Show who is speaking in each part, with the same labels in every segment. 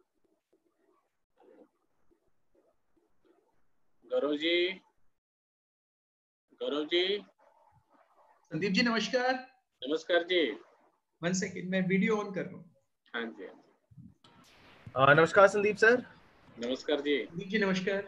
Speaker 1: गौरव जी, गौरव जी।
Speaker 2: संदीप जी नमस्कार।
Speaker 1: नमस्कार जी।
Speaker 2: 1 सेकंड, मैं वीडियो ऑन कर रहा हूँ।
Speaker 1: हाँ जी,
Speaker 3: नमस्कार संदीप सर।
Speaker 1: नमस्कार जी।
Speaker 2: संदीप जी नमस्कार।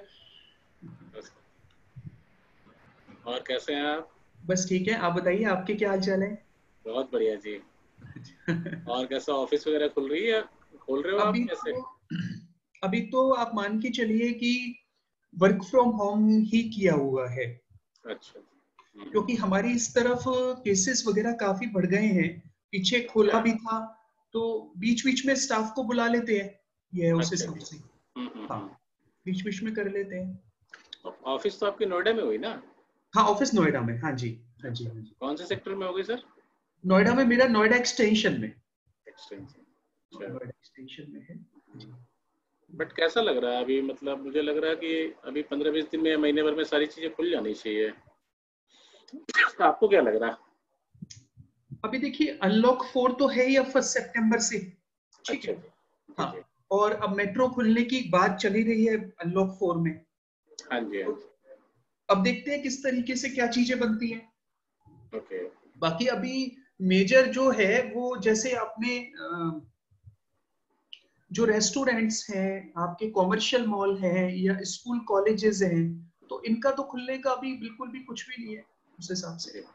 Speaker 1: और कैसे हैं आप?
Speaker 2: बस ठीक है, आप बताइए आपके क्या हाल चाल है?
Speaker 1: बहुत बढ़िया जी। और कैसा, ऑफिस वगैरह खुल रही है, खोल रहे हो आप कैसे?
Speaker 2: अभी तो आप मान के चलिए कि वर्क फ्रॉम होम ही किया हुआ है।
Speaker 1: अच्छा।
Speaker 2: क्योंकि हमारी इस तरफ केसेस वगैरह काफी बढ़ गए हैं। पीछे खोला भी था तो बीच बीच में स्टाफ को बुला लेते हैं, ये उस हिसाब से। हाँ, बीच बीच में कर लेते हैं।
Speaker 1: ऑफिस तो आपकी नोएडा में हुई ना?
Speaker 2: हाँ, ऑफिस नोएडा में। हाँ जी, हाँ जी, हाँ जी।
Speaker 1: कौन से सेक्टर में होगी सर?
Speaker 2: नोएडा में, मेरा नोएडा एक्सटेंशन में।
Speaker 1: नोएडा
Speaker 2: एक्सटेंशन में है जी।
Speaker 1: बट कैसा लग रहा है अभी? मतलब मुझे लग रहा है कि अभी 15-20 दिन में, महीने भर में सारी चीजें खुल जानी चाहिए। आपको क्या लग रहा है?
Speaker 2: अभी देखिए, अनलॉक 4 तो है ही अब 1 सितंबर से, ठीक है। हाँ, और अब मेट्रो खुलने की बात चली रही है अनलॉक 4 में।
Speaker 1: हाँ जी, हाँ जी।
Speaker 2: अब देखते हैं किस तरीके से क्या चीजें बनती हैं।
Speaker 1: ओके।
Speaker 2: बाकी अभी मेजर जो है वो, जैसे आपने जो रेस्टोरेंट्स हैं, आपके कॉमर्शियल मॉल हैं या स्कूल कॉलेजेस हैं, तो इनका तो खुलने का अभी बिल्कुल भी कुछ भी नहीं है उस हिसाब से।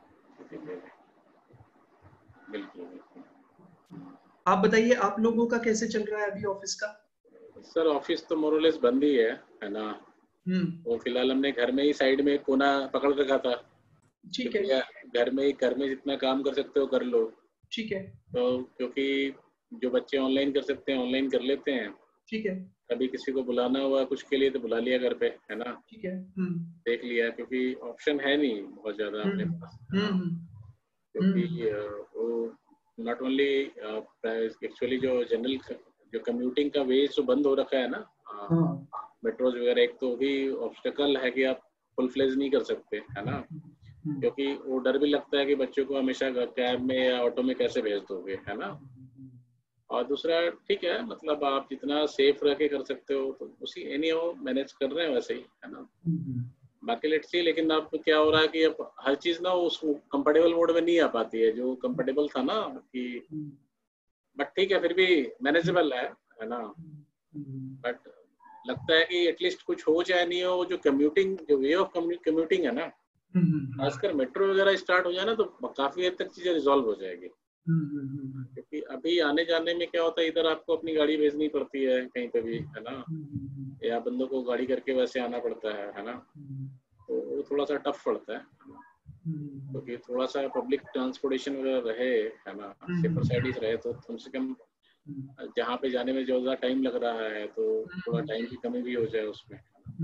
Speaker 1: बिल्कुल।
Speaker 2: आप बताइए, आप लोगों का कैसे चल रहा है अभी ऑफिस का?
Speaker 1: सर ऑफिस तो मोरलेस बंद ही है ना। वो फिलहाल हमने घर में ही साइड में कोना पकड़ रखा था।
Speaker 2: ठीक है।
Speaker 1: घर में जितना काम कर सकते हो कर लो।
Speaker 2: ठीक है।
Speaker 1: तो क्योंकि जो बच्चे ऑनलाइन कर सकते हैं ऑनलाइन कर लेते हैं।
Speaker 2: ठीक है।
Speaker 1: कभी किसी को बुलाना हुआ कुछ के लिए तो बुला लिया घर पे, है ना।
Speaker 2: ठीक है।
Speaker 1: देख लिया, क्योंकि ऑप्शन है नहीं बहुत ज्यादा अपने पास, है ना। क्योंकि वो नॉट ओनली एक्चुअली जो जनरल जो कम्यूटिंग का वे जो बंद हो रखा है ना, मेट्रोज वगैरह, एक तो भी ऑब्स्टेकल है कि आप फुल फ्लेज नहीं कर सकते, है ना। क्योंकि वो डर भी लगता है कि बच्चों को हमेशा कैब में या ऑटो में कैसे भेज दोगे, है ना। और दूसरा, ठीक है, मतलब आप जितना सेफ रह के कर सकते हो तो उसी एनी हो मैनेज कर रहे हैं वैसे ही, है ना। बाकी लेट्स सी, लेकिन अब क्या हो रहा है कि अब हर चीज ना उस कंफर्टेबल मोड में नहीं आ पाती है जो कंफर्टेबल था ना कि। बट ठीक है, फिर भी मैनेजेबल है ना। बट लगता है कि एटलीस्ट कुछ हो चाहे नहीं हो, जो कम्यूटिंग, जो वे ऑफ कम्यूटिंग है ना, खासकर मेट्रो वगैरह स्टार्ट हो जाए ना तो काफी हद तक चीजें रिजॉल्व हो जाएगी। क्योंकि अभी आने जाने में क्या होता है, इधर आपको अपनी गाड़ी भेजनी पड़ती है कहीं पे भी, है ना, या बंदों को गाड़ी करके वैसे आना पड़ता है ना। तो वो थोड़ा सा टफ पड़ता है ना। क्योंकि थोड़ा सा पब्लिक ट्रांसपोर्टेशन वगैरह रहे, है ना, सेफर साइड रहे तो कम से कम जहाँ पे जाने में जो ज्यादा टाइम लग रहा है तो थोड़ा टाइम की कमी भी हो जाए उसमें।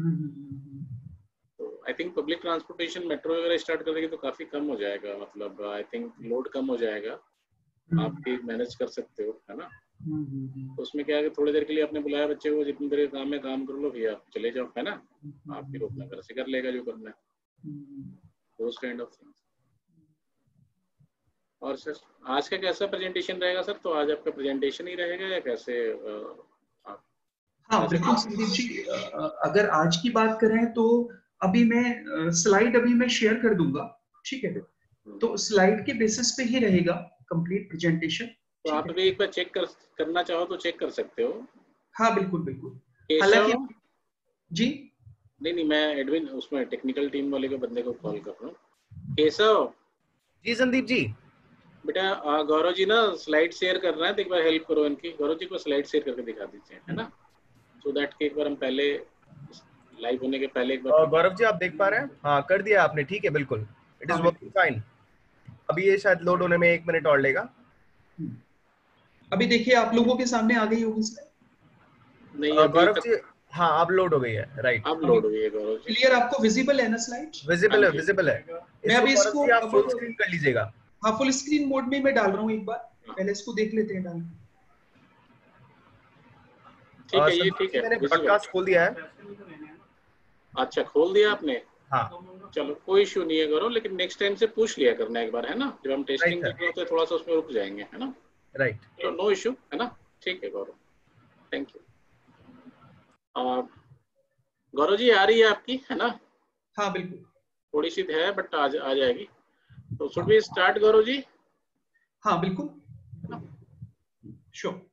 Speaker 1: तो I think public transportation metro वगैरह स्टार्ट करेगी तो काफी कम हो जाएगा, मतलब आई थिंक लोड कम हो जाएगा, आप भी मैनेज कर सकते हो, है ना। तो उसमें क्या है कि थोड़ी देर के लिए आपने बुलाया बच्चे को, जितनी देर काम में काम कर लो, फिर आप चले जाओ, है ना। आप फिर अपना घर से कर लेगा जो करना है, those kind of things। और सर आज का कैसा प्रेजेंटेशन रहेगा सर? तो आज आपका प्रेजेंटेशन ही रहेगा या कैसे?
Speaker 2: हाँ बिल्कुल संदीप जी, अगर आज की बात करें तो अभी मैं स्लाइड अभी मैं शेयर कर दूंगा, ठीक है। तो स्लाइड के बेसिस पे ही रहेगा कंप्लीट प्रेजेंटेशन।
Speaker 1: तो आप भी एक बार चेक करना चाहो तो चेक कर सकते हो।
Speaker 2: हाँ बिल्कुल बिल्कुल। हालांकि जी
Speaker 1: नहीं, मैं एडमिन उसमें टेक्निकल टीम वाले के बंदे को कॉल कर रहा हूँ। केशव
Speaker 3: जी संदीप जी।
Speaker 1: बेटा गौरव जी ना स्लाइड शेयर कर रहे हैं, तो एक बार हेल्प करो इनकी। गौरव जी को स्लाइड शेयर करके दिखा दीजिए, है ना, सो दैट कि एक बार हम पहले लाइव होने के पहले एक बार।
Speaker 3: गौरव जी आप देख पा रहे हैं? हाँ कर दिया आपने, ठीक है, बिल्कुल इट इज वर्किंग फाइन। अभी ये शायद लोड होने में 1 मिनट और लेगा।
Speaker 2: अभी देखिए आप लोगों के सामने आ गई होगी स्लाइड।
Speaker 1: नहीं
Speaker 3: गौरव जी हाँ अब लोड हो गई है, राइट,
Speaker 1: अब लोड हुई है गौरव जी।
Speaker 2: क्लियर आपको विजिबल है ना स्लाइड?
Speaker 3: विजिबल है, विजिबल है।
Speaker 2: मैं अभी इसको
Speaker 3: आप फुल स्क्रीन कर लीजिएगा।
Speaker 2: हाँ फुल स्क्रीन मोड में मैं डाल रहा हूँ, एक बार पहले इसको देख लेते हैं डाल।
Speaker 1: ठीक है, ये ठीक है,
Speaker 3: मैंने ब्रॉडकास्ट खोल दिया है।
Speaker 1: अच्छा खोल दिया आपने?
Speaker 3: हाँ
Speaker 1: चलो कोई इशू नहीं है गौरव, लेकिन नेक्स्ट टाइम से पूछ लिया करना एक बार, है ना, जब हम टेस्टिंग कर रहे होते हैं थोड़ा सा उसमें रुक जाएंगे, है ना।
Speaker 3: राइट,
Speaker 1: नो इशू, है ना। ठीक है गौरव, थैंक यू। गौरव जी आ रही है आपकी, है ना?
Speaker 2: हाँ बिल्कुल,
Speaker 1: थोड़ी सी है बट आ जाएगी। तो should we start Gaurav ji?
Speaker 2: हाँ बिल्कुल, श्योर।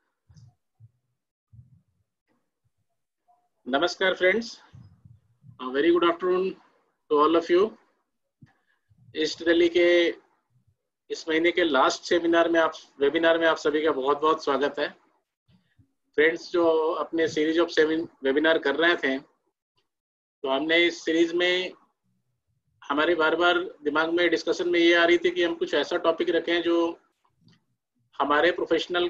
Speaker 1: नमस्कार friends, very good afternoon to all of you. East Delhi के इस महीने के लास्ट वेबिनार में आप सभी का बहुत बहुत स्वागत है। फ्रेंड्स, जो अपने सीरीज ऑफ वेबिनार कर रहे थे, तो हमने इस सीरीज में हमारे बार बार दिमाग में डिस्कशन में ये आ रही थी कि हम कुछ ऐसा टॉपिक रखें जो हमारे प्रोफेशनल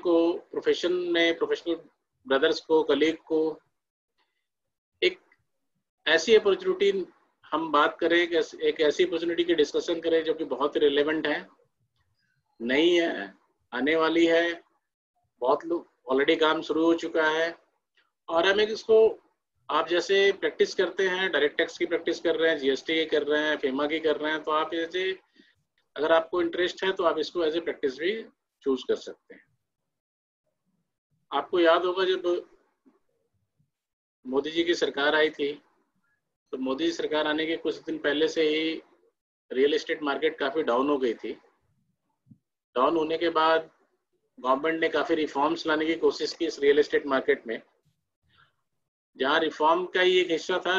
Speaker 1: ब्रदर्स को, कलीग को एक ऐसी अपॉर्चुनिटी हम बात करें, एक ऐसी अपॉर्चुनिटी की डिस्कशन करें जो कि बहुत रिलेवेंट है, नई है, आने वाली है, बहुत लोग ऑलरेडी काम शुरू हो चुका है, और हम इसको आप जैसे प्रैक्टिस करते हैं, डायरेक्ट टैक्स की प्रैक्टिस कर रहे हैं, जीएसटी की कर रहे हैं, फेमा की कर रहे हैं, तो आप ऐसे अगर आपको इंटरेस्ट है तो आप इसको एज ए प्रैक्टिस भी चूज कर सकते हैं। आपको याद होगा जब मोदी जी की सरकार आई थी, तो मोदी जी सरकार आने के कुछ दिन पहले से ही रियल एस्टेट मार्केट काफ़ी डाउन हो गई थी। डाउन होने के बाद गवर्नमेंट ने काफ़ी रिफॉर्म्स लाने की कोशिश की इस रियल एस्टेट मार्केट में, जहाँ रिफॉर्म का ही एक हिस्सा था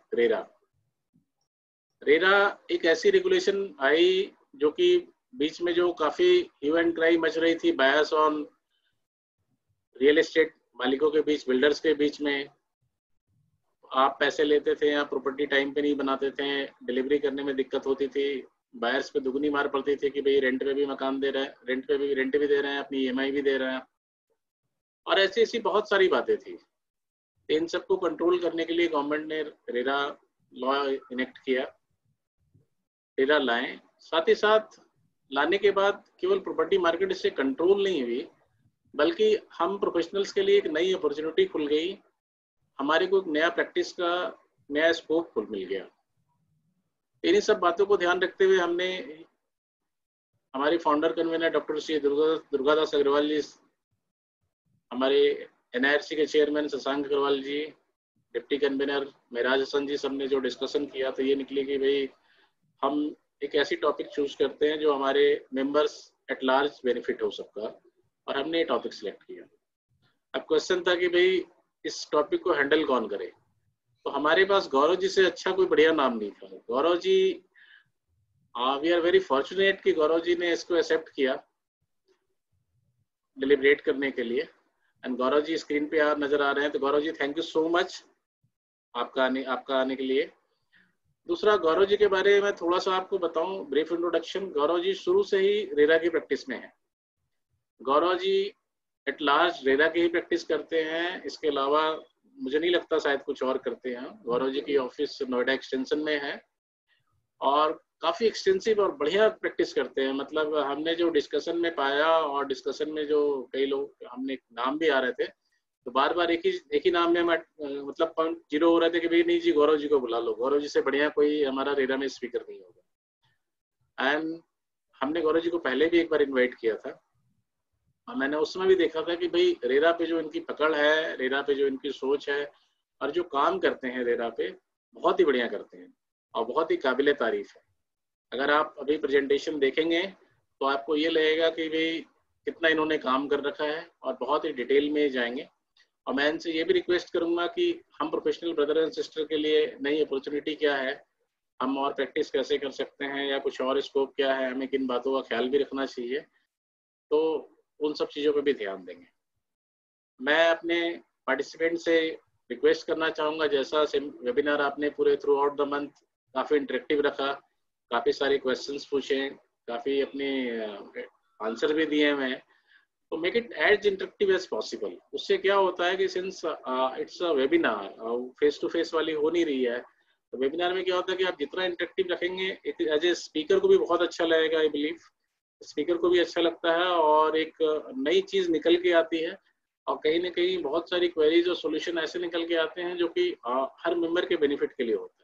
Speaker 1: रेरा एक ऐसी रेगुलेशन आई जो कि बीच में जो काफ़ी ह्यू एंड क्राई मच रही थी, बायस ऑन रियल एस्टेट मालिकों के बीच, बिल्डर्स के बीच में। आप पैसे लेते थे, आप प्रॉपर्टी टाइम पे नहीं बनाते थे, डिलीवरी करने में दिक्कत होती थी, बायर्स पे दुगनी मार पड़ती थी कि भाई रेंट पे भी मकान दे रहे हैं, रेंट भी दे रहे हैं, अपनी ईएमआई भी दे रहे हैं, और ऐसी ऐसी बहुत सारी बातें थी। इन सबको कंट्रोल करने के लिए गवर्नमेंट ने रेरा लॉ इनेक्ट किया, रेरा लाए। साथ ही साथ लाने के बाद केवल प्रॉपर्टी मार्केट इससे कंट्रोल नहीं हुई, बल्कि हम प्रोफेशनल्स के लिए एक नई अपॉर्चुनिटी खुल गई, हमारे को एक नया प्रैक्टिस का नया स्कोप मिल गया। इन्हीं सब बातों को ध्यान रखते हुए हमने हमारे founder convener doctor Shri Durgadas Agarwal ji, हमारे एनआईआरसी के chairman Shashank Agarwal ji, deputy convener Meraj Hasan ji, सबने जो डिस्कशन किया, तो ये निकली कि भाई हम एक ऐसी टॉपिक चूज करते हैं जो हमारे मेंबर्स एट लार्ज बेनिफिट हो सबका, और हमने ये टॉपिक सिलेक्ट किया। अब क्वेश्चन था कि भाई इस टॉपिक को हैंडल कौन करे, तो हमारे पास गौरव जी से अच्छा कोई बढ़िया नाम नहीं था। Gaurav ji, we are very fortunate कि गौरव जी ने इसको एक्सेप्ट किया डिलिब्रेट करने के लिए, एंड गौरव जी स्क्रीन पे नजर आ रहे हैं, तो Gaurav ji thank you so much आपका आने के लिए। दूसरा, गौरव जी के बारे में थोड़ा सा आपको बताऊं, ब्रीफ इंट्रोडक्शन। गौरव जी शुरू से ही रेरा की प्रैक्टिस में है। गौरव जी एट लार्ज रेरा की ही प्रैक्टिस करते हैं, इसके अलावा मुझे नहीं लगता शायद कुछ और करते हैं। गौरव जी की ऑफिस नोएडा एक्सटेंशन में है और काफ़ी एक्सटेंसिव और बढ़िया प्रैक्टिस करते हैं। मतलब हमने जो डिस्कशन में पाया, और डिस्कशन में जो कई लोग हमने नाम भी आ रहे थे, तो बार बार एक ही नाम में मतलब पॉइंट जीरो हो रहे थे कि भाई नहीं जी, गौरव जी को बुला लो, गौरव जी से बढ़िया कोई हमारा रेरा में स्पीकर नहीं होगा। एंड हमने गौरव जी को पहले भी एक बार इन्वाइट किया था, और मैंने उस समय भी देखा था कि भाई रेरा पे जो इनकी पकड़ है, रेरा पे जो इनकी सोच है, और जो काम करते हैं रेरा पे, बहुत ही बढ़िया करते हैं और बहुत ही काबिले तारीफ है। अगर आप अभी प्रेजेंटेशन देखेंगे तो आपको ये लगेगा कि भाई कितना इन्होंने काम कर रखा है, और बहुत ही डिटेल में जाएंगे। और मैं इनसे ये भी रिक्वेस्ट करूंगा कि हम प्रोफेशनल ब्रदर एंड सिस्टर के लिए नई अपॉर्चुनिटी क्या है, हम और प्रैक्टिस कैसे कर सकते हैं, या कुछ और स्कोप क्या है, हमें किन बातों का ख्याल भी रखना चाहिए, तो उन सब चीज़ों पे भी ध्यान देंगे। मैं अपने पार्टिसिपेंट से रिक्वेस्ट करना चाहूँगा, जैसा वेबिनार आपने पूरे थ्रू आउट द मंथ काफ़ी इंटरेक्टिव रखा, काफ़ी सारे क्वेश्चंस पूछे, काफ़ी अपने आंसर भी दिए हुए हैं, तो make it as interactive as possible. उससे क्या होता है कि since it's a webinar, face to face वाली हो नहीं रही है, तो वेबिनार में क्या होता है कि आप जितना इंटरेक्टिव रखेंगे, एज ए स्पीकर को भी बहुत अच्छा लगेगा। आई बिलीव स्पीकर को भी अच्छा लगता है, और एक नई चीज़ निकल के आती है, और कहीं ना कहीं बहुत सारी क्वेरीज और सॉल्यूशन ऐसे निकल के आते हैं जो कि हर मेंबर के बेनिफिट के लिए होता है।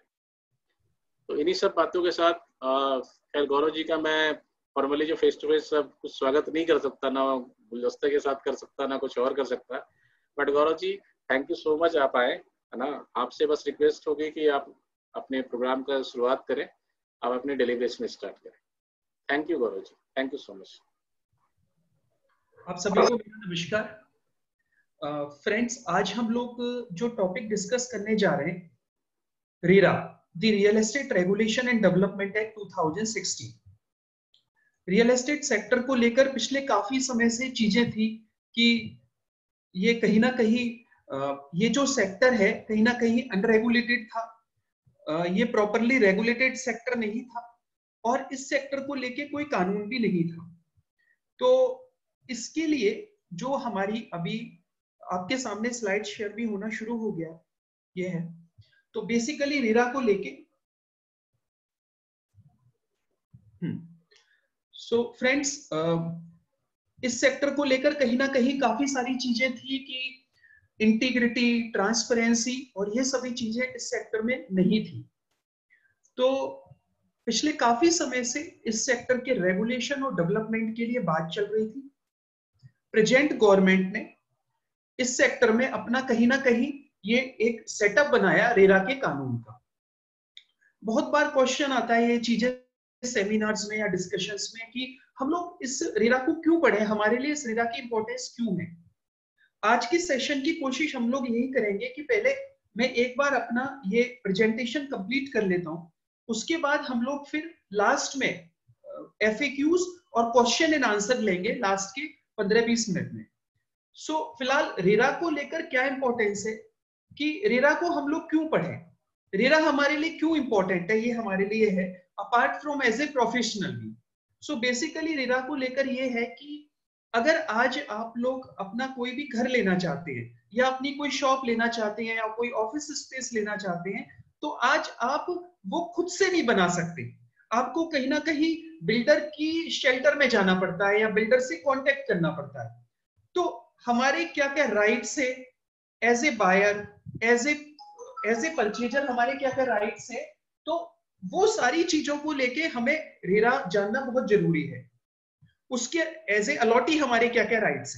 Speaker 1: तो इन्हीं सब बातों के साथ खैर गौरव जी का मैं फॉर्मली जो फेस टू फेस सब कुछ स्वागत नहीं कर सकता, ना गुलदस्ते के साथ कर सकता, ना कुछ और कर सकता, but Gaurav ji thank you so much आप आए, है ना। आपसे बस रिक्वेस्ट होगी कि आप अपने प्रोग्राम का शुरुआत करें, आप अपने डेलीब्रेशन स्टार्ट करें। Thank you Gaurav ji, thank you so much.
Speaker 2: आप सभी को मेरा नमस्कार। फ्रेंड्स, आज हम लोग जो टॉपिक डिस्कस करने जा रहे हैं, RERA, the real estate regulation and development act 2016। Real estate sector को लेकर पिछले काफी समय से चीजें थी कि ये कहीं ना कहीं ये जो सेक्टर है कहीं ना कहीं अनरेगुलेटेड था, ये प्रॉपरली रेगुलेटेड सेक्टर नहीं था और इस सेक्टर को लेके कोई कानून भी नहीं था। तो इसके लिए जो हमारी अभी आपके सामने स्लाइड शेयर भी होना शुरू हो गया, ये है। तो बेसिकली रेरा को लेके सो फ्रेंड्स, इस सेक्टर को लेकर कहीं ना कहीं काफी सारी चीजें थी कि इंटीग्रिटी, ट्रांसपेरेंसी और ये सभी चीजें इस सेक्टर में नहीं थी। तो पिछले काफी समय से इस सेक्टर के रेगुलेशन और डेवलपमेंट के लिए बात चल रही थी। प्रेजेंट गवर्नमेंट ने इस सेक्टर में अपना कहीं ना कहीं ये एक सेटअप बनाया रेरा के कानून का। बहुत बार क्वेश्चन आता है ये चीजें सेमिनार्स में या डिस्कशंस में कि हम लोग इस रेरा को क्यों पढ़े, हमारे लिए इस रेरा की इंपॉर्टेंस क्यों है। आज की सेशन की कोशिश हम लोग यही करेंगे कि पहले मैं एक बार अपना ये प्रेजेंटेशन कंप्लीट कर लेता हूं, उसके बाद हम लोग फिर लास्ट में FAQs और क्वेश्चन एंड आंसर लेंगे लास्ट के 15-20 मिनट में। सो फिलहाल रेरा को लेकर क्या इंपॉर्टेंस है कि रेरा को हम लोग क्यों पढ़ें, रेरा हमारे लिए क्यों इंपॉर्टेंट है, ये हमारे लिए है apart from as a professional भी। सो बेसिकली रेरा को लेकर ये है कि अगर आज आप लोग अपना कोई भी घर लेना चाहते हैं या अपनी कोई शॉप लेना चाहते हैं या कोई ऑफिस स्पेस लेना चाहते हैं, तो आज आप वो खुद से नहीं बना सकते, आपको कहीं ना कहीं बिल्डर की शेल्टर में जाना पड़ता है या बिल्डर से कांटेक्ट करना पड़ता है। तो हमारे क्या क्या राइट्स है as a buyer, as a purchaser, हमारे क्या क्या राइट्स है, तो वो सारी चीजों को लेके हमें रेरा जानना बहुत जरूरी है। उसके एज ए अलॉटी हमारे क्या क्या राइट्स हैं।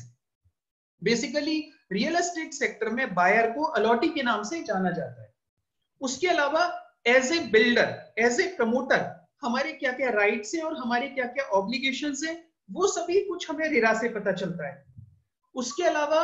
Speaker 2: बेसिकली रियल एस्टेट सेक्टर में बायर को अलॉटी के नाम से जाना जाता है। उसके अलावा as a builder, as a promoter हमारे क्या क्या राइट्स हैं और हमारे क्या क्या ऑब्लिगेशंस हैं, वो सभी कुछ हमें रेरा से पता चलता है। उसके अलावा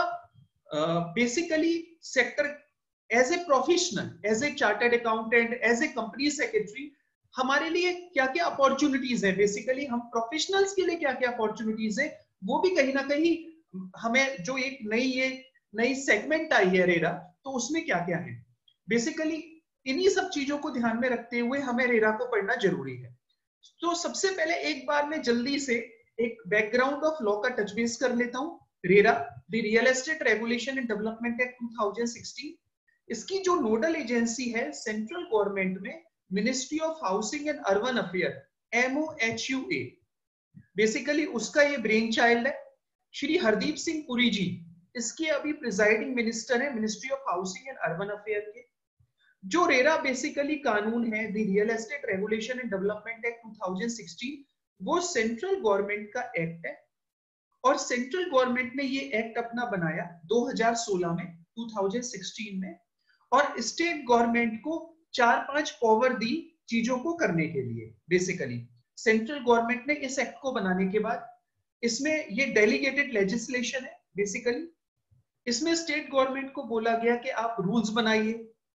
Speaker 2: basically sector as a professional, as a chartered accountant, as a company secretary हमारे लिए क्या क्या अपॉर्चुनिटीज है, बेसिकली हम प्रोफेशनल्स के लिए क्या क्या अपॉर्चुनिटीज है, वो भी कहीं ना कहीं हमें जो एक नई सेगमेंट आई है रेरा, तो उसमें क्या क्या है। बेसिकली इन्हीं सब चीजों को ध्यान में रखते हुए हमें रेरा को पढ़ना जरूरी है। तो सबसे पहले एक बार मैं जल्दी से एक बैकग्राउंड ऑफ लॉ का टच बेस कर लेता हूं। RERA, the real estate regulation and development act 2016, इसकी जो नोडल एजेंसी है सेंट्रल गवर्नमेंट में ministry of housing and urban affair, MOHUA, basically उसका ये ब्रेन चाइल्ड है। श्री हरदीप सिंह पुरी जी इसके अभी प्रिजाइडिंग मिनिस्टर है ministry of housing and urban affair के। जो रेरा बेसिकली कानून है, the real estate regulation and development act 2016, वो सेंट्रल गवर्नमेंट का एक्ट है और सेंट्रल गवर्नमेंट ने ये एक्ट अपना बनाया 2016 में, 2016 में, और स्टेट गवर्नमेंट को 4-5 पावर दी चीजों को करने के लिए। बेसिकली सेंट्रल गवर्नमेंट ने इस एक्ट को बनाने के बाद इसमें ये डेलीगेटेड लेजिस्लेशन है। बेसिकली इसमें स्टेट गवर्नमेंट को बोला गया कि आप रूल्स बनाइए,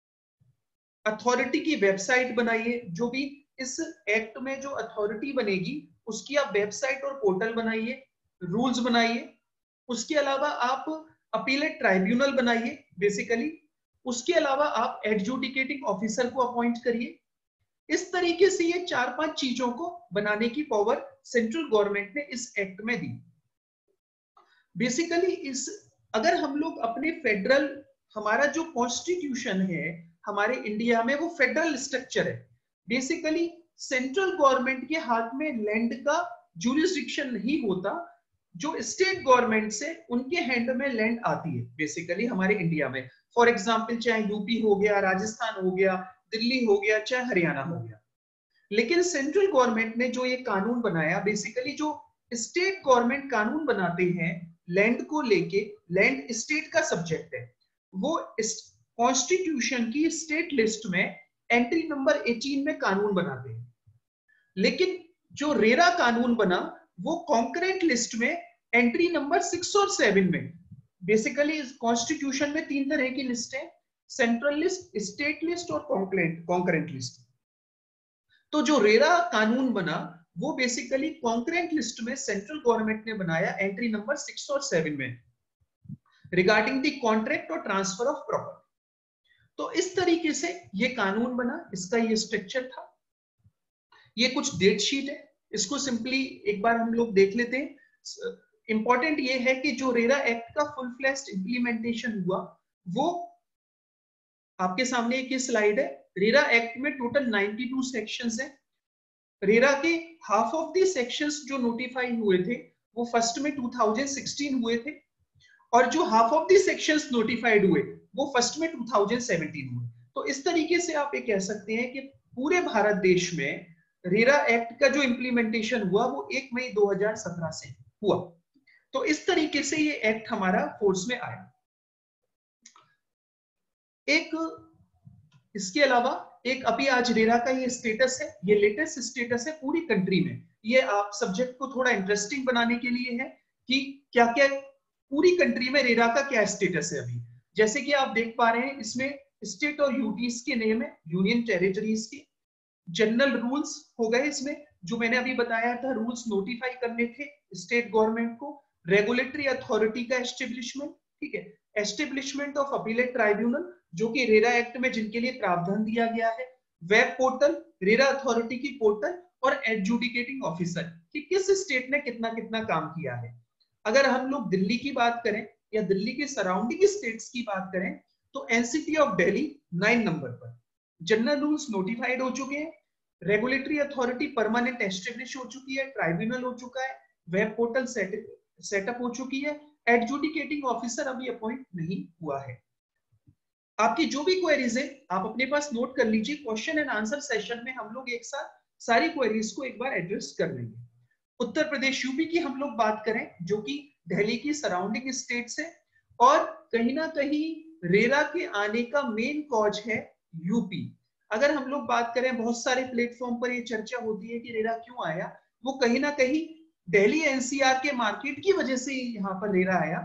Speaker 2: अथॉरिटी की वेबसाइट बनाइए, जो भी इस एक्ट में जो अथॉरिटी बनेगी उसकी आप वेबसाइट और पोर्टल बनाइए, रूल्स बनाइए। उसके अलावा आप अपीलेट ट्राइब्यूनल बनाइए बेसिकली। उसके अलावा आप एडजुडिकेटिंग ऑफिसर को अपॉइंट करिए। इस तरीके से ये 4-5 चीजों को बनाने की पावर सेंट्रल गवर्नमेंट ने इस एक्ट में दी। बेसिकली इस अगर हम लोग अपने फेडरल, हमारा जो कॉन्स्टिट्यूशन है हमारे इंडिया में, वो फेडरल स्ट्रक्चर है। बेसिकली सेंट्रल गवर्नमेंट के हाथ में लैंड का ज्यूरिसडिक्शन नहीं होता, जो स्टेट गवर्नमेंट से उनके हैंड में लैंड आती है बेसिकली हमारे इंडिया में। फॉर एग्जांपल चाहे यूपी हो गया, राजस्थान हो गया, दिल्ली हो गया, चाहे हरियाणा हो गया। लेकिन सेंट्रल गवर्नमेंट ने जो ये कानून बनाया, बेसिकली जो स्टेट गवर्नमेंट कानून बनाते हैं लैंड को लेके, लैंड स्टेट का सब्जेक्ट है, वो कॉन्स्टिट्यूशन की स्टेट लिस्ट में एंट्री नंबर 18 में कानून बनाते हैं, लेकिन जो रेरा कानून बना वो कॉन्करेंट लिस्ट में एंट्री नंबर 6 और 7 में। बेसिकली कॉन्स्टिट्यूशन में 3 तरह की लिस्ट है, सेंट्रल लिस्ट, स्टेट लिस्ट और कॉन्करेंट लिस्ट। तो जो रेरा कानून बना वो बेसिकली कॉन्करेंट लिस्ट में सेंट्रल गवर्नमेंट ने बनाया एंट्री नंबर 6 और 7 में, रिगार्डिंग द कॉन्ट्रैक्ट और ट्रांसफर ऑफ प्रॉपर्टी। तो इस तरीके से ये कानून बना, इसका ये स्ट्रक्चर था। ये कुछ डेट शीट है, इसको सिंपली एक बार हम लोग देख लेते हैं। इंपॉर्टेंट ये है कि जो रेरा एक्ट का फुल फ्लेश्ड इंप्लीमेंटेशन हुआ वो आपके सामने एक स्लाइड है। रेरा एक्ट में टोटल 92 सेक्शंस हैं। रेरा के हाफ ऑफ द सेक्शंस जो नोटिफाई हुए थे वो फर्स्ट में 2016 हुए थे, और जो half of the sections notified हुए वो फर्स्ट में 2017 हुए। तो इस तरीके से आप ये कह सकते हैं कि पूरे भारत देश में रेरा एक्ट का जो इंप्लीमेंटेशन हुआ वो 1 मई 2017 से हुआ। तो इस तरीके से ये एक्ट हमारा फोर्स में आया। एक इसके अलावा एक अभी आज रेरा का ये स्टेटस है, ये लेटेस्ट स्टेटस है पूरी कंट्री में। ये आप सब्जेक्ट को थोड़ा इंटरेस्टिंग बनाने के लिए है कि क्या क्या पूरी कंट्री में रेरा का क्या स्टेटस है अभी। जैसे कि आप देख पा रहे हैं इसमें स्टेट और यूटीज के नेम है, यूनियन टेरिटरीज के। जनरल रूल्स हो गए इसमें, जो मैंने अभी बताया था, रूल्स नोटिफाई करने थे स्टेट गवर्नमेंट को। रेगुलेटरी अथॉरिटी का एस्टेब्लिशमेंट, ठीक है, एस्टेब्लिशमेंट ऑफ अपीलेट ट्राइब्यूनल जो कि रेरा एक्ट में जिनके लिए प्रावधान दिया गया है। वेब पोर्टल, रेरा अथॉरिटी की पोर्टल, और एडजुडिकेटिंग ऑफिसर कि किस स्टेट ने कितना कितना काम किया है। अगर हम लोग दिल्ली की बात करें या दिल्ली के सराउंडिंग स्टेट्स की बात करें तो एनसीटी ऑफ दिल्ली 9 नंबर पर। जनरल रूल्स नोटिफाइड हो चुके हैं, रेगुलेटरी अथॉरिटी परमानेंट एस्टेब्लिश हो चुकी है, ट्राइब्यूनल हो चुका है, वेब पोर्टल सेटअप हो चुकी है, एडजुडिकेटिंग ऑफिसर अभी अपॉइंट नहीं हुआ है। आपकी जो भी क्वेरीज है आप अपने पास नोट कर लीजिए। क्वेश्चन एंड आंसर सेशन में हम लोग एक साथ सारी क्वेरीज को एक बार एड्रेस कर लेंगे। उत्तर प्रदेश यूपी की हम लोग बात करें जो कि दिल्ली की सराउंडिंग स्टेट्स है, और कहीं ना कहीं रेरा के आने का मेन कॉज है यूपी। अगर हम लोग बात करें, बहुत सारे प्लेटफॉर्म पर ये चर्चा होती है कि रेरा क्यों आया, वो कहीं ना कहीं दिल्ली एनसीआर के मार्केट की वजह से यहाँ पर रेरा आया,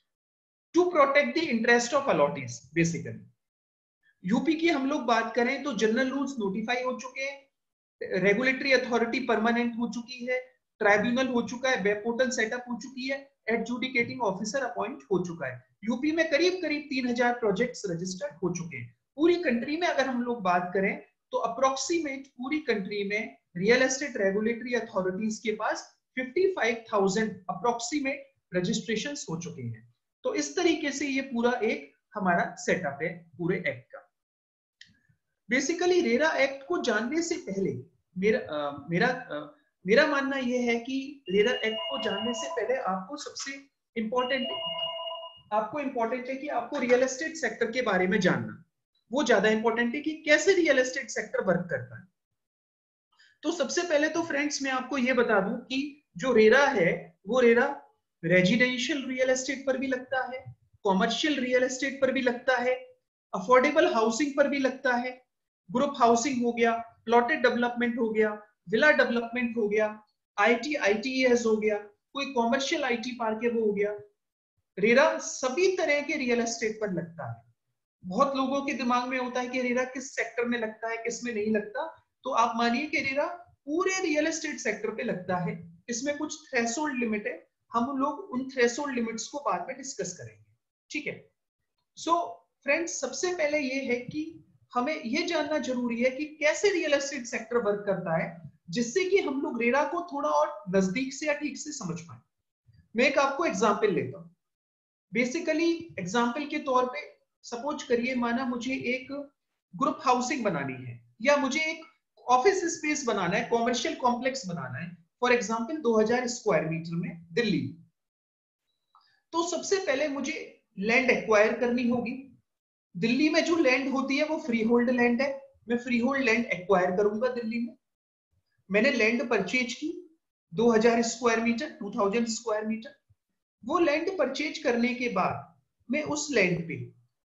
Speaker 2: to protect the interest of allottees. Basically UP की हम लोग बात करें तो जनरल रूल्स नोटिफाई हो चुके हैं, रेगुलेटरी अथॉरिटी परमानेंट हो चुकी है, ट्राइब्यूनल हो चुका है, वेब पोर्टल सेटअप हो चुकी है, एडजुडिकेटिंग ऑफिसर अपॉइंट हो चुका है। यूपी में करीब करीब 3000 प्रोजेक्ट्स रजिस्टर्ड हो चुके हैं। पूरी कंट्री में अगर हम लोग बात करें तो अप्रोक्सीमेट पूरी कंट्री में रियल एस्टेट रेगुलेटरी अथॉरिटीज के पास 55,000 अप्रोक्सीमेट रजिस्ट्रेशंस हो चुके हैं। तो इस तरीके से ये पूरा एक हमारा सेटअप है पूरे एक्ट का। बेसिकली रेरा एक्ट को जानने से पहले मेरा मानना यह है कि रेरा एक्ट को जानने से पहले आपको सबसे इंपॉर्टेंट है कि आपको रियल एस्टेट सेक्टर के बारे में जानना। वो ज्यादा इंपॉर्टेंट है कि कैसे रियल एस्टेट सेक्टर वर्क करता है। तो सबसे पहले तो फ्रेंड्स मैं आपको ये बता दूं कि जो रेरा है वो रेरा रेजिडेंशियल रियल एस्टेट पर भी लगता है, कॉमर्शियल रियल एस्टेट पर भी लगता है, अफोर्डेबल हाउसिंग पर भी लगता है, ग्रुप हाउसिंग हो गया, प्लॉटेड डेवलपमेंट हो गया, विला डेवलपमेंट हो गया, आईटीईएस हो गया, कोई कॉमर्शियल आईटी पार्क है वो हो गया। रेरा सभी तरह के रियल एस्टेट पर लगता है। बहुत लोगों के दिमाग में होता है कि रेरा किस सेक्टर में लगता है, किस में नहीं लगता। तो आप मानिए कि रेरा पूरे रियल एस्टेट सेक्टर पे लगता है। इसमें कुछ थ्रेशोल्ड लिमिट है, हम लोग उन थ्रेशोल्ड लिमिट्स को बाद में डिस्कस करेंगे, ठीक है। सो फ्रेंड्स, सबसे पहले ये है कि हमें ये जानना जरूरी है कि कैसे रियल एस्टेट सेक्टर वर्क करता है, जिससे कि हम लोग रेरा को थोड़ा और नजदीक से या ठीक से समझ पाए। मैं एक आपको एग्जांपल लेता हूं। बेसिकली एग्जांपल के तौर पे सपोज करिए, माना मुझे एक ग्रुप हाउसिंग बनानी है या मुझे एक ऑफिस स्पेस बनाना है, कॉमर्शियल कॉम्प्लेक्स बनाना है, फॉर एग्जांपल 2000 स्क्वायर मीटर में दिल्ली। तो सबसे पहले मुझे लैंड एक्वायर करनी होगी। दिल्ली में जो लैंड होती है वो फ्री होल्ड लैंड है। मैं फ्री होल्ड लैंड एक्वायर करूंगा दिल्ली में। मैंने लैंड परचेज की 2000 स्क्वायर मीटर, 2000 स्क्वायर मीटर। वो लैंड परचेज करने के बाद मैं उस लैंड पे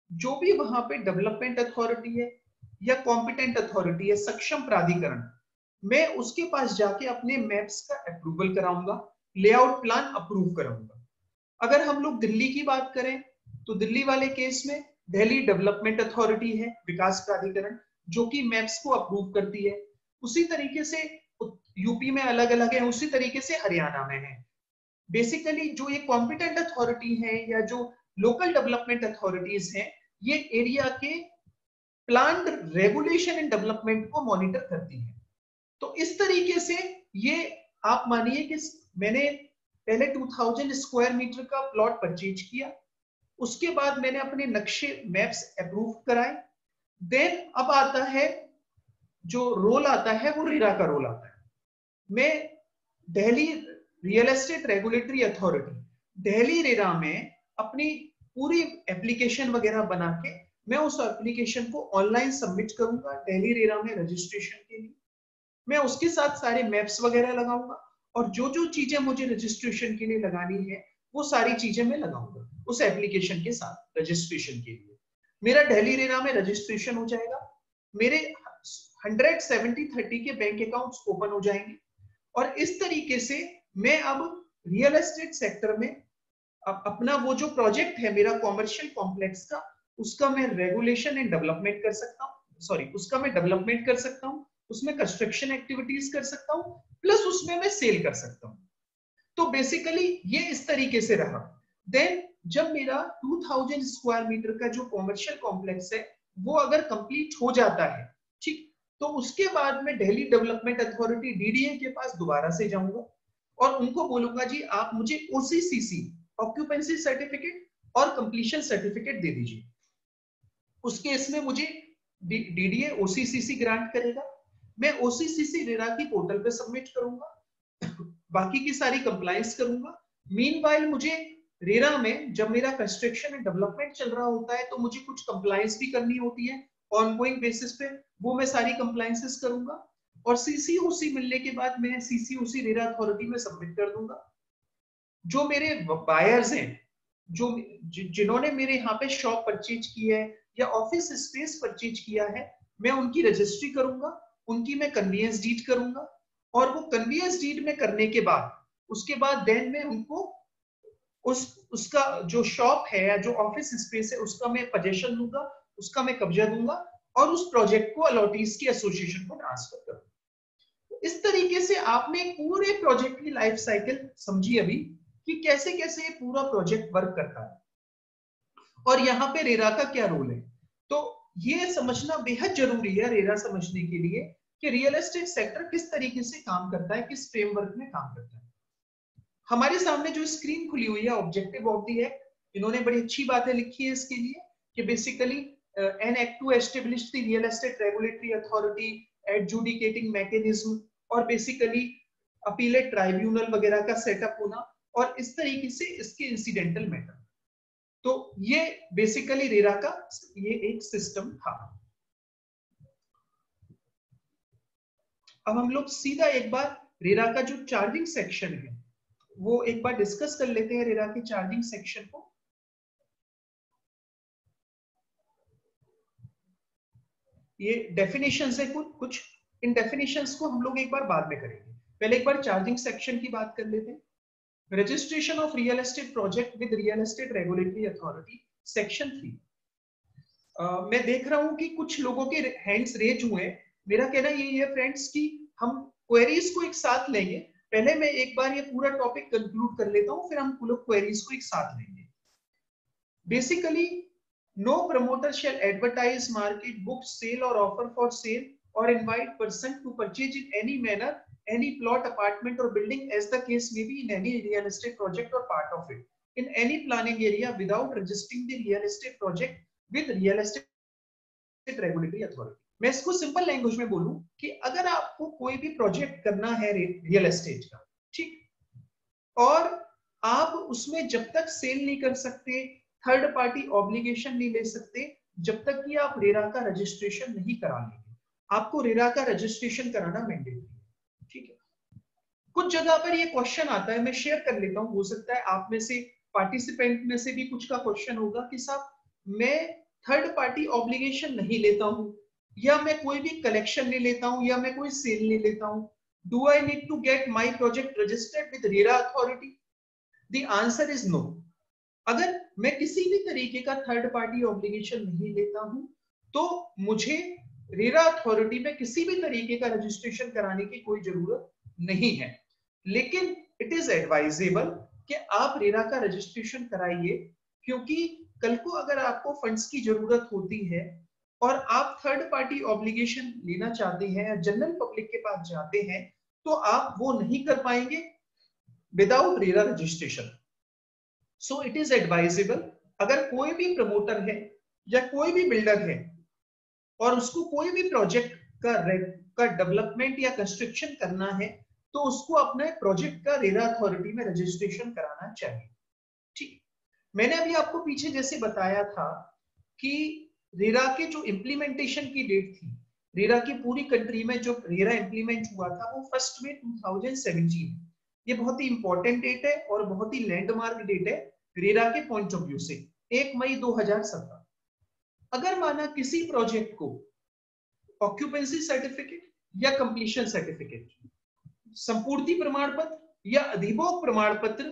Speaker 2: जो भी वहां पे डेवलपमेंट अथॉरिटी है या कॉम्पिटेंट अथॉरिटी है, सक्षम प्राधिकरण, मैं उसके पास जाके अपने मैप्स का अप्रूवल कराऊंगा, लेआउट प्लान अप्रूव कराऊंगा। अगर हम लोग दिल्ली की बात करें तो दिल्ली वाले केस में दिल्ली डेवलपमेंट अथॉरिटी है, विकास प्राधिकरण, जो कि मैप्स को अप्रूव करती है। उसी तरीके से यूपी में अलग अलग है, उसी तरीके से हरियाणा में है। बेसिकली जो ये कॉम्पिटेंट अथॉरिटी है या जो लोकल डेवलपमेंट अथॉरिटीज हैं, ये एरिया के प्लान्ड रेगुलेशन एंड डेवलपमेंट को मॉनिटर करती है। तो इस तरीके से ये आप मानिए कि मैंने पहले 2000 स्क्वायर मीटर का प्लॉट परचेज किया, उसके बाद मैंने अपने नक्शे मैप्स अप्रूव कराए। देन अब आता है जो रोल आता है, वो रेरा का रोल आता है। मैं Delhi real estate regulatory authority, Delhi RERA में अपनी पूरी एप्लीकेशन वगैरह बना के मैं उस एप्लीकेशन को ऑनलाइन सबमिट करूंगा दिल्ली रेरा में रजिस्ट्रेशन के लिए। मैं उसके साथ सारे मैप्स वगैरह लगाऊंगा और जो जो चीजें मुझे रजिस्ट्रेशन के लिए लगानी है वो सारी चीजें मैं लगाऊंगा उस एप्लीकेशन के साथ रजिस्ट्रेशन के लिए। मेरा दिल्ली रेरा में रजिस्ट्रेशन हो जाएगा, मेरे 170/30 के बैंक अकाउंट्स ओपन हो जाएंगे और इस तरीके से मैं अब रियल एस्टेट सेक्टर में अपना वो जो प्रोजेक्ट है मेरा कॉमर्शियल कॉम्प्लेक्स का, उसका मैं रेगुलेशन एंड डेवलपमेंट कर सकता हूँ, उसका मैं डेवलपमेंट कर सकता हूँ, उसमें कंस्ट्रक्शन एक्टिविटीज कर सकता हूँ, प्लस उसमें मैं सेल कर सकता हूँ। तो बेसिकली ये इस तरीके से रहा। देन जब मेरा 2000 स्क्वायर मीटर का जो कॉमर्शियल कॉम्प्लेक्स है वो अगर कंप्लीट हो जाता है, ठीक, तो उसके बाद मैं दिल्ली डेवलपमेंट अथॉरिटी डीडीए के पास दोबारा से जाऊंगा और उनको बोलूंगा जी आप मुझे ओसीसीसी ऑक्यूपेंसी सर्टिफिकेट और कंप्लीशन सर्टिफिकेट दे दीजिए। उस केस में मुझे डीडीए ओसीसीसी ग्रांट करेगा, मैं ओसीसीसी रेरा की पोर्टल पे सबमिट करूंगा, बाकी की सारी कंप्लायंस करूंगा। मीनवाइल मुझे रेरा में जब मेरा कंस्ट्रक्शन एंड डेवलपमेंट चल रहा होता है तो मुझे कुछ कंप्लायंस भी करनी होती है ऑनगोइंग बेसिस पे, वो मैं सारी कंप्लायंसेस करूंगा और सीसीओसी मिलने के बाद मैं सीसीओसी रेरा अथॉरिटी में सबमिट कर दूंगा। जो मेरे बायर्स हैं, जो जिन्होंने मेरे यहाँ पे शॉप परचेज की है या ऑफिस स्पेस परचेज किया है, मैं उनकी रजिस्ट्री करूंगा, उनकी मैं कन्वीनियंस डीड करूंगा और वो कन्वीनियंस डीड में करने के बाद उसके बाद देन मैं उनको उसका जो शॉप है या जो ऑफिस स्पेस है उसका मैं पोजीशन दूंगा, उसका मैं कब्जा दूंगा और उस प्रोजेक्ट को अलॉटीज की एसोसिएशन को ट्रांसफर करूंगा। इस तरीके से आपने पूरे प्रोजेक्ट की लाइफ साइकिल समझी अभी कि कैसे कैसे ये पूरा प्रोजेक्ट वर्क करता है और यहाँ पे रेरा का क्या रोल है। तो ये समझना बेहद जरूरी है रेरा समझने के लिए कि रियल एस्टेट सेक्टर किस तरीके से काम करता है, किस फ्रेमवर्क में काम करता है। हमारे सामने जो स्क्रीन खुली हुई है ऑब्जेक्टिव ऑफ द एक्ट, इन्होंने बड़ी अच्छी बातें लिखी है इसके लिए कि basically an act to establish the real estate regulatory authority, adjudicating mechanism और बेसिकली अपीलेट ट्राइब्यूनल वगैरह का सेटअप होना और इस तरीके से इसके इंसिडेंटल मैटर। तो ये बेसिकली रेरा का ये एक सिस्टम था। अब हम लोग सीधा एक बार रेरा का जो चार्जिंग सेक्शन है वो एक बार डिस्कस कर लेते हैं, रेरा के चार्जिंग सेक्शन को। ये डेफिनेशंस है कुछ, इन डेफिनेशंस को हम लोग एक बार बाद में करेंगे, पहले एक बार चार्जिंग सेक्शन की बात कर लेते हैं। Registration of real estate project with real estate regulatory authority, section 3। मैं देख रहा हूं कि कुछ लोगों के हैंड्स रेज हुए हैं। मेरा कहना यही है फ्रेंड्स कि हम क्वेरीज को एक साथ लेंगे, पहले मैं एक बार ये पूरा टॉपिक कंक्लूड कर लेता हूं, फिर हम लोग क्वेरीज को एक साथ लेंगे। Basically no promoter shall advertise, market, book, sell और ऑफर फॉर सेल और invite person to purchase in any manner any plot, apartment or building as the case may be in any real estate project or part of it in any planning area without registering the real estate project with real estate regulatory authority। मैं इसको simple language में बोलूं कि अगर आपको कोई भी project करना है रियल एस्टेट का, ठीक, और आप उसमें जब तक सेल नहीं कर सकते, थर्ड पार्टी ऑब्लिगेशन नहीं ले सकते, जब तक कि आप रेरा का रजिस्ट्रेशन नहीं करा लेंगे। आपको रेरा का रजिस्ट्रेशन कराना मैंडेटरी है, ठीक है। कुछ जगह पर ये क्वेश्चन आता है, मैं शेयर कर लेता हूं, हो सकता है आप में से पार्टिसिपेंट में से भी कुछ का क्वेश्चन होगा कि साहब मैं थर्ड पार्टी ऑब्लिगेशन नहीं लेता हूं, या मैं कोई भी कलेक्शन नहीं लेता हूं, या मैं कोई सेल नहीं लेता हूं, do I need to get my project registered with RERA authority? The answer is no. अगर मैं किसी भी तरीके का थर्ड पार्टी ऑब्लिगेशन नहीं लेता हूं तो मुझे रेरा अथॉरिटी में किसी भी तरीके का रजिस्ट्रेशन कराने की कोई जरूरत नहीं है। लेकिन इट इज एडवाइजेबल कि आप रेरा का रजिस्ट्रेशन कराइए, क्योंकि कल को अगर आपको फंड्स की जरूरत होती है और आप थर्ड पार्टी ऑब्लिगेशन लेना चाहते हैं या जनरल पब्लिक के पास जाते हैं तो आप वो नहीं कर पाएंगे without RERA registration. So it is advisable, अगर कोई भी प्रमोटर है या कोई भी बिल्डर है और उसको कोई भी प्रोजेक्ट का डेवलपमेंट या कंस्ट्रक्शन करना है तो उसको अपने प्रोजेक्ट का रेरा अथॉरिटी में रजिस्ट्रेशन कराना चाहिए। ठीक, मैंने अभी आपको पीछे जैसे बताया था कि रेरा के जो इम्प्लीमेंटेशन की डेट थी, रेरा की पूरी कंट्री में जो रेरा इम्प्लीमेंट हुआ था वो 1 मई 2017। ये बहुत ही इंपॉर्टेंट डेट है और बहुत ही लैंडमार्क डेट है रेरा के पॉइंट ऑफ व्यू से, 1 मई 2017। अगर माना किसी प्रोजेक्ट को ऑक्यूपेंसी सर्टिफिकेट या कंप्लीशन सर्टिफिकेट, संपूर्ति प्रमाण पत्र या अधिभोग प्रमाण पत्र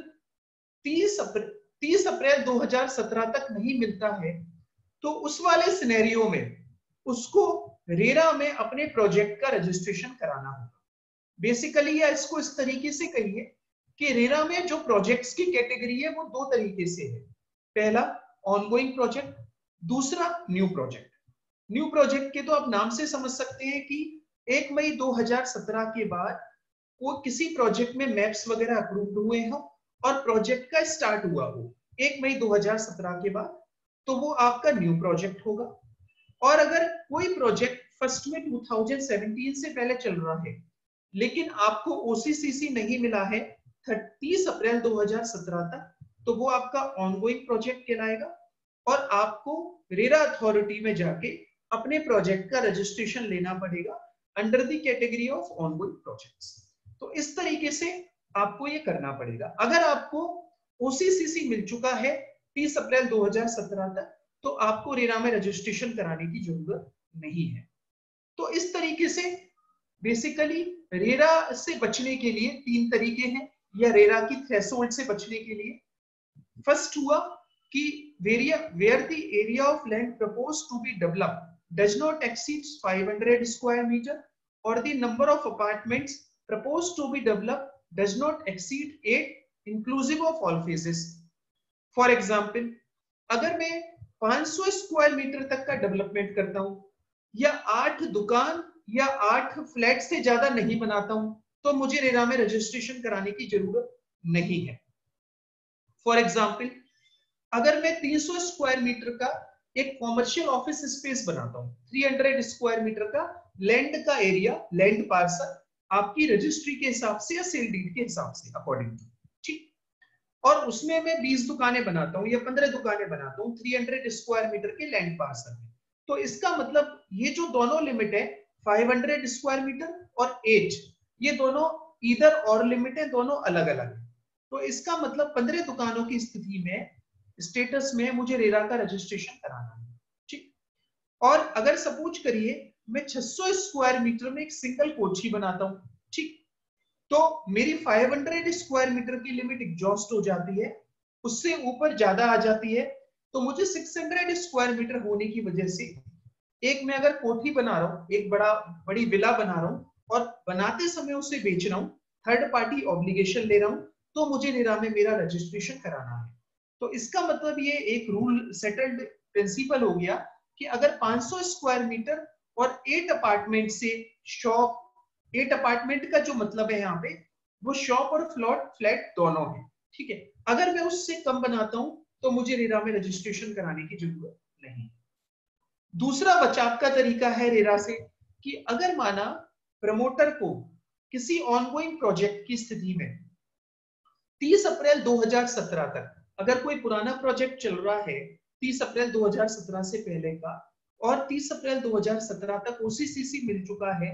Speaker 2: 30 अप्रैल 2017 तक नहीं मिलता है तो उस वाले सिनेरियो में उसको रेरा में अपने प्रोजेक्ट का रजिस्ट्रेशन कराना होगा। बेसिकली या इसको इस तरीके से कहिए कि रेरा में जो प्रोजेक्ट्स की कैटेगरी है वो दो तरीके से है। पहला ऑनगोइंग प्रोजेक्ट, दूसरा न्यू प्रोजेक्ट। न्यू प्रोजेक्ट के तो आप नाम से समझ सकते हैं कि 1 मई 2017 के बाद वो किसी प्रोजेक्ट में मैप्स वगैरह अप्रूव हुए हो और प्रोजेक्ट का स्टार्ट हुआ हो 1 मई 2017 के बाद, तो वो आपका न्यू प्रोजेक्ट होगा। और अगर कोई प्रोजेक्ट 1 मई 2017 से पहले चल रहा है लेकिन आपको ओसीसीसी नहीं मिला है 30 अप्रैल 2017 तक, तो वो आपका ऑनगोइंग प्रोजेक्ट कहलाएगा और आपको रेरा अथॉरिटी में जाके अपने प्रोजेक्ट का रजिस्ट्रेशन लेना पड़ेगा under the category of ongoing projects. तो इस तरीके से आपको ये करना पड़ेगा। अगर आपको ओसीसीसी मिल चुका है 30 अप्रैल 2017 तक तो आपको रेरा में रजिस्ट्रेशन कराने की जरूरत नहीं है। तो इस तरीके से बेसिकली रेरा से बचने के लिए 3 तरीके हैं, या रेरा की थ्रेशोल्ड से बचने के लिए। फर्स्ट हुआ कि where the area of land proposed to be developed does not exceed 500 square meter or the number of apartments proposed to be developed does not exceed 8 inclusive of all phases. For example, अगर मैं 500 square metre तक का development करता हूं या 8 दुकान या 8 flat से ज्यादा नहीं बनाता हूं तो मुझे रेरा में रजिस्ट्रेशन कराने की जरूरत नहीं है। फॉर एग्जाम्पल, अगर मैं 300 स्क्वायर मीटर का एक कॉमर्शियल ऑफिस स्पेस बनाता हूं, 300 स्क्वायर मीटर का लैंड का एरिया, लैंड पार्सल आपकी रजिस्ट्री के हिसाब से या सेल डीड के हिसाब से अकॉर्डिंग, ठीक, और उसमें मैं 20 दुकानें बनाता हूं या 15 दुकानें बनाता हूं 300 स्क्वायर मीटर के लैंड पार्सल में, तो इसका मतलब ये जो दोनों लिमिट है 500 स्क्वायर मीटर और 8, ये दोनों इधर और लिमिट है, दोनों अलग अलग है। तो इसका मतलब 15 दुकानों की स्थिति में स्टेटस में मुझे रेरा का रजिस्ट्रेशन कराना है, ठीक। और अगर सपोज करिए मैं 600 स्क्वायर मीटर में एक सिंगल कोठी बनाता हूं, ठीक, तो मेरी 500 स्क्वायर मीटर की लिमिट एग्जॉस्ट हो जाती है, उससे ऊपर ज्यादा आ जाती है, तो मुझे 600 स्क्वायर मीटर होने की वजह से एक मैं अगर कोठी बना रहा हूं, एक बड़ी विला बना रहा हूं और बनाते समय उसे बेच रहा हूं, थर्ड पार्टी ऑब्लिगेशन ले रहा हूं, तो मुझे रेरा में मेरा रजिस्ट्रेशन कराना है। तो इसका मतलब ये एक रूल सेटल्ड प्रिंसिपल हो गया कि अगर 500 स्क्वायर मीटर और 8 अपार्टमेंट से शॉप, 8 अपार्टमेंट का जो मतलब है यहाँ पे वो शॉप और फ्लैट दोनों है, ठीक है, अगर मैं उससे कम बनाता हूं तो मुझे रेरा में रजिस्ट्रेशन कराने की जरूरत नहीं। दूसरा बचाव का तरीका है रेरा से कि अगर माना प्रमोटर को किसी ऑनगोइंग प्रोजेक्ट की स्थिति में 30 अप्रैल 2017 तक, अगर कोई पुराना प्रोजेक्ट चल रहा है 30 अप्रैल 2017 से पहले का और 30 अप्रैल 2017 तक ओसीसीसी मिल चुका है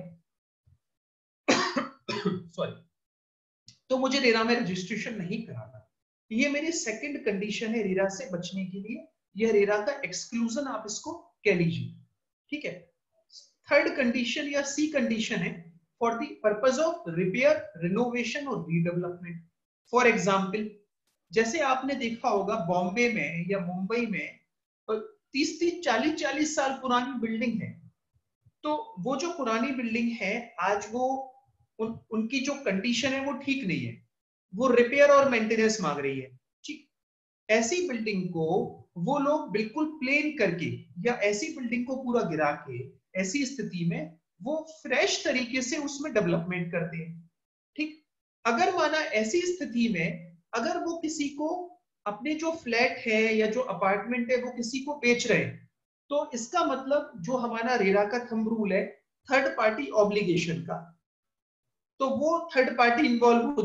Speaker 2: सॉरी, तो मुझे रेरा में रजिस्ट्रेशन नहीं कराना। ये मेरी सेकंड कंडीशन है रेरा से बचने के लिए यह रेरा का एक्सक्लूजन आप इसको कह लीजिए, ठीक है। थर्ड कंडीशन या सी कंडीशन है for the purpose of repair, renovation और रीडेवलपमेंट। फॉर एग्जाम्पल, जैसे आपने देखा होगा बॉम्बे में या मुंबई में 30-30, 40-40 साल पुरानी बिल्डिंग है, तो वो जो पुरानी बिल्डिंग है आज वो उनकी जो कंडीशन है वो ठीक नहीं है, वो रिपेयर और मेंटेनेंस मांग रही है, ठीक। ऐसी बिल्डिंग को वो लोग बिल्कुल प्लेन करके या ऐसी बिल्डिंग को पूरा गिरा के ऐसी स्थिति में वो फ्रेश तरीके से उसमें डेवलपमेंट करते हैं, ठीक। अगर माना ऐसी स्थिति में अगर वो किसी को अपने जो फ्लैट है या जो अपार्टमेंट है वो किसी को बेच रहे हैं, तो इसका मतलब जो हमारा रेरा का थंब रूल है थर्ड पार्टी ऑब्लिगेशन का, तो वो थर्ड पार्टी इन्वॉल्व हो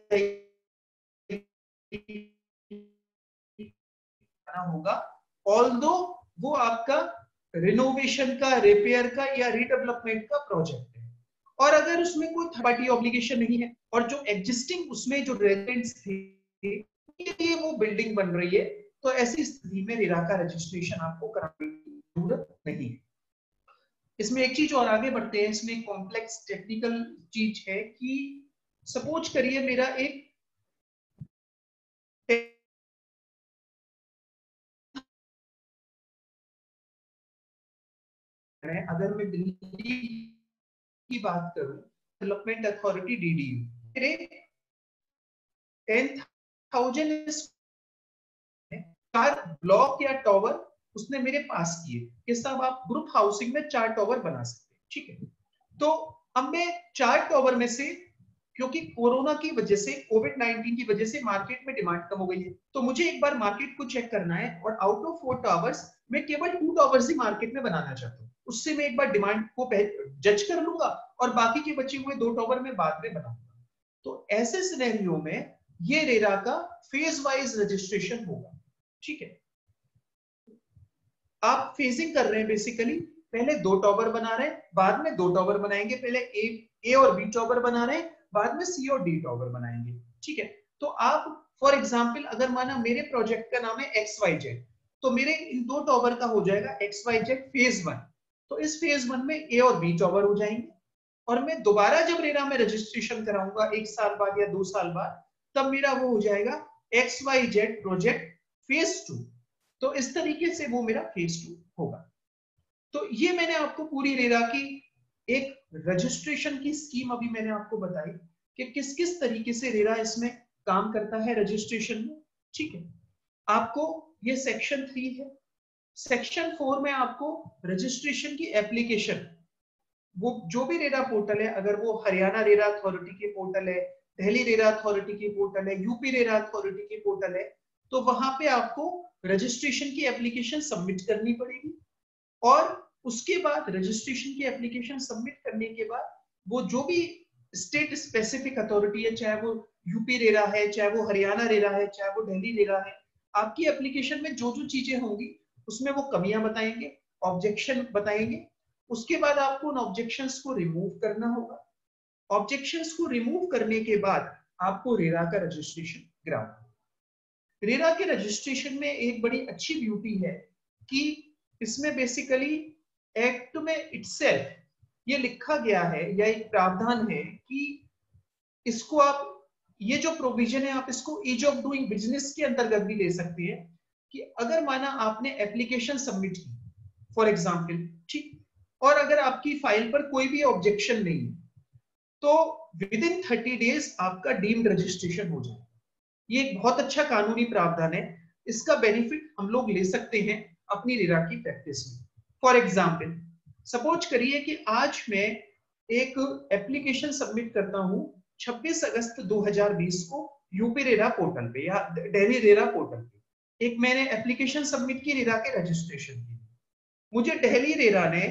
Speaker 2: जाएगा होगा, ऑल्दो वो आपका रिनोवेशन का, रिपेयर का या रीडेवलपमेंट का प्रोजेक्ट है। और अगर उसमें कोई थर्ड पार्टी ऑब्लिगेशन नहीं है और जो एग्जिस्टिंग उसमें जो रेजिडेंट्स थे ये वो बिल्डिंग बन रही है, तो ऐसी स्थिति में रेरा का रजिस्ट्रेशन आपको कराने की जरूरत नहीं है। इसमें एक चीज और आगे बढ़ते हैं, इसमें एक कॉम्प्लेक्स टेक्निकल चीज है कि सपोज करिए मेरा एक अगर मैं दिल्ली की बात करूं, डेवलपमेंट अथॉरिटी DDU, मेरे 10,000 4 ब्लॉक या टावर उसने मेरे पास किए कि साहब आप ग्रुप हाउसिंग में 4 टावर बना सकते हैं, ठीक है। तो अब मैं 4 टावर में से, क्योंकि कोरोना की वजह से, कोविड-19 की वजह से मार्केट में डिमांड कम हो गई है, तो मुझे एक बार मार्केट को चेक करना है और आउट ऑफ 4 टावर्स मैं केवल 2 टावर्स ही मार्केट में बनाना चाहता हूँ। उससे मैं एक बार डिमांड को जज कर लूंगा और बाकी के बचे हुए 2 टावर मैं बाद में बनाऊंगा। तो ऐसे सिनेरियो में ये रेरा का फेज वाइज रजिस्ट्रेशन होगा, ठीक है। आप फेजिंग कर रहे हैं, बेसिकली पहले 2 टावर बना रहे हैं, बाद में 2 टावर बनाएंगे, पहले ए और बी टावर बना रहे हैं, बाद में सी और डी टावर बनाएंगे, ठीक है। तो आप फॉर एग्जांपल अगर माना मेरे प्रोजेक्ट का नाम है XYZ, तो मेरे इन 2 टावर का हो जाएगा XYZ फेज 1, तो इस फेज 1 में ए और बी टावर हो जाएंगे, और मैं दोबारा जब रेरा में रजिस्ट्रेशन कराऊंगा 1 साल बाद या 2 साल बाद, तब मेरा वो हो जाएगा XYZ प्रोजेक्ट फेज 2, तो इस तरीके से वो मेरा फेज 2 होगा। तो ये मैंने आपको पूरी रेरा की एक रजिस्ट्रेशन की स्कीम अभी मैंने आपको बताई कि किस किस तरीके से रेरा इसमें काम करता है रजिस्ट्रेशन में, ठीक है। आपको ये सेक्शन 3 है। सेक्शन 4 में आपको रजिस्ट्रेशन की एप्लीकेशन, वो जो भी रेरा पोर्टल है, अगर वो हरियाणा रेरा अथॉरिटी के पोर्टल है, दिल्ली रेरा अथॉरिटी के पोर्टल है, यूपी रेरा अथॉरिटी के पोर्टल है, तो वहां पे आपको रजिस्ट्रेशन की एप्लीकेशन सबमिट करनी पड़ेगी। और उसके बाद रजिस्ट्रेशन की एप्लीकेशन सबमिट करने के बाद वो जो भी स्टेट स्पेसिफिक अथॉरिटी है, चाहे वो यूपी रेरा है, चाहे वो हरियाणा रेरा है, चाहे वो दिल्ली रेरा है, आपकी एप्लीकेशन में जो जो चीजें होंगी उसमें वो कमियां बताएंगे, ऑब्जेक्शन बताएंगे। उसके बाद आपको उन ऑब्जेक्शंस को रिमूव करना होगा। ऑब्जेक्शंस को रिमूव करने के बाद आपको रेरा का रजिस्ट्रेशन ग्रांट। रेरा के रजिस्ट्रेशन में एक बड़ी अच्छी ब्यूटी है कि इसमें बेसिकली एक्ट में इटसेल्फ ये लिखा गया है या एक प्रावधान है कि इसको आप, ये जो प्रोविजन है आप इसको ईज ऑफ डूइंग बिजनेस के अंतर्गत भी ले सकते हैं कि अगर माना आपने एप्लीकेशन सबमिट की फॉर एग्जांपल, ठीक, और अगर आपकी फाइल पर कोई भी ऑब्जेक्शन नहीं है तो विद इन 30 डेज आपका डीम्ड रजिस्ट्रेशन हो जाए। ये एक बहुत अच्छा कानूनी प्रावधान है, इसका बेनिफिट हम लोग ले सकते हैं अपनी रेरा की प्रैक्टिस में। फॉर एग्जांपल सपोज करिए कि आज मैं एक एप्लीकेशन सबमिट करता हूं 26 अगस्त 2020 को यूपी रेरा पोर्टल पे या दिल्ली रेरा पोर्टल पे। एक मैंने एप्लीकेशन सबमिट की रेरा के रजिस्ट्रेशन की, मुझे दिल्ली रेरा ने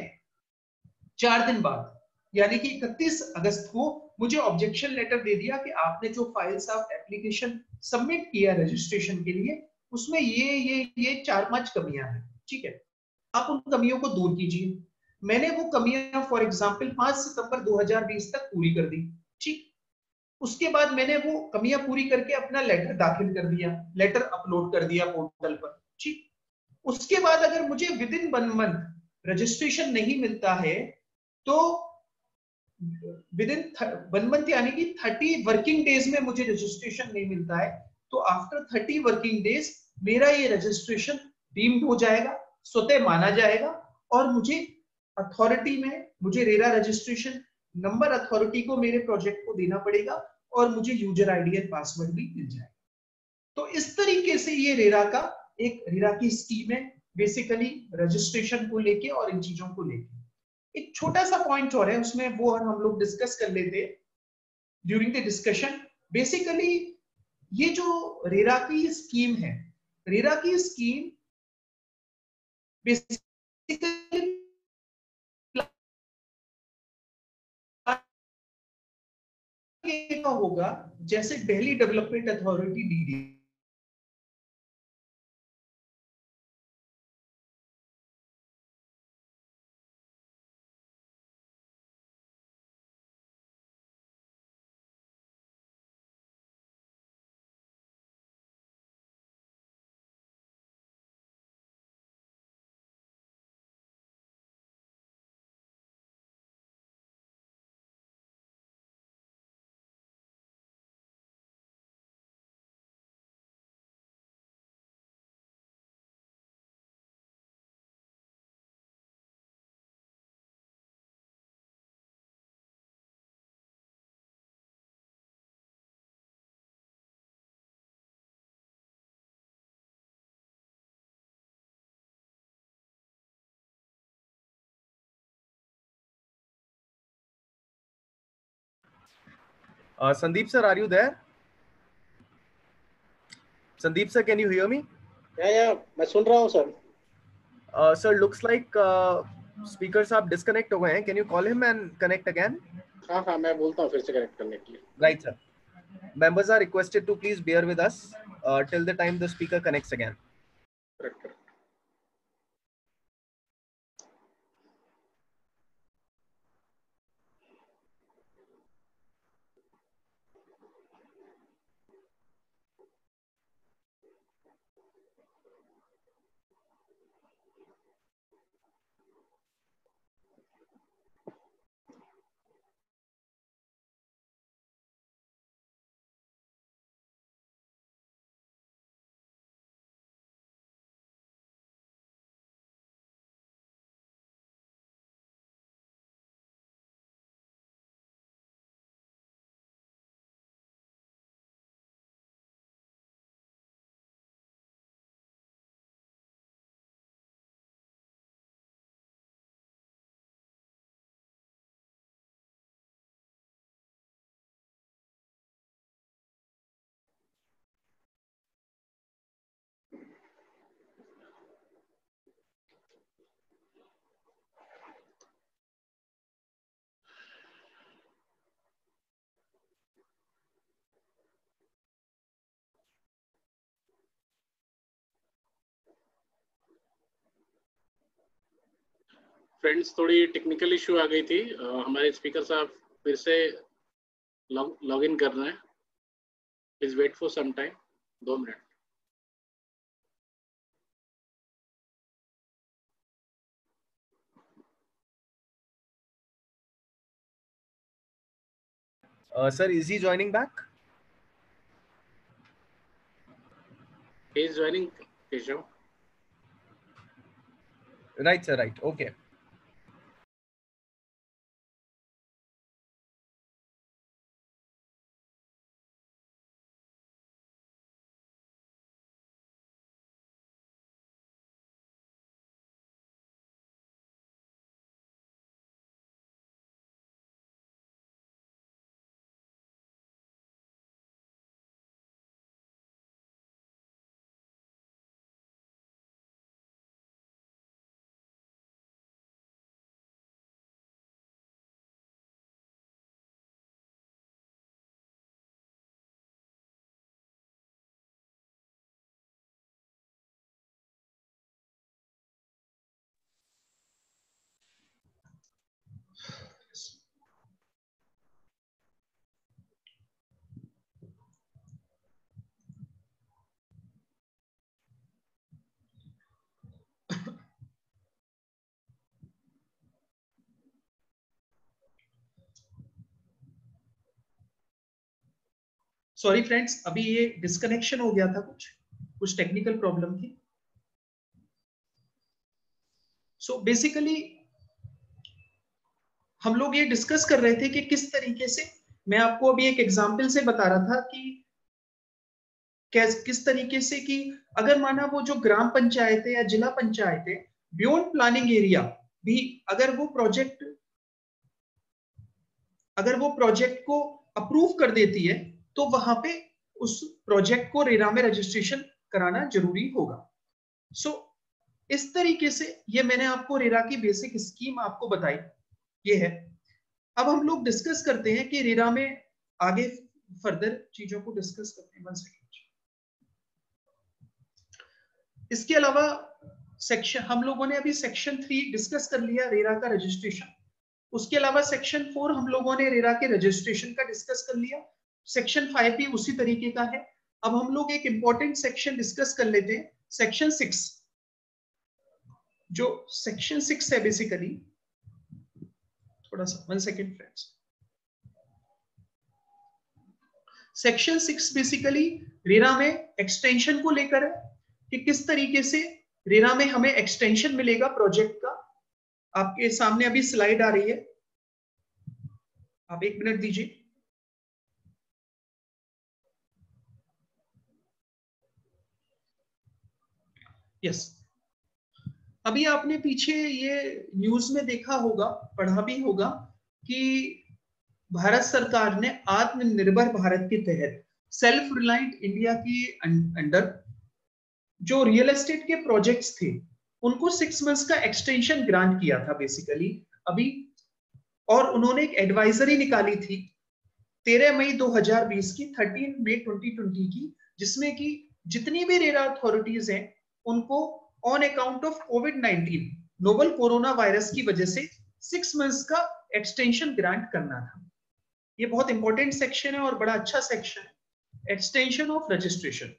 Speaker 2: 4 दिन बाद यानी कि 31 अगस्त को मुझे ऑब्जेक्शन लेटर दे दिया कि आपने जो फाइल्स आप एप्लीकेशन सबमिट किया रजिस्ट्रेशन के लिए उसमें ये 4-5 कमियां हैं, ठीक है, आप उन कमियों को दूर कीजिए। मैंने वो कमियां फॉर एग्जांपल 5 सितंबर 2020 तक पूरी कर दी, ठीक। उसके बाद मैंने वो कमियां पूरी करके अपना लेटर दाखिल कर दिया, लेटर अपलोड कर दिया पोर्टल पर, ठीक। उसके बाद अगर मुझे विद इन 1 मंथ रजिस्ट्रेशन नहीं मिलता है तो विद इन 1 मंथ यानी कि 30 वर्किंग डेज में मुझे रजिस्ट्रेशन नहीं मिलता है तो आफ्टर 30 वर्किंग डेज मेरा ये रजिस्ट्रेशन डीम्ड हो जाएगा, स्वतः माना जाएगा और मुझे अथॉरिटी में मुझे रेरा रजिस्ट्रेशन नंबर अथॉरिटी को मेरे प्रोजेक्ट को देना पड़ेगा और मुझे यूजर आईडी एंड पासवर्ड भी मिल जाएगा। तो इस तरीके से ये रेरा की स्कीम है बेसिकली रजिस्ट्रेशन को लेके और इन चीजों को लेके। एक छोटा सा पॉइंट और है उसमें, वो हम लोग डिस्कस कर लेते ड्यूरिंग द डिस्कशन। बेसिकली ये जो रेरा की स्कीम है, रेरा की स्कीम बेसिकली होगा जैसे Delhi development authority D
Speaker 3: Sandeep sir, are you there? Sandeep sir, can you hear me?
Speaker 1: Yeah, मैं सुन रहा हूँ sir.
Speaker 3: Sir, looks like speaker साहब disconnect हो गए हैं. Can you call him and connect again?
Speaker 1: हाँ मैं बोलता हूँ फिर से connect करने के लिए.
Speaker 3: Right sir. Members are requested to please bear with us till the time the speaker connects again.
Speaker 1: Correct. Friends, थोड़ी टेक्निकल इशू आ गई थी. हमारे स्पीकर साहब फिर से लॉग इन कर रहे हैं. Please wait for some time, 2 minute.
Speaker 3: Sir, is he joining back?
Speaker 1: He is joining, Keshav.
Speaker 3: Right sir, right. Okay.
Speaker 2: Sorry friends, अभी ये डिस्कनेक्शन हो गया था, कुछ टेक्निकल प्रॉब्लम थी। सो बेसिकली हम लोग ये डिस्कस कर रहे थे कि किस तरीके से, मैं आपको अभी एक एग्जांपल से बता रहा था कि किस तरीके से कि अगर माना वो जो ग्राम पंचायत है या जिला पंचायत है, बियॉन्ड प्लानिंग एरिया भी अगर वो प्रोजेक्ट को अप्रूव कर देती है, तो वहां पे उस प्रोजेक्ट को रेरा में रजिस्ट्रेशन कराना जरूरी होगा। सो इस तरीके से ये मैंने आपको रेरा की बेसिक स्कीम आपको बताई, ये है। अब हम लोग डिस्कस करते हैं कि रेरा में आगे फर्दर चीजों को डिस्कस करते हैं। 1 सेकंड। इसके अलावा सेक्शन, हम लोगों ने अभी सेक्शन 3 डिस्कस कर लिया, रेरा का रजिस्ट्रेशन। उसके अलावा सेक्शन 4 हम लोगों ने रेरा के रजिस्ट्रेशन का डिस्कस कर लिया। सेक्शन 5 भी उसी तरीके का है। अब हम लोग एक इंपॉर्टेंट सेक्शन डिस्कस कर लेते हैं, सेक्शन 6। जो सेक्शन 6 है बेसिकली, थोड़ा सा 1 second friends. Section 6 basically RERA में एक्सटेंशन को लेकर है कि किस तरीके से रेरा में हमें एक्सटेंशन मिलेगा प्रोजेक्ट का। आपके सामने अभी स्लाइड आ रही है, आप 1 मिनट दीजिए। यस, अभी आपने पीछे ये न्यूज में देखा होगा, पढ़ा भी होगा कि भारत सरकार ने आत्मनिर्भर भारत के तहत सेल्फ रिलायंट इंडिया की अंडर जो रियल एस्टेट के प्रोजेक्ट्स थे उनको 6 मंथ्स का एक्सटेंशन ग्रांट किया था बेसिकली अभी। और उन्होंने एक एडवाइजरी निकाली थी 13 मई 2020 की, 13 मई 2020 की, जिसमें कि जितनी भी रेरा अथॉरिटीज हैं उनको on account of COVID novel coronavirus की वजह से 6 मंथ्स का एक्सटेंशन ग्रांट करना था। ये बहुत इंपॉर्टेंट सेक्शन है और बड़ा अच्छा सेक्शन है, एक्सटेंशन ऑफ रजिस्ट्रेशन।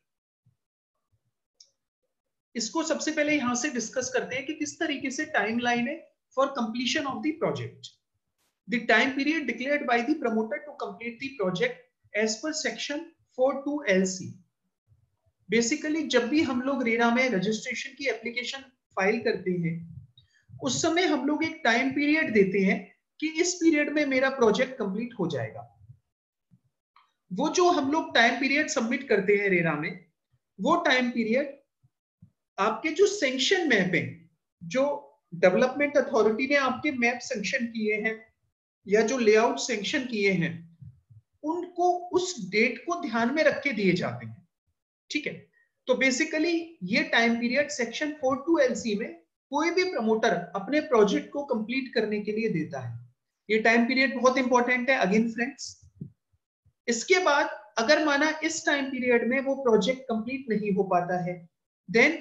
Speaker 2: इसको सबसे पहले यहां से डिस्कस करते हैं कि किस तरीके से टाइमलाइन है for completion of the project. The time period declared by the promoter to complete the project as per section 42 LC। Basically जब भी हम लोग रेरा में रजिस्ट्रेशन की एप्लीकेशन फाइल करते हैं उस समय हम लोग एक टाइम पीरियड देते हैं कि इस पीरियड में मेरा प्रोजेक्ट कंप्लीट हो जाएगा। वो जो हम लोग टाइम पीरियड सबमिट करते हैं रेरा में, वो टाइम पीरियड आपके जो सैंक्शन मैप है, जो डेवलपमेंट अथॉरिटी ने आपके मैप सैंक्शन किए हैं या जो लेआउट सैंक्शन किए हैं, उनको उस डेट को ध्यान में रख के दिए जाते हैं। ठीक है, तो बेसिकली ये टाइम पीरियड सेक्शन 42 LC में कोई भी प्रमोटर अपने प्रोजेक्ट को कंप्लीट करने के लिए देता है। ये टाइम पीरियड बहुत इंपॉर्टेंट है अगेन फ्रेंड्स। इसके बाद अगर माना इस टाइम पीरियड में वो प्रोजेक्ट कंप्लीट नहीं हो पाता है, देन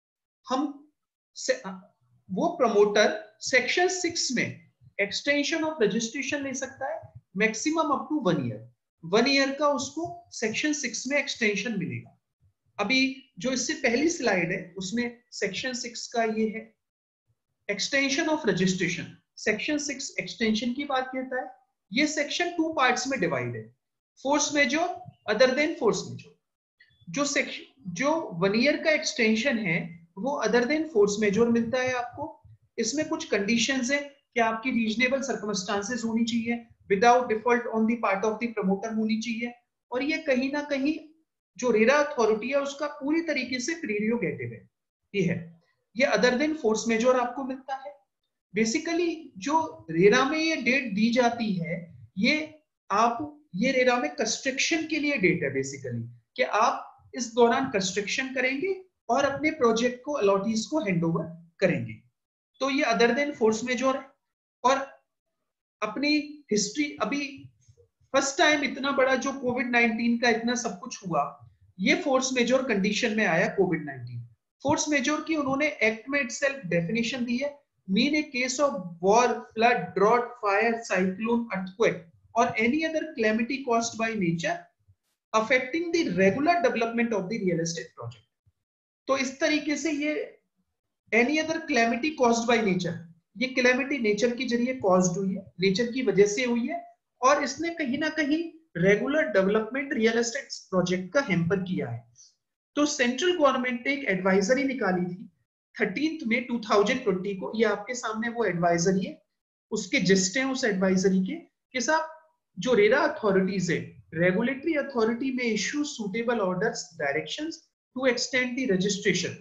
Speaker 2: वो प्रमोटर सेक्शन 6 में एक्सटेंशन ऑफ रजिस्ट्रेशन ले सकता है, maximum up to 1 year. 1 year का उसको सेक्शन 6 में एक्सटेंशन मिलेगा। अभी जो इससे पहली स्लाइड है उसमें सेक्शन 6 का ये है extension of registration. Section 6 extension की बात करता है। ये सेक्शन 2 पार्ट्स में डिवाइड है, force majeure, other than force majeure. जो 1 ईयर का एक्सटेंशन है वो अदर देन फोर्स मेजोर मिलता है आपको। इसमें कुछ कंडीशंस है कि आपकी रीजनेबल सर्कमस्टांसेस होनी चाहिए, without default on the part of the promoter होनी चाहिए, और ये कहीं ना कहीं जो रेरा अथॉरिटी है उसका पूरी तरीके से प्रीरोगेटिव है। ये अदर देन फोर्स मेजोर आपको मिलता है। बेसिकली जो रेरा में ये डेट दी जाती है, ये रेरा में कंस्ट्रक्शन के लिए डेट है बेसिकली, कि आप इस दौरान कंस्ट्रक्शन करेंगे और अपने प्रोजेक्ट को अलॉटीज को हैंडओवर करेंगे। तो ये अदर देन फोर्स मेजोर है। और अपनी हिस्ट्री, अभी फर्स्ट टाइम इतना बड़ा जो कोविड-19 का इतना सब कुछ हुआ, ये फोर्स मेजोर कंडीशन में आया कोविड-19। फोर्स मेजोर की उन्होंने एक्ट में इटसेल्फ डेफिनेशन दी है, mean a case of war, flood, drought, fire, cyclone, earthquake और any other calamity caused by nature affecting the regular development of the real estate project. तो इस तरीके से ये any other calamity caused by nature, ये calamity nature के जरिए caused हुई है, नेचर की वजह से हुई है, और इसने कहीं ना कहीं regular development real estate project का हैम्पर किया है। तो सेंट्रल गवर्नमेंट ने एक एडवाइजरी निकाली थी 13 मई 2020 को। ये आपके सामने वो एडवाइजरी है, उसके जिस्ट हैं उस एडवाइजरी के कि साहब जो रेरा अथॉरिटीज है, रेगुलेटरी अथॉरिटी में issue suitable orders directions to extend the registration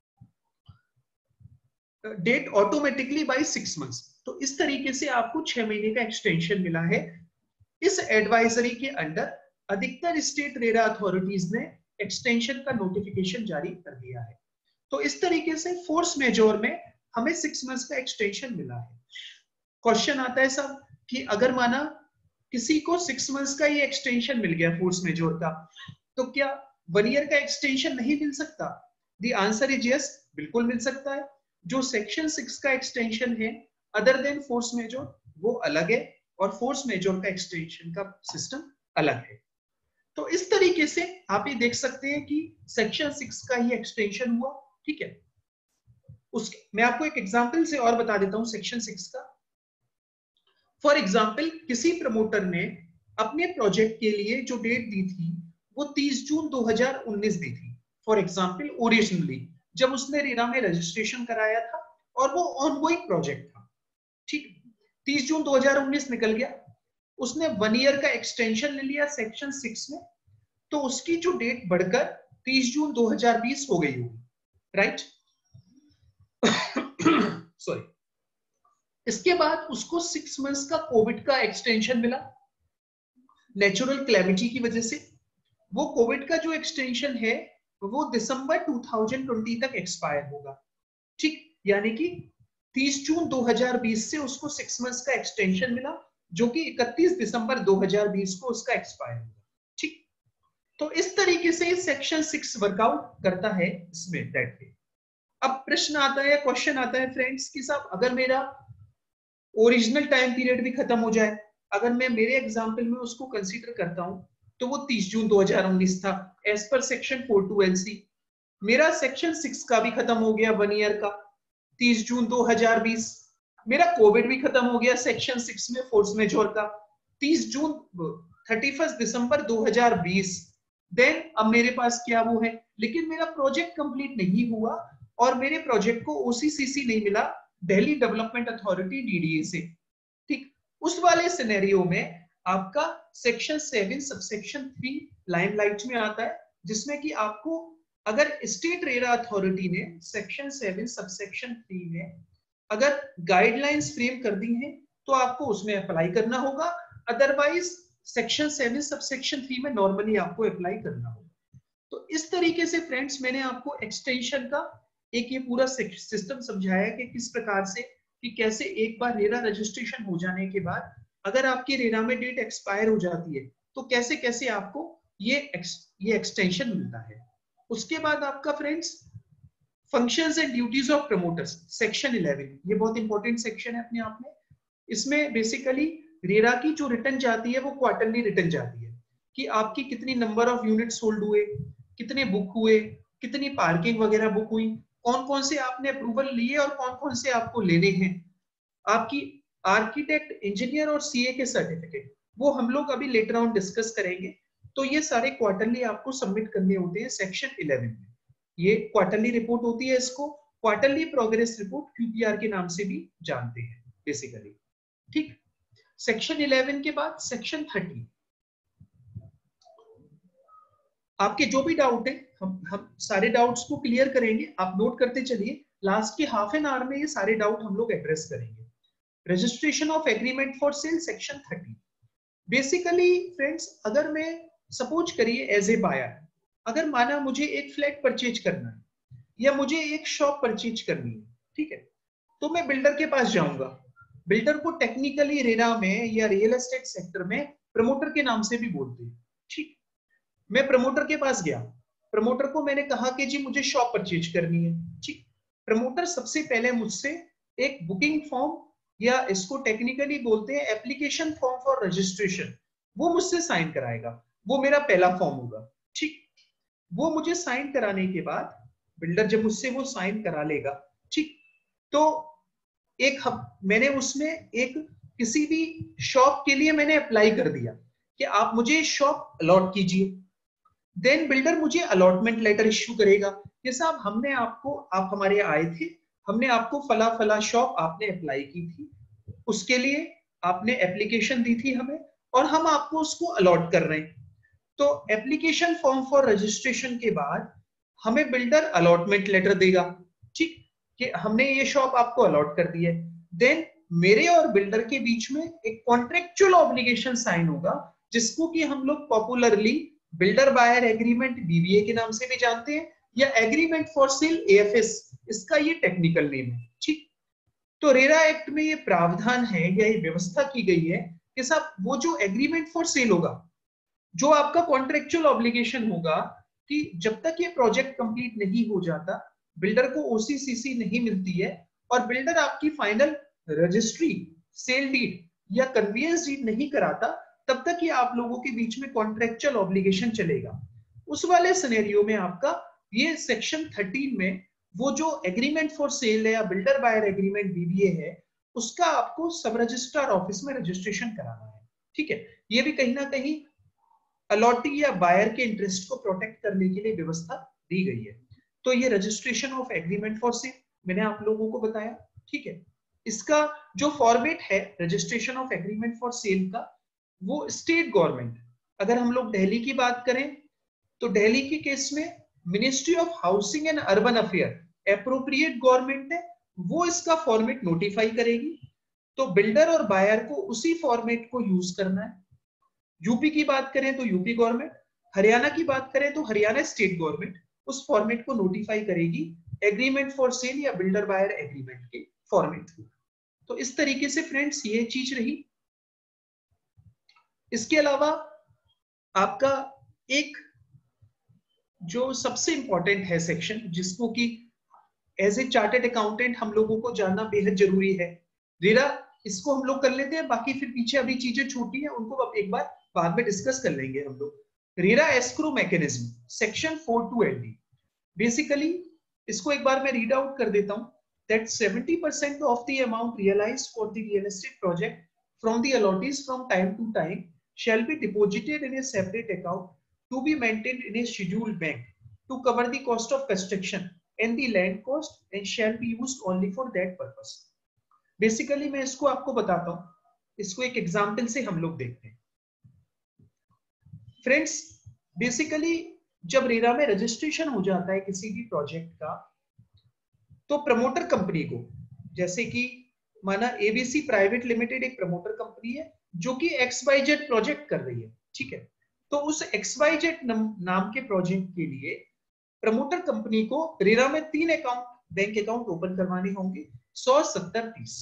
Speaker 2: date automatically by 6 months. तो इस तरीके से आपको 6 महीने का एक्सटेंशन मिला है। इस एडवाइजरी के अंडर अधिकतर स्टेट रेरा अथॉरिटीज ने एक्सटेंशन का नोटिफिकेशन जारी कर दिया है। तो इस तरीके से फोर्स मेजोर में हमें 6 मंथ्स का एक्सटेंशन मिला है। क्वेश्चन आता है साहब कि अगर माना किसी को 6 मंथ्स का ये एक्सटेंशन मिल गया फोर्स मेजोर का, तो क्या 1 ईयर का एक्सटेंशन नहीं मिल सकता? द आंसर इज यस, बिल्कुल मिल सकता है। जो सेक्शन 6 का एक्सटेंशन है अदर देन फोर्स मेजोर वो अलग है, और फोर्स मेजोर का एक्सटेंशन का सिस्टम अलग है। तो इस तरीके से आप ये देख सकते हैं कि सेक्शन 6 का ही एक्सटेंशन हुआ। ठीक है, उसके मैं आपको एक एग्जांपल से और बता देता हूं सेक्शन 6 का। फॉर एग्जांपल किसी प्रमोटर ने अपने प्रोजेक्ट के लिए जो डेट दी थी वो 30 जून 2019 दी थी। फॉर एग्जांपल ओरिजिनली जब उसने रेरा में रजिस्ट्रेशन कराया था और वो ऑनगोइंग प्रोजेक्ट था। ठीक, 30 जून 2019 निकल गया, उसने 1 ईयर का एक्सटेंशन ले लिया सेक्शन 6 में, तो उसकी जो डेट बढ़कर 30 जून 2020 हो गई होगी, राइट? सॉरी। इसके बाद उसको 6 मंथ्स का कोविड का एक्सटेंशन मिला नेचुरल क्लैमिटी की वजह से। वो कोविड का जो एक्सटेंशन है वो दिसंबर 2020 तक एक्सपायर होगा। ठीक, यानी कि 30 जून 2020 से उसको 6 मंथ्स का एक्सटेंशन मिला, जो कि 31 दिसंबर 2020 को उसका एक्सपायर होगा। ठीक, तो इस तरीके से सेक्शन 6 वर्कआउट करता है इसमें दैट वे। अब प्रश्न आता है, क्वेश्चन आता है फ्रेंड्स कि साहब अगर मेरा ओरिजिनल टाइम पीरियड भी खत्म हो जाए, अगर मैं मेरे एग्जांपल में उसको कंसीडर करता हूं तो वो 30 जून 2019 था एज पर सेक्शन 42 LC। मेरा सेक्शन 6 का भी खत्म हो गया 1 ईयर का 30 जून 2020। मेरा कोविड भी खत्म हो गया सेक्शन 6 में फोर्स मेजोर का 31 दिसंबर 2020। देन अब मेरे पास क्या वो है, लेकिन मेरा प्रोजेक्ट कंप्लीट नहीं हुआ और मेरे प्रोजेक्ट को OCCC नहीं मिला, दिल्ली डेवलपमेंट अथॉरिटी DDA से। ठीक, उस वाले सिनेरियो में आपका सेक्शन 7 सबसेक्शन 3 लाइमलाइट में आता है, जिसमें कि आपको अगर स्टेट रेरा अथॉरिटी ने सेक्शन 7 सबसेक्शन 3 में अगर गाइडलाइंस फ्रेम कर दी हैं तो आपको उसमें अप्लाई करना होगा, अदरवाइज सेक्शन 7 सबसेक्शन 3 में नॉर्मली आपको अप्लाई करना होगा। तो इस तरीके से फ्रेंड्स मैंने आपको एक्सटेंशन का एक ये पूरा सिस्टम समझाया कि किस प्रकार से कि कैसे एक बार रेरा रजिस्ट्रेशन हो जाने के बाद अगर आपकी रेरा में डेट एक्सपायर हो जाती है तो कैसे कैसे आपको ये एक्सटेंशन मिलता है। उसके बाद आपका friends functions and duties of promoters section 11, ये बहुत इंपॉर्टेंट सेक्शन है अपने आप में। इसमें बेसिकली रेरा की जो रिटर्न जाती है वो क्वार्टरली रिटर्न जाती है कि आपकी कितनी नंबर ऑफ यूनिट्स सोल्ड हुए, कितने बुक हुए, कितनी पार्किंग वगैरह बुक हुई, कौन कौन से आपने अप्रूवल लिए और कौन कौन से आपको लेने हैं, आपकी आर्किटेक्ट, इंजीनियर और CA के सर्टिफिकेट, वो हम लोग अभी लेटर ऑन डिस्कस करेंगे। तो ये सारे क्वार्टरली आपको सबमिट करने होते हैं सेक्शन 11 में। ये क्वार्टरली रिपोर्ट होती है, इसको क्वार्टरली प्रोग्रेस रिपोर्ट QPR के नाम से भी जानते हैं बेसिकली। ठीक, सेक्शन 11 के बाद सेक्शन 30। आपके जो भी डाउट है हम सारे डाउट्स को क्लियर करेंगे, आप नोट करते चलिए। लास्ट के हाफ एन आवर में ये सारे डाउट हम लोग एड्रेस करेंगे। Registration of agreement for sale section 30। Basically friends अगर मैं सपोज करिए एज ए बायर, अगर माना मुझे एक फ्लैट परचेज करना है या मुझे एक शॉप परचेज करनी है, ठीक है, तो मैं बिल्डर के पास जाऊंगा। बिल्डर को टेक्निकली रेरा में या रियल एस्टेट सेक्टर में प्रमोटर के नाम से भी बोलते हैं। ठीक, मैं प्रमोटर के पास गया, प्रमोटर को मैंने कहा कि जी मुझे शॉप परचेज करनी है। ठीक, प्रमोटर सबसे पहले मुझसे एक बुकिंग फॉर्म या इसको टेक्निकली बोलते हैं एप्लीकेशन फॉर्म फॉर रजिस्ट्रेशन, वो मुझसे साइन कराएगा। वो मेरा पहला फॉर्म होगा। ठीक, वो मुझे साइन कराने के बाद बिल्डर जब मुझसे वो साइन करा लेगा, ठीक, तो मैंने उसमें एक किसी भी शॉप के लिए मैंने अप्लाई कर दिया कि आप मुझे शॉप अलॉट कीजिए। देन बिल्डर मुझे अलॉटमेंट लेटर इश्यू करेगा कि साहब हमने आपको, आप हमारे आए थे, हमने आपको फला फला शॉप आपने अप्लाई की थी, उसके लिए आपने एप्लीकेशन दी थी हमें, और हम आपको उसको अलॉट कर रहे हैं। तो एप्लीकेशन फॉर्म फॉर रजिस्ट्रेशन के बाद हमें बिल्डर अलॉटमेंट लेटर देगा, ठीक, कि हमने ये शॉप आपको अलॉट कर दी है। देन मेरे और बिल्डर के बीच में एक कॉन्ट्रेक्चुअल ऑब्लिगेशन साइन होगा, जिसको कि हम लोग popularly builder buyer agreement BBA के नाम से भी जानते हैं, या एग्रीमेंट फॉर सेल एएफएस, इसका ये टेक्निकल नेम है, ठीक। तो रेरा एक्ट में ये प्रावधान है या ये व्यवस्था की गई है कि साहब वो जो एग्रीमेंट फॉर सेल होगा, जो आपका कॉन्ट्रेक्चुअल ऑब्लिगेशन होगा, कि जब तक ये प्रोजेक्ट कंप्लीट नहीं हो जाता, बिल्डर को ओसीसीसी नहीं मिलती है, और बिल्डर आपकी फाइनल रजिस्ट्री, सेल डीड या कन्वेंस डीड नहीं कराता, तब तक ये आप लोगों के बीच में कॉन्ट्रेक्चुअल ऑब्लिगेशन चलेगा। उस वाले सिनेरियो में आपका ये सेक्शन 13 में वो जो एग्रीमेंट फॉर सेल है या बिल्डर बायर एग्रीमेंट बीबीए है, उसका आपको सब रजिस्ट्रार ऑफिस में रजिस्ट्रेशन कराना है, ठीक है। ये भी कहीं ना कहीं अलॉटी या बायर के इंटरेस्ट को प्रोटेक्ट करने के लिए व्यवस्था दी गई है। तो ये registration of agreement for sale मैंने आप लोगों को बताया, ठीक है। इसका जो फॉर्मेट है registration of agreement for sale का, वो स्टेट गवर्नमेंट, अगर हम लोग दिल्ली की बात करें तो दिल्ली के केस में ministry of housing and urban affair appropriate government है, वो इसका फॉर्मेट नोटिफाई करेगी। तो बिल्डर और बायर को उसी फॉर्मेट को यूज करना है। यूपी की बात करें तो यूपी गवर्नमेंट, हरियाणा की बात करें तो हरियाणा स्टेट गवर्नमेंट उस फॉर्मेट को नोटिफाई करेगी एग्रीमेंट फॉर सेल या बिल्डर बायर एग्रीमेंट के फॉर्मेट। तो इस तरीके से फ्रेंड्स ये चीज रही। इसके अलावा आपका एक जो सबसे इंपॉर्टेंट है सेक्शन, जिसको कि एज ए चार्टर्ड अकाउंटेंट हम लोगों को जानना बेहद जरूरी है, रेरा, इसको हम लोग कर लेते हैं, बाकी फिर पीछे अभी चीजें छूटी हैं उनको अब एक बार बाद में डिस्कस कर लेंगे हम लोग। RERA escrow mechanism section 42LD, basically इसको एक बार मैं रीड आउट कर देता हूं, that 70% of the amount realized for the real estate project from the allottees from time to time shall be deposited in a separate account to be maintained in a scheduled bank to cover the cost of construction and the land cost and shall be used only for that purpose। Basically मैं इसको आपको बताता हूं, इसको एक example से हम लोग देखते हैं। फ्रेंड्स बेसिकली जब रेरा में रजिस्ट्रेशन हो जाता है किसी भी प्रोजेक्ट का, तो प्रमोटर कंपनी को, जैसे कि माना एबीसी प्राइवेट लिमिटेड एक प्रमोटर कंपनी है जो कि XYZ प्रोजेक्ट कर रही है, ठीक है। तो उस XYZ नाम के प्रोजेक्ट के लिए प्रमोटर कंपनी को रेरा में 3 अकाउंट, बैंक अकाउंट ओपन करवाने होंगे, 100, 70, 30।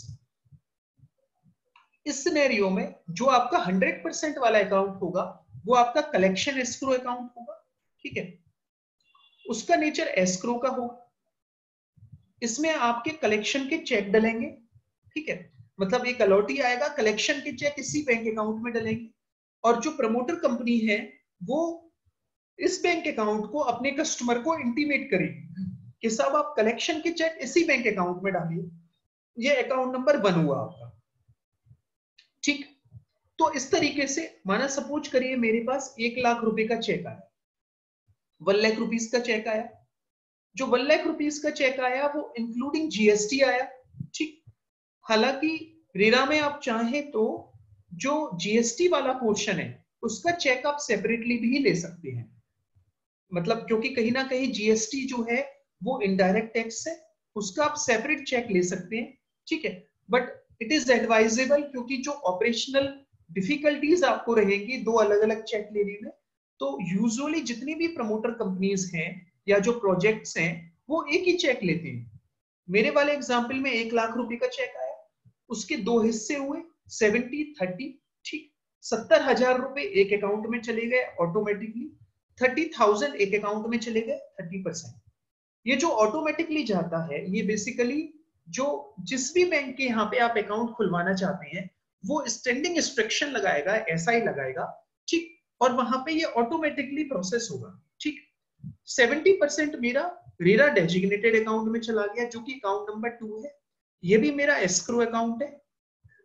Speaker 2: इस सिनेरियो में जो आपका 100% वाला अकाउंट होगा वो आपका कलेक्शन एस्क्रो अकाउंट होगा, ठीक है। उसका नेचर एस्क्रो का होगा, इसमें आपके कलेक्शन के चेक डलेंगे, ठीक है। मतलब एक अलॉटी आएगा, कलेक्शन के चेक इसी बैंक अकाउंट में डलेंगे, और जो प्रमोटर कंपनी है वो इस बैंक अकाउंट को अपने कस्टमर को इंटीमेट करेगी कि साहब आप कलेक्शन के चेक इसी बैंक अकाउंट में डालिए, ये अकाउंट नंबर 1 हुआ आपका, ठीक। तो इस तरीके से माना सपोज करिए मेरे पास 1 लाख रुपए का चेक आया, 1 लाख रुपीस का चेक आया। जो 1 लाख रुपीस का चेक आया वो इंक्लूडिंग जीएसटी आया, ठीक। हालांकि रेरा में आप चाहें तो जो जीएसटी वाला पोर्शन है उसका चेक आप सेपरेटली भी ले सकते हैं, मतलब क्योंकि कहीं ना कहीं जीएसटी जो है वो इनडायरेक्ट टैक्स है, उसका आप सेपरेट चेक ले सकते हैं, ठीक है। बट इट इज एडवाइजेबल, क्योंकि जो ऑपरेशनल डिफिकल्टीज आपको रहेंगी 2 अलग अलग चेक लेने में, तो यूजुअली जितनी भी प्रमोटर कंपनीज हैं या जो प्रोजेक्ट्स हैं वो एक ही चेक लेते हैं। मेरे वाले एग्जांपल में 1 लाख रुपए का चेक आया, उसके 2 हिस्से हुए 70-30, ठीक। 70,000 रुपए एक अकाउंट में चले गए ऑटोमेटिकली, 30,000 एक अकाउंट में चले गए 30%। ये जो ऑटोमेटिकली जाता है ये बेसिकली जो जिस भी बैंक के यहाँ पे आप अकाउंट खुलवाना चाहते हैं वो स्टैंडिंग इंस्ट्रक्शन लगाएगा, एसआई लगाएगा, ठीक, और वहां पे ये ऑटोमेटिकली प्रोसेस होगा, ठीक। 70% मेरा रेरा डेजिग्नेटेड अकाउंट में चला गया जो कि अकाउंट नंबर 2 है, ये भी मेरा एस्क्रो अकाउंट है,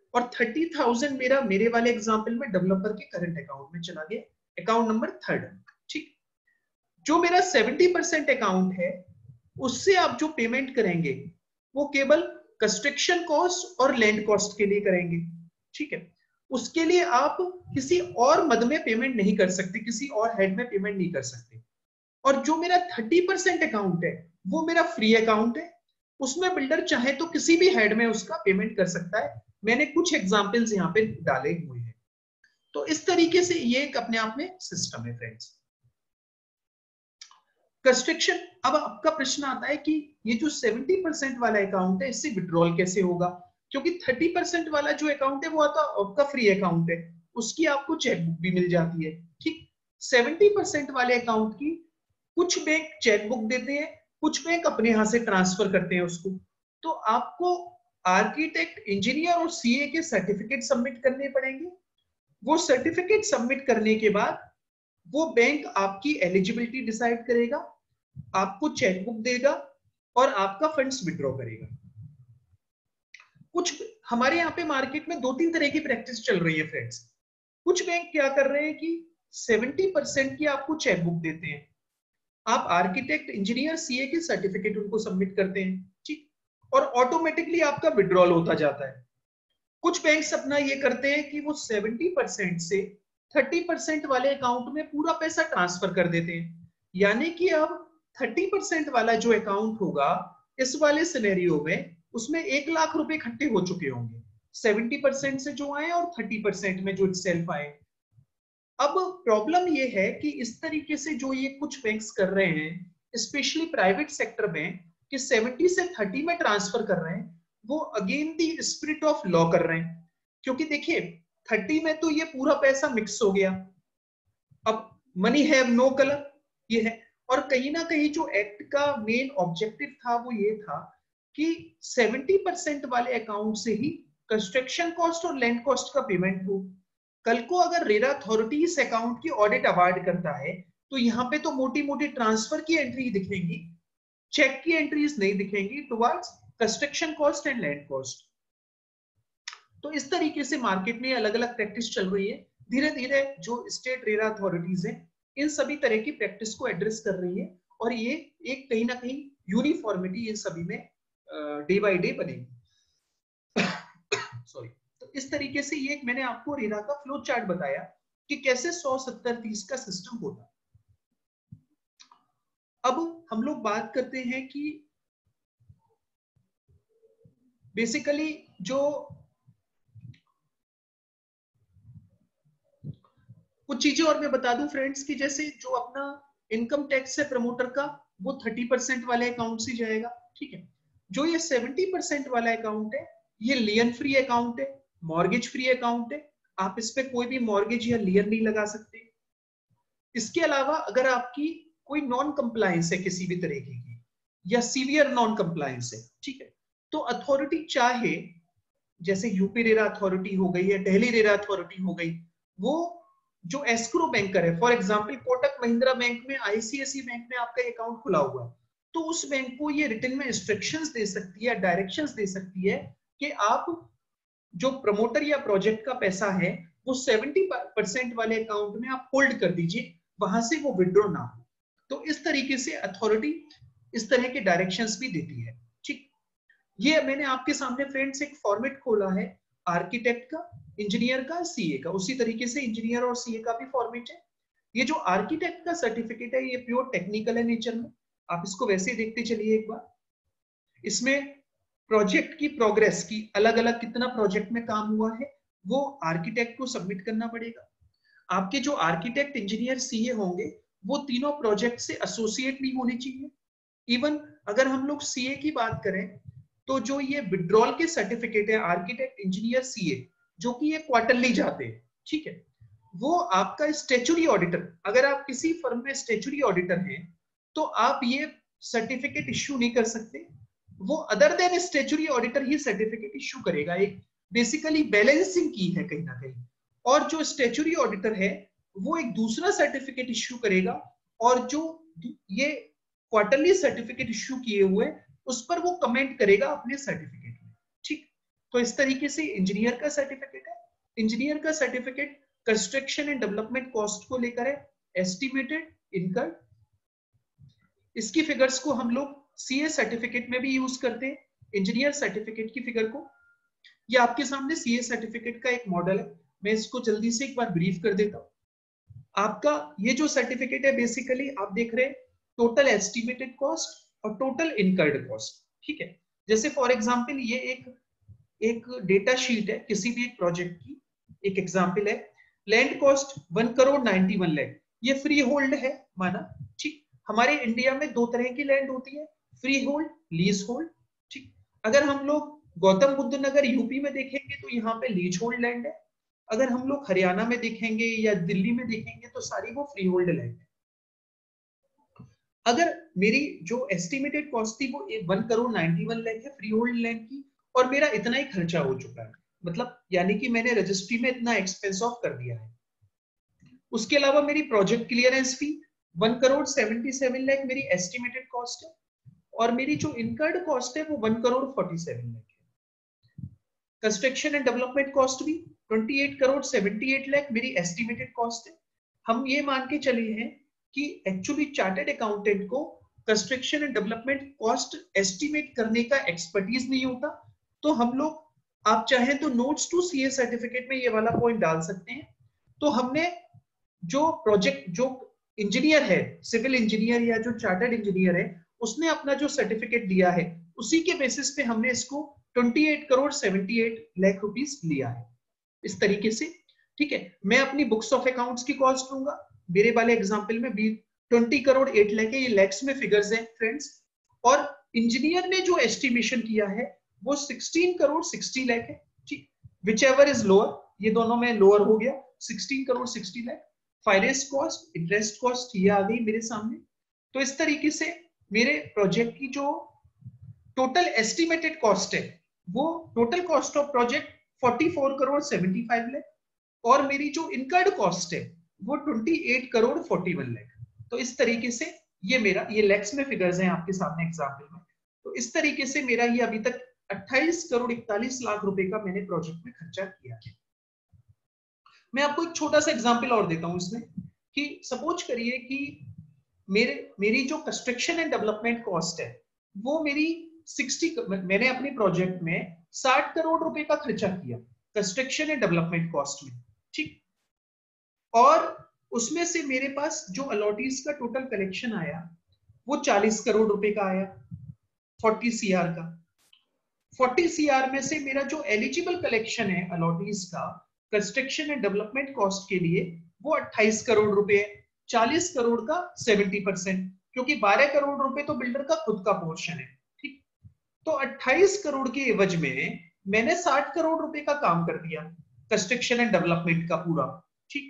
Speaker 2: और 30,000 मेरा मेरे वाले एग्जांपल में डेवलपर के करंट अकाउंट में चला गया, अकाउंट नंबर 3। ठीक, जो मेरा 70% अकाउंट है उससे आप जो पेमेंट करेंगे वो केवल कंस्ट्रक्शन कॉस्ट और लैंड कॉस्ट के लिए करेंगे। ठीक है, उसके लिए आप किसी और मद में पेमेंट नहीं कर सकते, किसी और हेड में पेमेंट नहीं कर सकते। और जो मेरा 30% अकाउंट है वो मेरा फ्री अकाउंट है, उसमें बिल्डर चाहे तो किसी भी हेड में उसका पेमेंट कर सकता है। मैंने कुछ एग्जांपल्स यहाँ पे डाले हुए हैं। तो इस तरीके से ये एक अपने आप में सिस्टम है फ्रेंड्स। कंस्ट्रक्शन, अब आपका प्रश्न आता है कि ये जो 70% वाला अकाउंट है इससे विड्रॉल कैसे होगा, क्योंकि 30% वाला जो अकाउंट है वो आपका फ्री अकाउंट है, उसकी आपको चेकबुक भी मिल जाती है। ठीक, 70% वाले अकाउंट की कुछ बैंक चेकबुक देते हैं, कुछ बैंक अपने यहां से ट्रांसफर करते हैं उसको। तो आपको आर्किटेक्ट, इंजीनियर और सीए के सर्टिफिकेट सबमिट करने पड़ेंगे। वो सर्टिफिकेट सबमिट करने के बाद वो बैंक आपकी एलिजिबिलिटी डिसाइड करेगा, आपको चेकबुक देगा और आपका फंड्स विड्रॉ करेगा। कुछ हमारे यहाँ पे मार्केट में 2-3 तरह की प्रैक्टिस चल रही है फ्रेंड्स। कुछ बैंक क्या कर रहे हैं कि 70% की आपको चेकबुक देते हैं, आप आर्किटेक्ट, इंजीनियर, सीए के सर्टिफिकेट उनको सबमिट करते हैं। ठीक, और ऑटोमेटिकली आपका विड्रॉल होता जाता है। कुछ बैंक्स अपना ये करते हैं कि वो 70% से 30% वाले अकाउंट में पूरा पैसा ट्रांसफर कर देते हैं, यानी कि अब 30% वाला जो अकाउंट होगा इस वाले सिनेरियो में उसमें 1 लाख रुपए इकट्ठे हो चुके होंगे, 70% से जो आए और 30% में जो सेल्फ आए। अब प्रॉब्लम ये है कि इस तरीके से जो ये कुछ बैंक्स कर रहे हैं, स्पेशली प्राइवेट सेक्टर में, कि 70 से 30 में ट्रांसफर कर रहे हैं, वो again the spirit of law कर रहे हैं। क्योंकि देखिए 30 में तो ये पूरा पैसा मिक्स हो गया, अब मनी हैव नो कलर ये है। और कहीं ना कहीं जो एक्ट का मेन ऑब्जेक्टिव था वो ये था कि 70% वाले अकाउंट से ही कंस्ट्रक्शन कॉस्ट और लैंड कॉस्ट का पेमेंट हो। कल को अगर रेरा अथॉरिटी इस अकाउंट की ऑडिट अवार्ड करता है तो यहाँ पे तो मोटी मोटी ट्रांसफर की एंट्री दिखेंगी, चेक की एंट्रीज नहीं दिखेंगी towards construction cost and land cost. तो इस तरीके से मार्केट में अलग अलग प्रैक्टिस चल रही है। धीरे धीरे जो स्टेट रेरा अथॉरिटीज है इन सभी तरह की प्रैक्टिस को एड्रेस कर रही है और ये एक कहीं ना कहीं यूनिफॉर्मिटी इन सभी में डे बाय डे बनेगी। सॉरी। तो इस तरीके से ये मैंने आपको रेरा का फ्लो चार्ट बताया कि कैसे 100-70-30 का सिस्टम होता। अब हम लोग बात करते हैं कि बेसिकली जो कुछ चीजें और मैं बता दूं फ्रेंड्स कि जैसे जो अपना इनकम टैक्स है प्रमोटर का वो 30% वाले अकाउंट से जाएगा। ठीक है, जो ये 70% वाला अकाउंट है ये लियन फ्री अकाउंट है, मॉर्गेज फ्री अकाउंट है, आप इस पे कोई भी मॉर्गेज या लियन नहीं लगा सकते। इसके अलावा अगर आपकी कोई नॉन कंप्लायंस है किसी भी तरीके की या सीवियर नॉन कंप्लायंस है, ठीक है, तो अथॉरिटी चाहे जैसे यूपी रेरा अथॉरिटी हो गई या दिल्ली रेरा अथॉरिटी हो गई, वो जो एस्क्रो बैंकर है, for example Kotak Mahindra bank में, आईसीआईसी बैंक में आपका अकाउंट खुला हुआ है, तो उस बैंक को ये रिटन में इंस्ट्रक्शंस दे सकती है, डायरेक्शंस दे सकती है कि आप जो प्रमोटर या प्रोजेक्ट का पैसा है वो 70% वाले अकाउंट में आप होल्ड कर दीजिए, वहां से वो विड्रॉ ना हो। तो इस तरीके से अथॉरिटी इस तरह के डायरेक्शंस भी देती है। ठीक, ये मैंने आपके सामने फ्रेंड्स एक फॉर्मेट खोला है आर्किटेक्ट का, इंजीनियर का, सीए का, उसी तरीके से इंजीनियर और सीए का भी फॉर्मेट है। ये जो आर्किटेक्ट का सर्टिफिकेट है ये प्योर टेक्निकल है नेचर में, आप इसको वैसे ही देखते चलिए एक बार। इसमें प्रोजेक्ट की प्रोग्रेस की अलग अलग कितना प्रोजेक्ट में काम हुआ है वो आर्किटेक्ट को सबमिट करना पड़ेगा। आपके जो आर्किटेक्ट, इंजीनियर, सीए होंगे वो तीनों प्रोजेक्ट से एसोसिएट नहीं होने चाहिए। इवन अगर हम लोग सीए की बात करें तो जो ये विड्रॉल के सर्टिफिकेट है आर्किटेक्ट, इंजीनियर, सीए, जो कि ये क्वार्टरली जाते हैं, ठीक है, वो आपका स्टैट्यूटरी ऑडिटर, अगर आप किसी फर्म में स्टैट्यूटरी ऑडिटर हैं तो आप ये सर्टिफिकेट इश्यू नहीं कर सकते, वो अदर देन स्टैट्यूटरी ऑडिटर ही सर्टिफिकेट इश्यू करेगा। एक बेसिकली बैलेंसिंग की है कहीं ना कहीं, और जो स्टैट्यूटरी ऑडिटर है वो एक दूसरा सर्टिफिकेट इश्यू करेगा और जो ये क्वार्टरली सर्टिफिकेट इश्यू किए हुए उस पर वो कमेंट करेगा अपने सर्टिफिकेट में। ठीक, तो इस तरीके से इंजीनियर का सर्टिफिकेट है। इंजीनियर का certificate construction and development cost को लेकर है, एस्टिमेटेड इनकम। इसकी फिगर्स को हम लोग सीए सर्टिफिकेट में भी यूज करते हैं, इंजीनियर सर्टिफिकेट की फिगर को। ये आपके सामने सीए सर्टिफिकेट का एक मॉडल है, मैं इसको जल्दी से एक बार ब्रीफ कर देता हूं। आपका ये जो सर्टिफिकेट है बेसिकली आप देख रहे हैं टोटल एस्टिमेटेड कॉस्ट और टोटल इनकर्ड कॉस्ट, ठीक है। जैसे फॉर एग्जांपल ये एक डेटा शीट है किसी भी एक प्रोजेक्ट की, एक एग्जांपल है लैंड कॉस्ट 1,91 लाख, ये फ्री होल्ड है माना, ठीक। हमारे इंडिया में दो तरह की लैंड होती है, फ्री होल्ड, लीज होल्ड, ठीक। अगर हम लोग गौतम बुद्ध नगर यूपी में देखेंगे तो यहाँ पे लीज होल्ड लैंड है। अगर हम लोग हरियाणा में देखेंगे या दिल्ली में देखेंगे तो सारी वो फ्री होल्ड लैंड है। अगर मेरी जो एस्टिमेटेड कॉस्ट थी वो 1,91 लाख है फ्री होल्ड लैंड की, और मेरा इतना ही खर्चा हो चुका है, मतलब यानी कि मैंने रजिस्ट्री में इतना एक्सपेंस ऑफ कर दिया है। उसके अलावा मेरी प्रोजेक्ट क्लियरेंस फी 1,77 लाख मेरी एस्टिमेटेड कॉस्ट है, और मेरी जो इनकर्ड कॉस्ट है वो 1,47 लाख है। कंस्ट्रक्शन एंड डेवलपमेंट कॉस्ट भी 28,78 लाख मेरी एस्टिमेटेड कॉस्ट है। हम ये मान के चले हैं कि एक्चुअली चार्टर्ड अकाउंटेंट को construction and development cost estimate करने का एक्सपर्टीज नहीं होता, तो हम लोग आप चाहें तो नोट्स टू सीए सर्टिफिकेट में ये वाला पॉइंट डाल सकते हैं। तो हमने जो प्रोजेक्ट जो इंजीनियर है, सिविल इंजीनियर या जो चार्टर्ड इंजीनियर है, उसने अपना जो सर्टिफिकेट दिया है उसी के बेसिस पे हमने इसको 28,78 लाख रुपीस लिया है, इस तरीके से, ठीक है। मैं अपनी बुक्स ऑफ अकाउंट्स की कॉस्ट लूंगा, मेरे वाले एग्जांपल में भी 20,08 लाख है, ये लैक्स में फिगर्स हैं फ्रेंड्स, और इंजीनियर ने जो एस्टिमेशन किया है वो 16,60 लाख है, ठीक। विच एवर इज लोअर, ये दोनों में लोअर हो गया, 16,60 lakh. Finance cost, interest cost ये आ गई मेरे सामने। तो इस तरीके से मेरे प्रोजेक्ट की जो टोटल एस्टिमेटेड कॉस्ट है वो total cost of project 44,75 lakh, और मेरी जो इनकर्ड कॉस्ट है वो 28,41 लाख। तो इस तरीके से ये मेरा, ये लैक्स में फिगर्स हैं आपके सामने एग्जांपल में। तो इस तरीके से मेरा ये अभी तक 28,41 लाख रुपए का मैंने प्रोजेक्ट में खर्चा किया है। मैं आपको एक छोटा सा एग्जांपल और देता हूं इसमें, कि सपोज करिए कि मेरी जो कंस्ट्रक्शन एंड डेवलपमेंट कॉस्ट है वो मेरी 60, मैंने अपने प्रोजेक्ट में 60 करोड़ रुपए का खर्चा किया कंस्ट्रक्शन एंड डेवलपमेंट कॉस्ट में, ठीक। और उसमें से मेरे पास जो अलॉटीज का टोटल कलेक्शन आया वो 40 करोड़ रुपए का आया, 40 CR का। 40 CR में से मेरा जो एलिजिबल कलेक्शन है अलॉटीज का कंस्ट्रक्शन एंड डेवलपमेंट कॉस्ट के लिए वो 28 करोड़ रुपए है, 40 करोड़ का 70%, क्योंकि 12 करोड़ रुपए तो बिल्डर का खुद का पोर्शन है, ठीक। तो 28 करोड़ के एवज में मैंने 60 करोड़ रुपए का काम कर दिया कंस्ट्रक्शन एंड डेवलपमेंट का पूरा, ठीक।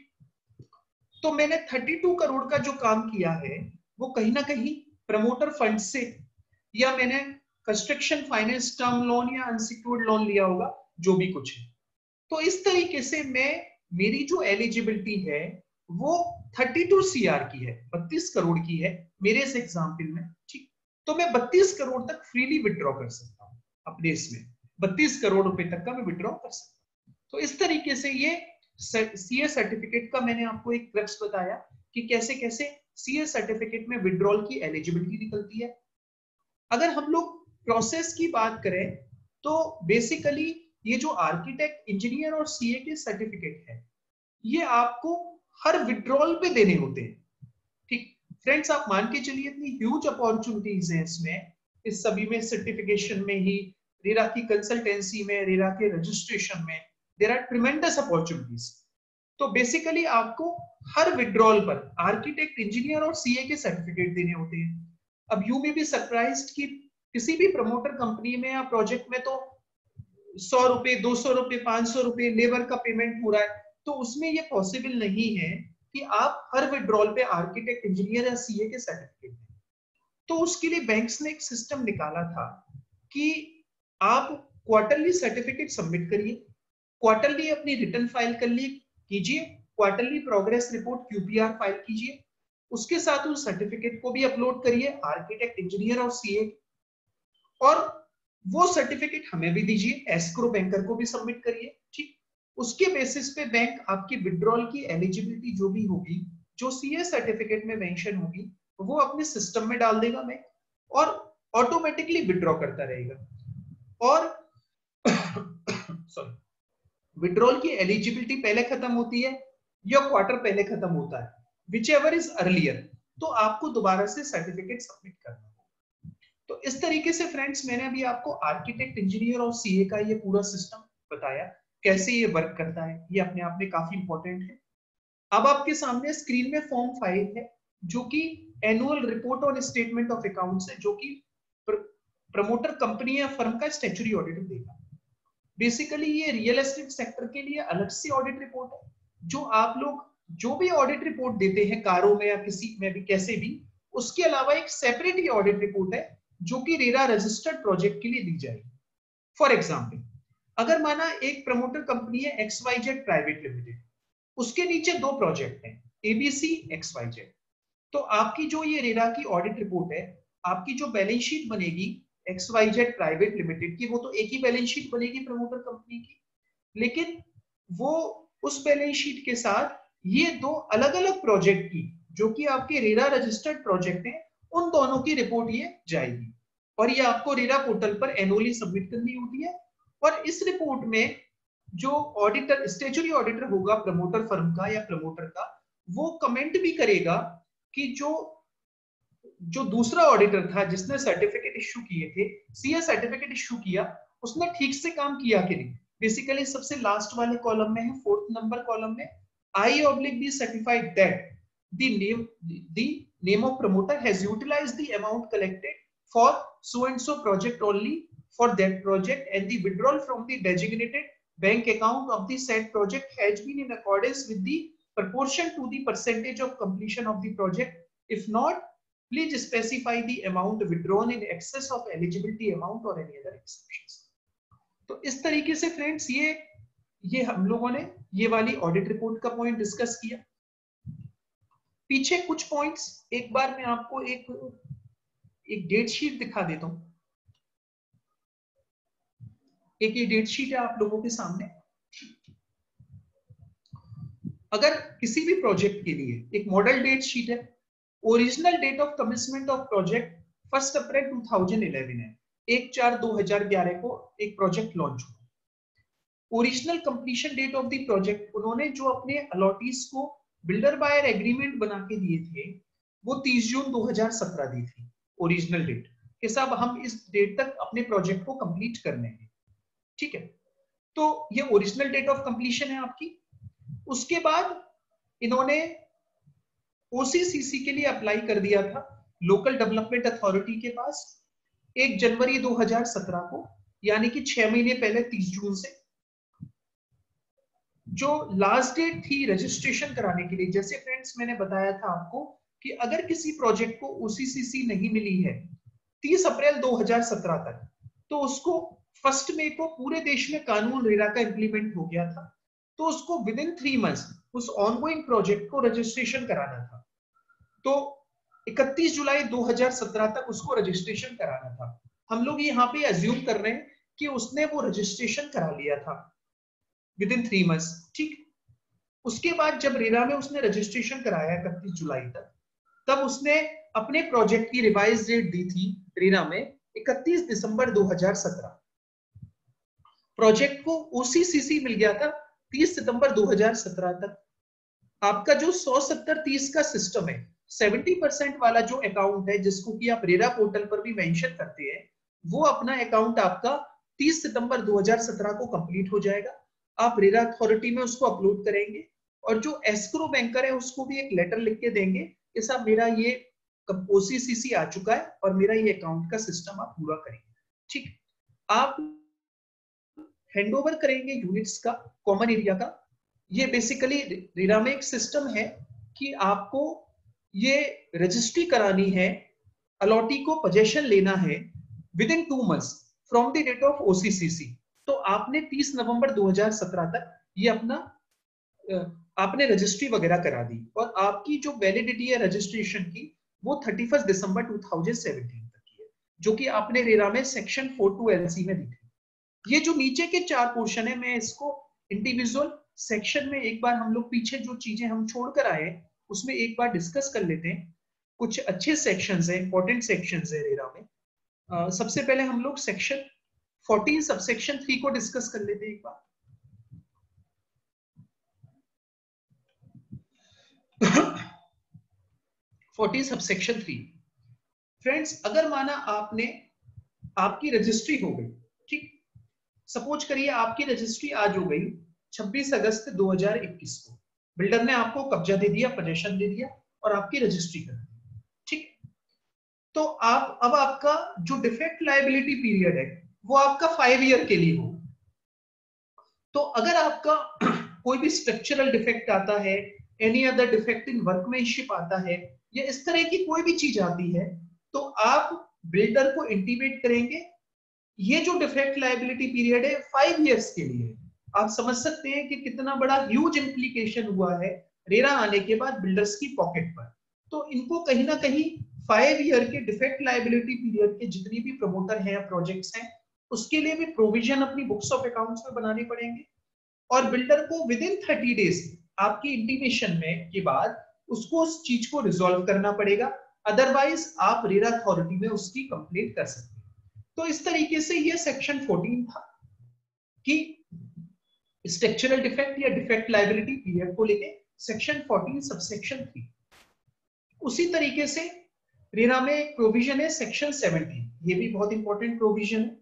Speaker 2: तो मैंने 32 करोड़ का जो काम किया है वो कहीं ना कहीं प्रमोटर फंड से, या मैंने कंस्ट्रक्शन फाइनेंस टर्म लोन या अनसिक्योर्ड लोन लिया होगा, जो भी कुछ है। तो इस तरीके से मेरी जो एलिजिबिलिटी है वो 32 CR की है, 32 करोड़ की है मेरे इस एग्जाम्पल में, ठीक। तो मैं 32 करोड़ तक फ्रीली विड्रॉ कर सकता हूँ अपने इसमें, 32 करोड़ रुपए तक का मैं विड्रॉ कर सकता हूँ। तो इस तरीके से ये सीए सर्टिफिकेट का मैंने आपको एक क्रक्स बताया कि कैसे कैसे सीए सर्टिफिकेट में विड्रॉल की एलिजिबिलिटी निकलती है। अगर हम लोग प्रोसेस की बात करें तो बेसिकली ये जो आर्किटेक्ट, इंजीनियर और सीए के सर्टिफिकेट है ये आपको हर विड्रॉल पे देने होते हैं, ठीक। फ्रेंड्स आप मान के चलिए इतनी ह्यूज अपॉर्चुनिटीज हैं इसमें, इस सभी में, सर्टिफिकेशन में ही, रेरा की कंसल्टेंसी में, रेरा के रजिस्ट्रेशन में, देयर आर ट्रिमेंडस अपॉर्चुनिटीज। तो बेसिकली आपको हर विड्रॉल पर आर्किटेक्ट, इंजीनियर और सीए के सर्टिफिकेट देने होते हैं। अब यू में भी सरप्राइज्ड कि किसी भी प्रमोटर कंपनी में या प्रोजेक्ट में तो 100 रुपए, 200 रुपए, 500 रुपए लेबर का पेमेंट हो रहा है, तो उसमें ये पॉसिबल नहीं है कि आप हर विड्रॉल पे आर्किटेक्ट, इंजीनियर या सीए के सर्टिफिकेट दें। तो उसके लिए बैंक्स ने एक सिस्टम निकाला था कि आप क्वार्टरली सर्टिफिकेट सबमिट करिए, क्वार्टरली अपनी रिटर्न फाइल कर कीजिए, quarterly progress report QPR file कीजिए, उसके साथ उस सर्टिफिकेट को भी अपलोड करिए आर्किटेक्ट, इंजीनियर और सीए। और वो सर्टिफिकेट हमें भी दीजिए, एस्क्रो बैंकर को भी सबमिट करिए, ठीक। उसके बेसिस पे बैंक आपकी विड्रॉल की एलिजिबिलिटी जो भी होगी, जो सीए सर्टिफिकेट में मेंशन होगी, वो अपने सिस्टम में डाल देगा बैंक, और ऑटोमेटिकली विड्रॉ करता रहेगा। और सॉरी, विड्रॉल की एलिजिबिलिटी पहले खत्म होती है या क्वार्टर पहले खत्म होता है, विच एवर इज अर्लियर, तो आपको दोबारा से सर्टिफिकेट सबमिट करना होगा। तो इस तरीके से फ्रेंड्स मैंने अभी आपको आर्किटेक्ट, इंजीनियर और सीए का ये पूरा सिस्टम बताया, कैसे ये वर्क करता है, ये अपने आप में काफी इंपॉर्टेंट है। अब आपके सामने स्क्रीन में फॉर्म 5 है, जो कि एनुअल रिपोर्ट और स्टेटमेंट ऑफ अकाउंट्स है, जो कि प्रमोटर कंपनी या फर्म का स्टैट्यूटरी ऑडिटर देगा। बेसिकली ये रियल एस्टेट सेक्टर के लिए अलग से ऑडिट रिपोर्ट है, जो आप लोग जो भी ऑडिट रिपोर्ट देते हैं कारों में या किसी में भी कैसे भी, उसके अलावा एक सेपरेट ये ऑडिट रिपोर्ट है जो कि रेरा रजिस्टर्ड प्रोजेक्ट के लिए दी जाएगी। फॉर एग्जांपल, अगर माना एक प्रमोटर कंपनी है XYZ प्राइवेट लिमिटेड, उसके नीचे 2 प्रोजेक्ट हैं ABC XYZ, तो आपकी जो ये रेरा की ऑडिट रिपोर्ट है, आपकी जो बैलेंस शीट बनेगी XYZ प्राइवेट लिमिटेड की, वो तो एक ही बैलेंस शीट बनेगी प्रमोटर कंपनी की, लेकिन वो उस बैलेंस शीट के साथ ये 2 अलग अलग प्रोजेक्ट की, जो कि आपके रेरा रजिस्टर्ड प्रोजेक्ट हैं, उन दोनों की रिपोर्ट ये जाएगी, और ये आपको रेरा पोर्टल पर एनुअली सबमिट करनी होती है। और इस रिपोर्ट में जो ऑडिटर, स्टैट्यूटरी ऑडिटर होगा प्रमोटर फर्म का या प्रमोटर का, वो कमेंट भी करेगा कि जो दूसरा ऑडिटर था जिसने सर्टिफिकेट इश्यू किए थे, सीए सर्टिफिकेट इश्यू किया, उसने ठीक से काम किया कि नहीं। बेसिकली सबसे लास्ट वाले कॉलम में है, 4th नंबर कॉलम में, I/B certified that the name of promoter has utilized the amount collected for so and so project only for that project, and the withdrawal from the designated bank account of the said project has been in accordance with the proportion to the percentage of completion of the project. If not, please specify the amount withdrawn in excess of eligibility amount or any other exceptions. तो इस तरीके से friends ये हम लोगों ने ये वाली ऑडिट रिपोर्ट का पॉइंट डिस्कस किया। पीछे कुछ पॉइंट्स एक बार मैं आपको एक डेट शीट दिखा देता हूं। एक ये डेट शीट है आप लोगों के सामने। अगर किसी भी प्रोजेक्ट के लिए एक मॉडल डेट शीट है, original date of commitment of project 1 April 2011 है, 1/4/2011 को एक प्रोजेक्ट लॉन्च हुआ। Original completion date of the project, उन्होंने जो अपने अलॉटीज को बिल्डर बायर एग्रीमेंट बना के दिए थे, वो 30 जून 2017 दी थी ओरिजिनल डेट कि साहब हम इस डेट तक अपने प्रोजेक्ट को कंप्लीट करने हैं, ठीक है। तो ये ओरिजिनल डेट ऑफ कंप्लीशन है आपकी। उसके बाद इन्होंने OCCC के लिए अप्लाई कर दिया था लोकल डेवलपमेंट अथॉरिटी के पास 1 जनवरी 2017 को, यानी कि 6 महीने पहले 30 जून से। जो लास्ट डेट थी रजिस्ट्रेशन कराने के लिए, जैसे फ्रेंड्स मैंने बताया था आपको कि अगर किसी प्रोजेक्ट को OCCC नहीं मिली है 30 अप्रैल 2017 तक, तो उसको 1 मई को पूरे देश में कानून रेरा का इंप्लीमेंट हो गया था, तो उसको विद इन 3 मंथ्स उस ऑनगोइंग प्रोजेक्ट को रजिस्ट्रेशन कराना था। तो 31 जुलाई 2017 तक उसको रजिस्ट्रेशन कराना था। हम लोग यहाँ पे अज्यूम कर रहे हैं कि उसने वो रजिस्ट्रेशन करा लिया था विद इन 3 मंथ्स, ठीक। उसके बाद जब रेरा में उसने रजिस्ट्रेशन कराया 31 जुलाई तक, तब उसने अपने प्रोजेक्ट की रिवाइज डेट दी थी रेरा में 31 दिसंबर 2017। प्रोजेक्ट को OCCC मिल गया था 30 सितंबर 2017 तक। आपका जो 170-30 का सिस्टम है, 70% वाला जो अकाउंट है जिसको कि आप रेरा पोर्टल पर भी मेंशन करते हैं, वो अपना अकाउंट आपका 30 सितंबर 2017 को कंप्लीट हो जाएगा। आप रेरा अथॉरिटी में उसको अपलोड करेंगे, और जो एस्क्रो बैंकर है उसको भी एक लेटर लिख के देंगे कि साहब मेरा ये OCCC आ चुका है और मेरा ये अकाउंट का सिस्टम आप पूरा करेंगे, ठीक। आप हैंडओवर करेंगे यूनिट्स का, कॉमन एरिया का। ये बेसिकली रेरा में एक सिस्टम है कि आपको ये रजिस्ट्री करानी है, अलॉटी को पोजेशन लेना है within 2 months from the date of OCCC। तो आपने 30 नवंबर 2017 तक ये अपना आपने रजिस्ट्री वगैरह करा दी, और आपकी जो वैलिडिटी है रजिस्ट्रेशन की वो 31 दिसंबर 2017 तक की है। जो कि आपने रेरा में सेक्शन 42LC में दिखे। ये जो नीचे के 4 पोर्शन है, मैं इसको इंडिविजुअल सेक्शन में एक बार हम लोग पीछे जो चीजें हम छोड़कर आए उसमें एक बार डिस्कस कर लेते हैं। कुछ अच्छे सेक्शंस हैं, इंपॉर्टेंट सेक्शंस है रेरा में। सबसे पहले हम लोग सेक्शन 14 सबसेक्शन 3 को डिस्कस कर लेते हैं एक बार। 14 सबसेक्शन 3। फ्रेंड्स, अगर माना आपकी रजिस्ट्री हो गई, ठीक, सपोज करिए आपकी रजिस्ट्री आज हो गई 26 अगस्त 2021 को, बिल्डर ने आपको कब्जा दे दिया, पोजेशन दे दिया और आपकी रजिस्ट्री कर दी, ठीक। तो अब आपका जो डिफेक्ट लायबिलिटी पीरियड है वो आपका 5 ईयर के लिए हो। तो अगर आपका कोई भी स्ट्रक्चरल डिफेक्ट आता है, any other defect in workmanship आता है, या इस तरह की कोई भी चीज आती है, तो आप बिल्डर को इंटीमेट करेंगे। ये जो डिफेक्ट लायबिलिटी पीरियड है 5 इयर्स के लिए। आप समझ सकते हैं कि कितना बड़ा ह्यूज इंप्लीकेशन हुआ है रेरा आने के बाद बिल्डर्स की पॉकेट पर। तो इनको कहीं ना कहीं 5 ईयर के डिफेक्ट लायबिलिटी पीरियड के जितनी भी प्रमोटर हैं, प्रोजेक्ट्स हैं, उसके लिए भी प्रोविजन अपनी बुक्स ऑफ अकाउंट्स में बनाने पड़ेंगे। और बिल्डर को विद इन 30 डेज आपकी इंटीमेशन में के बाद उसको उस चीज को रिजॉल्व करना पड़ेगा, अदरवाइज आप रेरा अथॉरिटी में उसकी कंप्लेंट कर सकते हैं। तो इस तरीके से ये सेक्शन 14 था कि स्ट्रक्चरल डिफेक्ट या डिफेक्ट लायबिलिटी पीरियड को लेके सेक्शन 14 सबसेक्शन 3। उसी तरीके से रेरा में एक प्रोविजन है सेक्शन 17, ये भी बहुत इंपॉर्टेंट प्रोविजन है।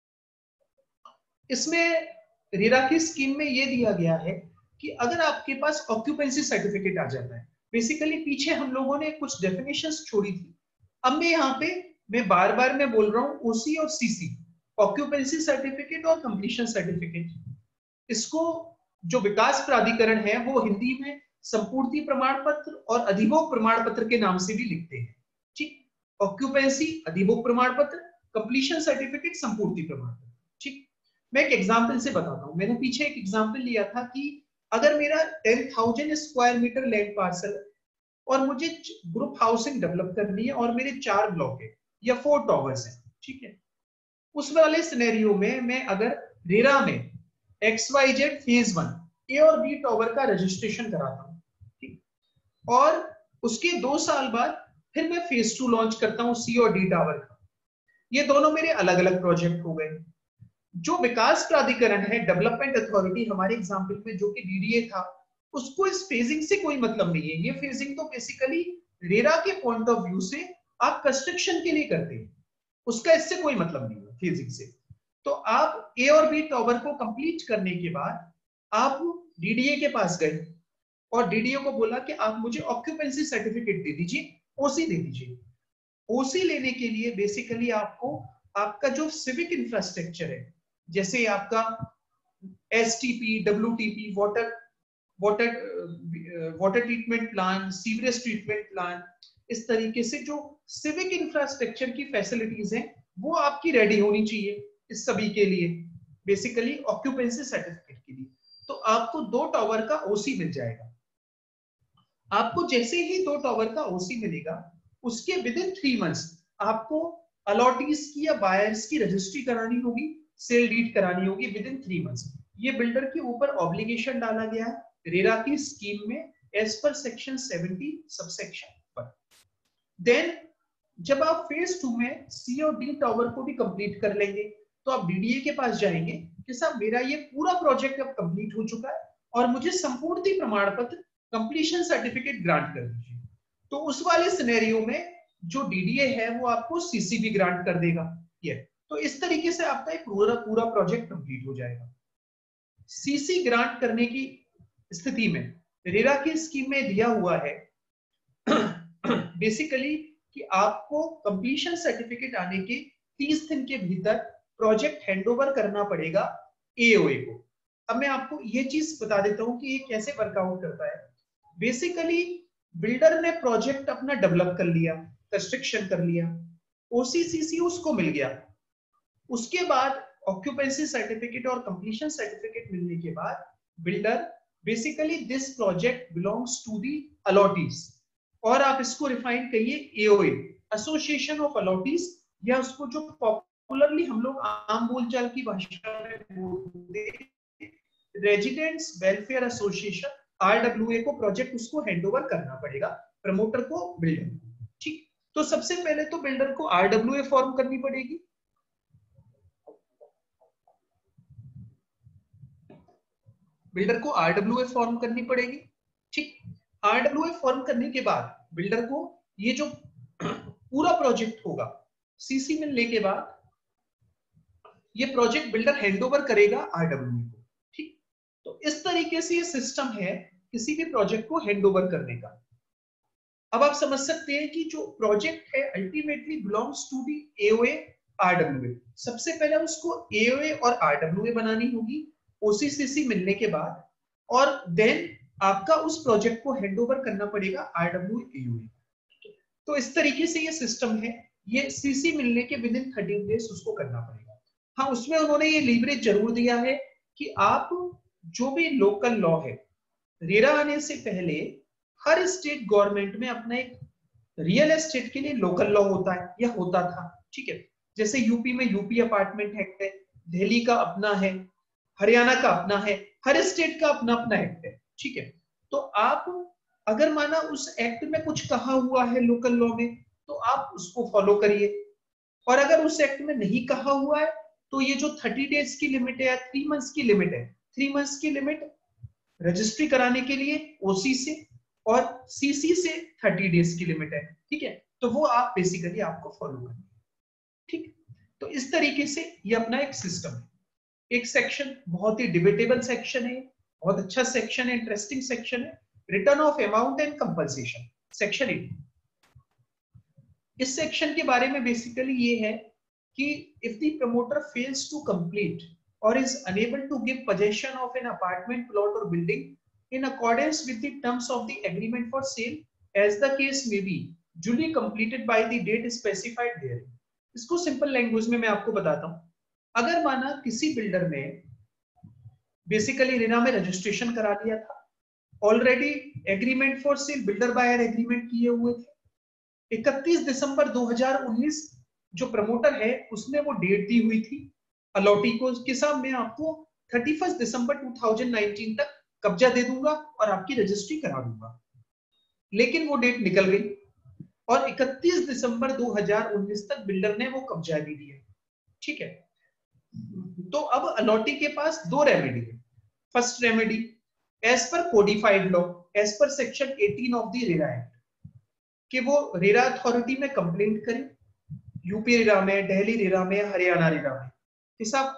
Speaker 2: इसमें रेरा की स्कीम में ये दिया गया है कि अगर आपके पास ऑक्यूपेंसी सर्टिफिकेट आ जाता है, बेसिकली पीछे हम लोगों ने कुछ डेफिनेशंस छोड़ी थी, अब मैं यहाँ पे मैं बार बार मैं बोल रहा हूँ ओसी और सीसी, ऑक्यूपेंसी सर्टिफिकेट और कंप्लीशन सर्टिफिकेट। इसको जो विकास प्राधिकरण है वो हिंदी में संपूर्ति प्रमाण पत्र और अधिभोग प्रमाण पत्र के नाम से भी लिखते हैं, ठीक। ऑक्यूपेंसी अधिभोग प्रमाण पत्र, कंप्लीशन सर्टिफिकेट संपूर्ति प्रमाण पत्र, ठीक। मैं एक एग्जांपल से बताता हूं। मैंने पीछे एक एग्जांपल लिया था कि अगर मेरा 10,000 स्क्वायर मीटर लैंड पार्सल और मुझे ग्रुप हाउसिंग डेवलप करनी है और मेरे 4 ब्लॉक है या 4 टॉवर्स हैं, ठीक है, उस वाले सिनेरियो में मैं अगर रेरा में XYZ फेज 1 ए और बी टॉवर का रजिस्ट्रेशन कराता हूं, ठीक, और उसके 2 साल बाद फिर मैं फेज 2 लॉन्च करता हूं सी और डी टावर का, ये दोनों मेरे अलग अलग प्रोजेक्ट हो गए। जो विकास प्राधिकरण है, डेवलपमेंट अथॉरिटी हमारे एग्जांपल में जो कि डीडीए था, उसको इस फेजिंग से कोई मतलब नहीं है। ये फेजिंग तो बेसिकली रेरा के पॉइंट ऑफ व्यू से आप कंस्ट्रक्शन के लिए करते हैं, उसका इससे कोई मतलब नहीं है फेजिंग से। तो आप ए और बी टॉवर को कंप्लीट करने के बाद आप डीडीए के पास गए और डीडीए को बोला कि आप मुझे ऑक्यूपेंसी सर्टिफिकेट दे दीजिए, ओसी दे दीजिए। ओसी लेने के लिए बेसिकली आपको आपका जो सिविक इंफ्रास्ट्रक्चर है, जैसे आपका STP, WTP, water treatment plan, sewerage treatment plan, इस तरीके से जो सिविक इंफ्रास्ट्रक्चर की फैसिलिटीज हैं वो आपकी रेडी होनी चाहिए इस सभी के लिए, बेसिकली ऑक्यूपेंसी सर्टिफिकेट के लिए। तो आपको 2 टॉवर का ओसी मिल जाएगा। आपको जैसे ही 2 टॉवर का ओसी मिलेगा, उसके विद इन 3 मंथ्स आपको अलॉटीज की या बायर्स की रजिस्ट्री करानी होगी, सेल डीड करानी होगी विद इन 3 मंथ्स। ये बिल्डर के ऊपर ऑब्लिगेशन डाला गया है रेरा की स्कीम में एज पर सेक्शन 70 सबसेक्शन पर। देन जब आप फेज 2 में सी और डी टॉवर को भी कंप्लीट कर लेंगे तो आप डीडीए के पास जाएंगे कि साहब मेरा ये पूरा प्रोजेक्ट अब कंप्लीट हो चुका है और मुझे संपूर्ति प्रमाण पत्र, कंप्लीशन सर्टिफिकेट ग्रांट कर दीजिए। तो उस वाले सिनेरियो में जो डीडीए है वो आपको सीसी भी ग्रांट कर देगा। ये तो इस तरीके से आपका एक पूरा प्रोजेक्ट कंप्लीट हो जाएगा। सीसी ग्रांट करने की स्थिति में रेरा की स्कीम में दिया हुआ है बेसिकली कि आपको कंप्लीशन सर्टिफिकेट आने के 30 दिन के भीतर प्रोजेक्ट हैंडओवर करना पड़ेगा एओए को। अब मैं आपको ये चीज बता देता हूं कि ये कैसे वर्कआउट करता है। बेसिकली बिल्डर ने प्रोजेक्ट अपना डेवलप कर लिया, कंस्ट्रक्शन कर लिया, ओसीसीसी उसको मिल गया, उसके बाद ऑक्यूपेंसी सर्टिफिकेट और कंप्लीशन सर्टिफिकेट मिलने के बाद builder basically this project belongs to the allottees, और आप इसको रिफाइन करिए एओए, एसोसिएशन ऑफ अलॉटीज या उसको जो पॉपुलरली हम लोग आम बोलचाल की भाषा में बोलते हैं रेजिडेंट्स वेलफेयर एसोसिएशन RWA को प्रोजेक्ट उसको हैंडओवर करना पड़ेगा प्रमोटर को, बिल्डर को। ठीक, तो सबसे पहले तो बिल्डर को RWA फॉर्म करनी पड़ेगी। बिल्डर को RWA फॉर्म करनी पड़ेगी। ठीक, RWA फॉर्म करने के बाद बिल्डर को ये जो पूरा प्रोजेक्ट होगा सीसी मिलने के बाद ये प्रोजेक्ट बिल्डर हैंडओवर करेगा RWA को। ठीक, तो इस तरीके से ये सिस्टम है किसी भी प्रोजेक्ट को हैंडओवर करने का। अब आप समझ सकते हैं कि जो प्रोजेक्ट है ultimately belongs to the AOA RWA। सबसे पहले उसको AOA और RWA बनानी होगी OCCC मिलने के बाद, और देन आपका उस प्रोजेक्ट को हैंडओवर करना पड़ेगा RWA AOA। तो इस तरीके से ये सिस्टम है, ये CC मिलने के विद इन 13 डेज उसको करना पड़ेगा। हाँ, उसमें उन्होंने ये लीवरेज जरूर दिया है कि आप जो भी लोकल लॉ है, रेरा आने से पहले हर स्टेट गवर्नमेंट में अपना एक रियल एस्टेट के लिए लोकल लॉ होता है या होता था। ठीक है, जैसे यूपी में यूपी अपार्टमेंट एक्ट है, दिल्ली का अपना है, हरियाणा का अपना है, हर स्टेट का अपना अपना एक्ट है। ठीक है, तो आप अगर माना उस एक्ट में कुछ कहा हुआ है लोकल लॉ में तो आप उसको फॉलो करिए, और अगर उस एक्ट में नहीं कहा हुआ है तो ये जो 30 डेज की लिमिट है या 3 मंथ्स की लिमिट है, 3 मंथ्स की लिमिट रजिस्ट्री कराने के लिए ओसी से, और सीसी से 30 डेज की लिमिट है। ठीक है, तो वो आप बेसिकली आपको फॉलो करना है। ठीक, तो इस तरीके से ये अपना एक सिस्टम है। एक सेक्शन बहुत ही डिबेटेबल सेक्शन है, बहुत अच्छा सेक्शन है, इंटरेस्टिंग सेक्शन है, return of amount and compensation, section 8। इस सेक्शन के बारे में बेसिकली ये है कि if the promoter fails to complete और is unable to give possession of an apartment plot or building in accordance with the terms of the agreement for sale as the case may be duly completed by the date specified therein। इसको simple language में मैं आपको बताता हूं। अगर माना किसी builder ने बेसिकली रेरा में रजिस्ट्रेशन करा लिया था, already agreement for sale builder buyer agreement किए हुए थे, 31 दिसंबर 2019 जो प्रमोटर है उसने वो डेट दी हुई थी अलॉटी को कि साहब मैं आपको 31 दिसंबर 2019 तक कब्जा दे दूंगा और आपकी रजिस्ट्री करा दूंगा, लेकिन वो डेट निकल गई और 31 दिसंबर 2019 तक बिल्डर ने वो कब्जा दे दिया। ठीक है, तो अब अलॉटी के पास दो रेमेडी है। First remedy as per codified law, as per section 18 of the RERA act, कि वो रेरा अथॉरिटी में कंप्लेंट करे, यूपी रेरा में, दिल्ली रेरा में, हरियाणा रेरा में कि साहब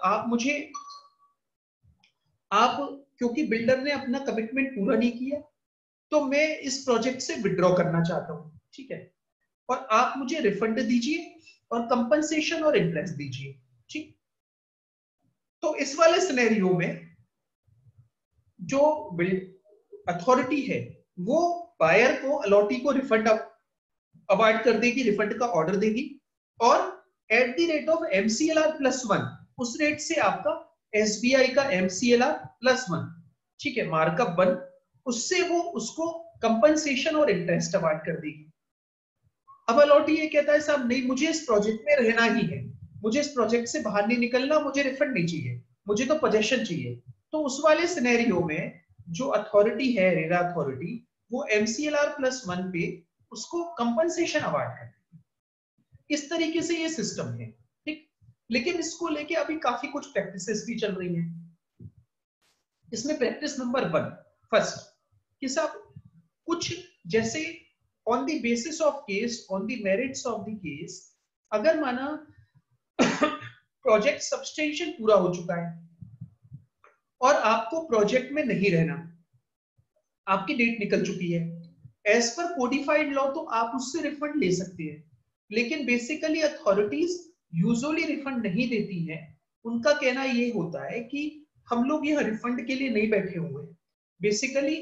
Speaker 2: आप क्योंकि बिल्डर ने अपना कमिटमेंट पूरा नहीं किया तो मैं इस प्रोजेक्ट से विड्रॉ करना चाहता हूं। ठीक है, और आप मुझे रिफंड दीजिए और कंपनसेशन और इंटरेस्ट दीजिए। ठीक, तो इस वाले सिनेरियो में जो अथॉरिटी है वो बायर को, अलॉटी को रिफंड अवॉइड कर देगी, रिफंड का ऑर्डर देगी, और at the rate of MCLR +1, उस रेट से आपका SBI का MCLR +1, ठीक है, मार्कअप 1, उससे वो उसको कंपनसेशन और इंटरेस्ट अवॉइड कर देगी। अब अलॉटी ये कहता है साहब नहीं, मुझे इस प्रोजेक्ट में रहना ही है, मुझे इस प्रोजेक्ट से बाहर नहीं निकलना, मुझे रिफंड नहीं चाहिए, मुझे तो पोजेशन चाहिए। तो उस वाले सिनेरियो में जो अथॉरिटी है, रेरा अथॉरिटी, वो MCLR +1 पे उसको कंपनसेशन अवॉइड करती है। इस तरीके से ये सिस्टम है। ठीक, लेकिन इसको लेके अभी काफी कुछ प्रैक्टिसेस भी चल रही हैं। इसमें प्रैक्टिस नंबर 1 फर्स्ट कि साहब कुछ जैसे on the basis of case, on the merits of the case, अगर माना प्रोजेक्ट सब्सटेंशियल पूरा हो चुका है और आपको प्रोजेक्ट में नहीं रहना, आपकी डेट निकल चुकी है, एज पर कोडिफाइड लॉ तो आप उससे रिफंड ले सकते हैं, लेकिन बेसिकली अथॉरिटीज यूजुअली रिफंड नहीं देती हैं। उनका कहना ये होता है कि हम लोग यह रिफंड के लिए नहीं बैठे हुए, बेसिकली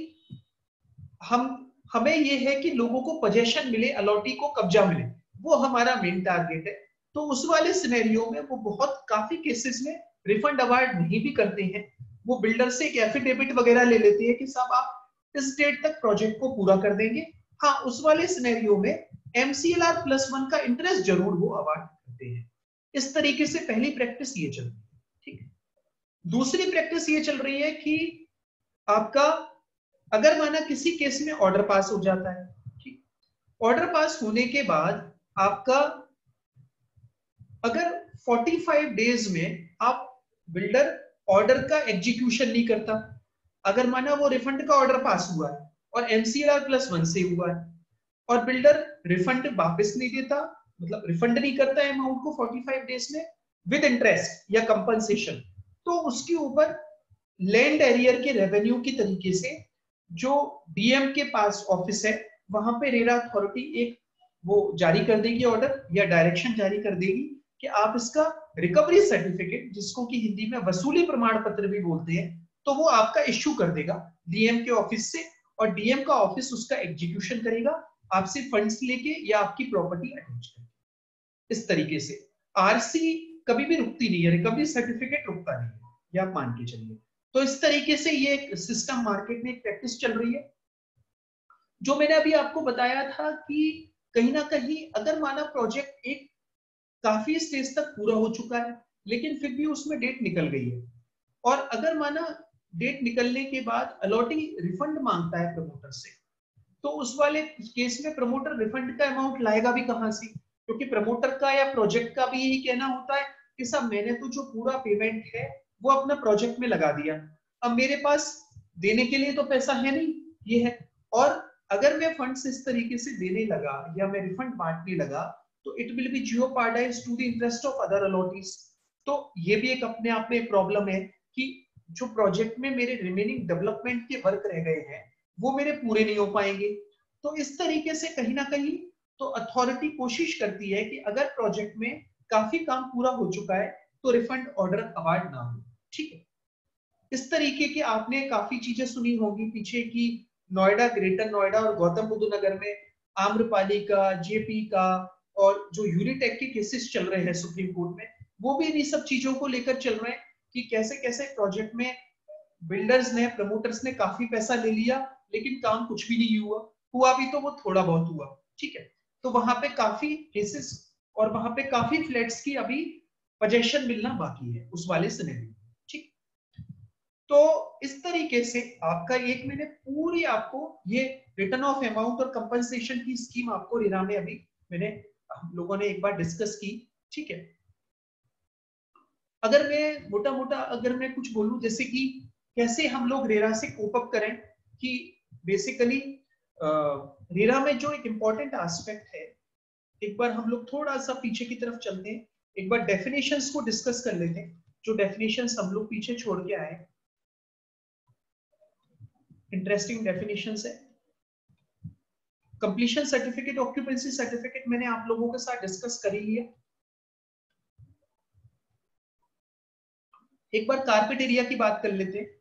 Speaker 2: हमें ये है कि लोगों को पोजेशन मिले, अलॉटी को कब्जा मिले, वो हमारा मेन टारगेट है। तो उस वाले सिनेरियो में वो बहुत काफी केसेस में रिफंड अवॉइड नहीं भी करते हैं, वो बिल्डर से एक एफिडेविट वगैरह ले लेते हैं कि साहब आप इस डेट तक प्रोजेक्ट को पूरा कर देंगे। हाँ, उस वाले सिनेरियो में MCLR +1 का इंटरेस्ट जरूर वो अवॉइड, सकते हैं। इस तरीके से पहली प्रैक्टिस ये चल रही है, ठीक है। दूसरी प्रैक्टिस ये चल रही है कि आपका अगर माना किसी केस में ऑर्डर पास हो जाता है, ठीक, ऑर्डर पास होने के बाद आपका अगर 45 डेज में आप बिल्डर ऑर्डर का एग्जीक्यूशन नहीं करता, अगर माना वो रिफंड का ऑर्डर पास हुआ है और MCLR+1 से हुआ है और बिल्डर रिफंड वापस नहीं देता, मतलब रिफंड नहीं करता अमाउंट को 45 डेज में विद इंटरेस्ट या कंपनसेशन, तो उसके ऊपर लैंड एरियर के रेवेन्यू की तरीके से जो डीएम के पास ऑफिस है वहां पे रेरा अथॉरिटी एक वो जारी कर देगी ऑर्डर या डायरेक्शन जारी कर देगी कि आप इसका रिकवरी सर्टिफिकेट, जिसको कि हिंदी में वसूली प्रमाण पत्र भी बोलते हैं, तो वो आपका इश्यू कर देगा डीएम के ऑफिस से और डीएम का ऑफिस उसका एग्जीक्यूशन करेगा आपसे फंड्स लेके या आपकी प्रॉपर्टी अटैच करके। इस तरीके से आरसी कभी भी रुकती नहीं है, रिकवरी सर्टिफिकेट रुकता नहीं है, ये आप मान के चलिए। तो इस तरीके से ये एक सिस्टम मार्केट में एक प्रैक्टिस चल रही है। जो मैंने अभी आपको बताया था कि कहीं ना कहीं अगर माना प्रोजेक्ट एक काफी स्टेज तक पूरा हो चुका है लेकिन फिर भी उसमें डेट निकल गई है और अगर माना डेट निकलने के बाद अलॉटी रिफंड मांगता है प्रमोटर से, तो उस वाले केस में प्रमोटर रिफंड का अमाउंट लाएगा भी कहां से, क्योंकि प्रमोटर का या प्रोजेक्ट का भी यही कहना होता है कि साहब मैंने तो जो पूरा पेमेंट है वो अपना प्रोजेक्ट में लगा दिया, अब मेरे पास देने के लिए तो पैसा है नहीं, ये है। और अगर मैं फंड्स इस तरीके से देने लगा या मैं रिफंड बांटने लगा तो it will be jeopardized to the interest of other allottees. तो ये भी एक अपने आप में प्रॉब्लम है कि जो प्रोजेक्ट में मेरे रिमेनिंग डेवलपमेंट के वर्क रह गए हैं वो मेरे पूरे नहीं हो पाएंगे। तो इस तरीके से कहीं ना कहीं तो अथॉरिटी कोशिश करती है कि अगर प्रोजेक्ट में काफी काम पूरा हो चुका है तो रिफंड ऑर्डर अवार्ड ना हो, ठीक है। इस तरीके की आपने काफी चीजें सुनी होगी पीछे की, नोएडा, ग्रेटर नोएडा और गौतम बुद्ध नगर में आम्रपाली का, जेपी का और जो यूनिटेक के केसेस चल रहे हैं सुप्रीम कोर्ट में, वो भी इन्हीं सब चीजों को लेकर चल रहे हैं कि कैसे कैसे प्रोजेक्ट में बिल्डर्स ने, प्रमोटर्स ने काफी पैसा ले लिया लेकिन काम कुछ भी नहीं हुआ भी तो वो थोड़ा बहुत हुआ, ठीक है। तो वहां पे काफी केसेस और वहां पे काफी फ्लैट्स की अभी पोजेशन मिलना बाकी है उस वाले सिनेरियो, ठीक। तो इस तरीके से आपका एक मैंने पूरी आपको ये रिटर्न ऑफ अमाउंट और कंपनसेशन की स्कीम आपको रेरा में अभी हम लोगों ने एक बार डिस्कस की, ठीक है। अगर मैं मोटा मोटा अगर मैं कुछ बोलूं जैसे कि कैसे हम लोग रेरा से कोप अप करें, कि बेसिकली रेरा में जो एक इंपॉर्टेंट एस्पेक्ट है, एक बार हम लोग थोड़ा सा पीछे की तरफ चलते हैं, एक बार डेफिनेशंस को डिस्कस कर लेते हैं, जो डेफिनेशंस हम लोग पीछे छोड़ के आए, इंटरेस्टिंग डेफिनेशंस है। कंप्लीशन सर्टिफिकेट, ऑक्यूपेंसी सर्टिफिकेट मैंने आप लोगों के साथ डिस्कस कर ही लिया। एक बार कारपेट एरिया की बात कर लेते हैं,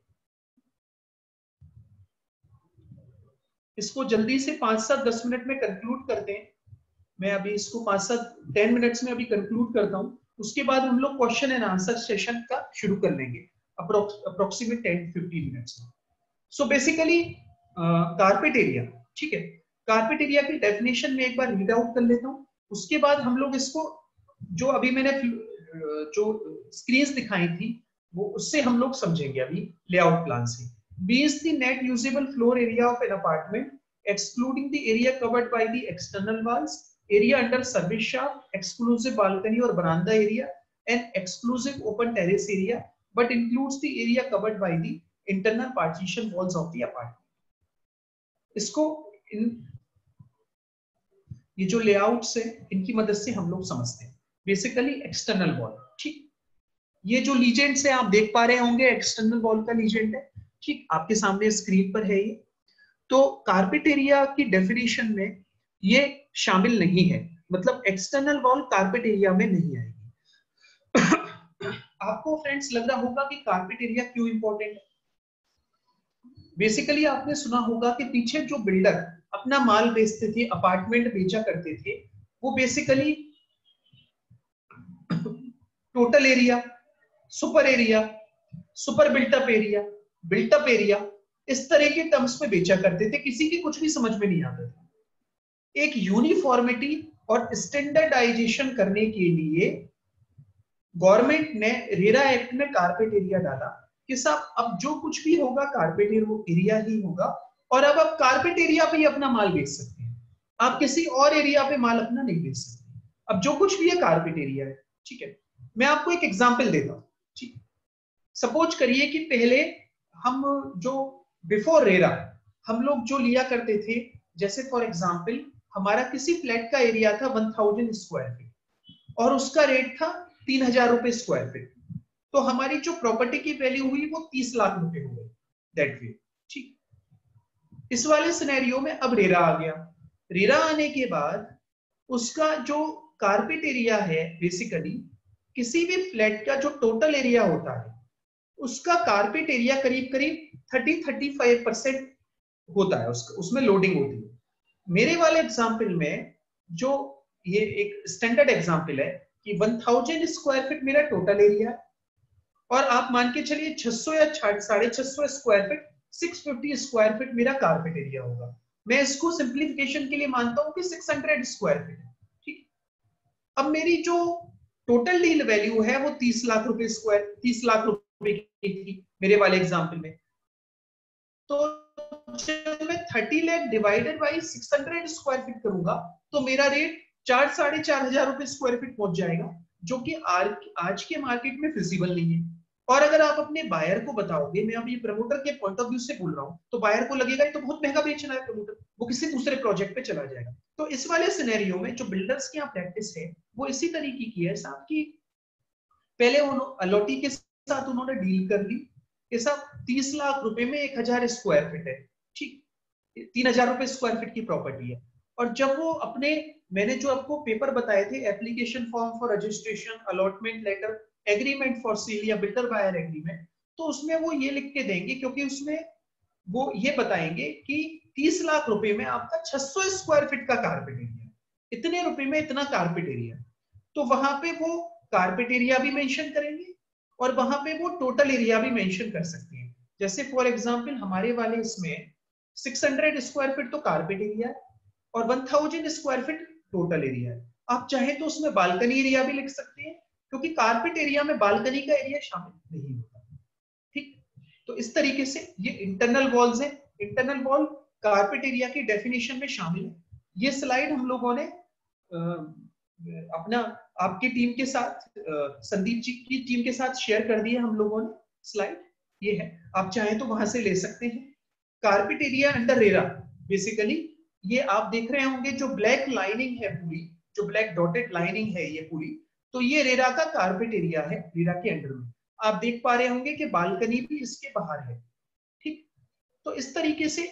Speaker 2: इसको जल्दी से 5-7-10 मिनट में कंक्लूड करते हैं। मैं अभी इसको 5-7-10 मिनट्स में अभी कंक्लूड करता हूं, उसके बाद हम लोग क्वेश्चन एंड आंसर सेशन का शुरू कर लेंगे अप्रोक्सीमेट 10-15 मिनट्स में। सो बेसिकली कारपेट एरिया, ठीक है, कारपेट एरिया की डेफिनेशन में एक बार रीड आउट कर लेता हूं, उसके बाद हम लोग इसको जो अभी मैंने जो स्क्रीन्स दिखाई थी वो उससे हम लोग समझेंगे अभी लेआउट प्लान से। B is the net usable floor area of an apartment excluding the area covered by the external walls, area under service shaft, exclusive balcony or veranda area and exclusive open terrace area, but includes the area covered by the internal partition walls of the apartment. इसको ये जो layouts है इनकी मदद से हम लोग समझते हैं। बेसिकली एक्सटर्नल वॉल, ठीक, ये जो लीजेंड्स है आप देख पा रहे होंगे, एक्सटर्नल वॉल का लीजेंड है, ठीक, आपके सामने स्क्रीन पर है ये। तो कारपेट एरिया की डेफिनेशन में ये शामिल नहीं है, मतलब एक्सटर्नल वॉल कारपेट एरिया में नहीं आएगी। आपको फ्रेंड्स लग रहा होगा कि कारपेट एरिया क्यों इंपॉर्टेंट है। बेसिकली आपने सुना होगा कि पीछे जो बिल्डर अपना माल बेचते थे, अपार्टमेंट बेचा करते थे, वो basically total area, super area, super built up area, built up area, इस तरह के टर्म्स में बेचा करते थे, किसी की कुछ भी समझ में नहीं आता था। एक यूनिफॉर्मिटी और स्टैंडर्डाइजेशन करने के लिए गवर्नमेंट ने रेरा एक्ट में कारपेट एरिया डाला कि साहब अब जो कुछ भी होगा कारपेट एरिया ही होगा, और अब आप कारपेट एरिया पे ही अपना माल बेच सकते हैं, आप किसी और एरिया पे माल अपना नहीं बेच सकते। अब जो कुछ भी है कारपेट एरिया है, ठीक है। मैं आपको एक एग्जांपल देता हूं, ठीक। सपोज करिए कि पहले हम जो बिफोर रेरा हम लोग जो लिया करते थे, जैसे फॉर एग्जांपल हमारा किसी फ्लैट का एरिया था 1000 स्क्वायर फीट और उसका रेट था 3000 रुपए स्क्वायर फीट, तो हमारी जो प्रॉपर्टी की वैल्यू हुई वो 30 लाख रुपए हो गई, दैट वे, ठीक। इस वाले सिनेरियो में अब रेरा आ गया। रेरा आने के बाद उसका जो कारपेट एरिया है, बेसिकली किसी भी फ्लैट का जो टोटल एरिया होता है उसका कारपेट एरिया करीब करीब 30-35% होता है, उसमें लोडिंग होती है। मेरे वाले एग्जाम्पल में जो ये एक स्टैंडर्ड एग्जाम्पल है कि 1000 स्क्वायर फीट मेरा टोटल एरिया है और आप मान के चलिए 600 या 650 स्क्वायर फीट 650 स्क्वायर फीट मेरा कारपेट एरिया होगा। मैं इसको सिंप्लीफिकेशन के लिए मानता हूं कि 600 स्क्वायर फीट है, ठीक। अब मेरी जो टोटल डील वैल्यू है वो 30 लाख रुपए स्क्वायर 30 लाख रुपए की थी मेरे वाले एग्जाम्पल में। तो जब मैं 30 lakh divided by 600 square feet करूंगा तो मेरा रेट 4-4,500 रुपए स्क्वायर फीट पहुंच जाएगा, जो कि आज के मार्केट में फिजिबल नहीं है। और अगर आप अपने बायर को बताओगे, मैं अभी प्रमोटर के पॉइंट ऑफ व्यू से बोल रहा हूं, तो बायर को लगेगा ये तो बहुत महंगा बेच रहा है प्रमोटर, वो किसी दूसरे प्रोजेक्ट पे चला जाएगा। तो इस वाले सिनेरियो में जो बिल्डर्स की यहाँ प्रैक्टिस है वो इसी तरीके की है साहब की पहले अलॉटी के साथ उन्होंने डील कर ली कि साहब 30 लाख रुपए में 1000 स्क्वायर फीट है, ठीक, 3000 रुपए स्क्वायर फीट की प्रॉपर्टी है। और जब वो अपने मैंने जो आपको पेपर बताए थे, application form for registration, allotment letter, agreement for sale या बिल्डर बायर एग्रीमेंट, तो उसमें वो ये लिख के देंगे, क्योंकि उसमें वो ये बताएंगे कि 30 लाख रुपए में आपका 600 स्क्वायर फीट का कारपेट एरिया, इतने रुपए में इतना कारपेट एरिया, तो वहां पे वो कारपेट एरिया भी मेंशन करेंगे और वहां पे वो टोटल एरिया भी मेंशन कर सकते हैं। जैसे फॉर एग्जांपल हमारे वाले इसमें 600 स्क्वायर फीट तो कारपेट एरिया है और 1000 स्क्वायर फीट टोटल एरिया है। आप चाहे तो उसमें बालकनी एरिया भी लिख सकते हैं, क्योंकि कारपेट एरिया में बालकनी का एरिया शामिल नहीं होता, ठीक। तो इस तरीके से ये इंटरनल वॉल्स है, इंटरनल वॉल कारपेट एरिया की डेफिनेशन में शामिल है। ये स्लाइड हम लोगों ने अपना आपकी टीम के साथ, संदीप जी की टीम के साथ शेयर कर दी है हम लोगों ने स्लाइड, ये है, आप चाहें तो वहां से ले सकते हैं। Carpet area under RERA, basically ये आप देख रहे होंगे जो ब्लैक लाइनिंग है पूरी, जो ब्लैक डॉटेड लाइनिंग है ये पूरी, तो ये रेरा का कारपेट एरिया है, रेरा के अंडर में। आप देख पा रहे होंगे कि बालकनी भी इसके बाहर है, ठीक। तो इस तरीके से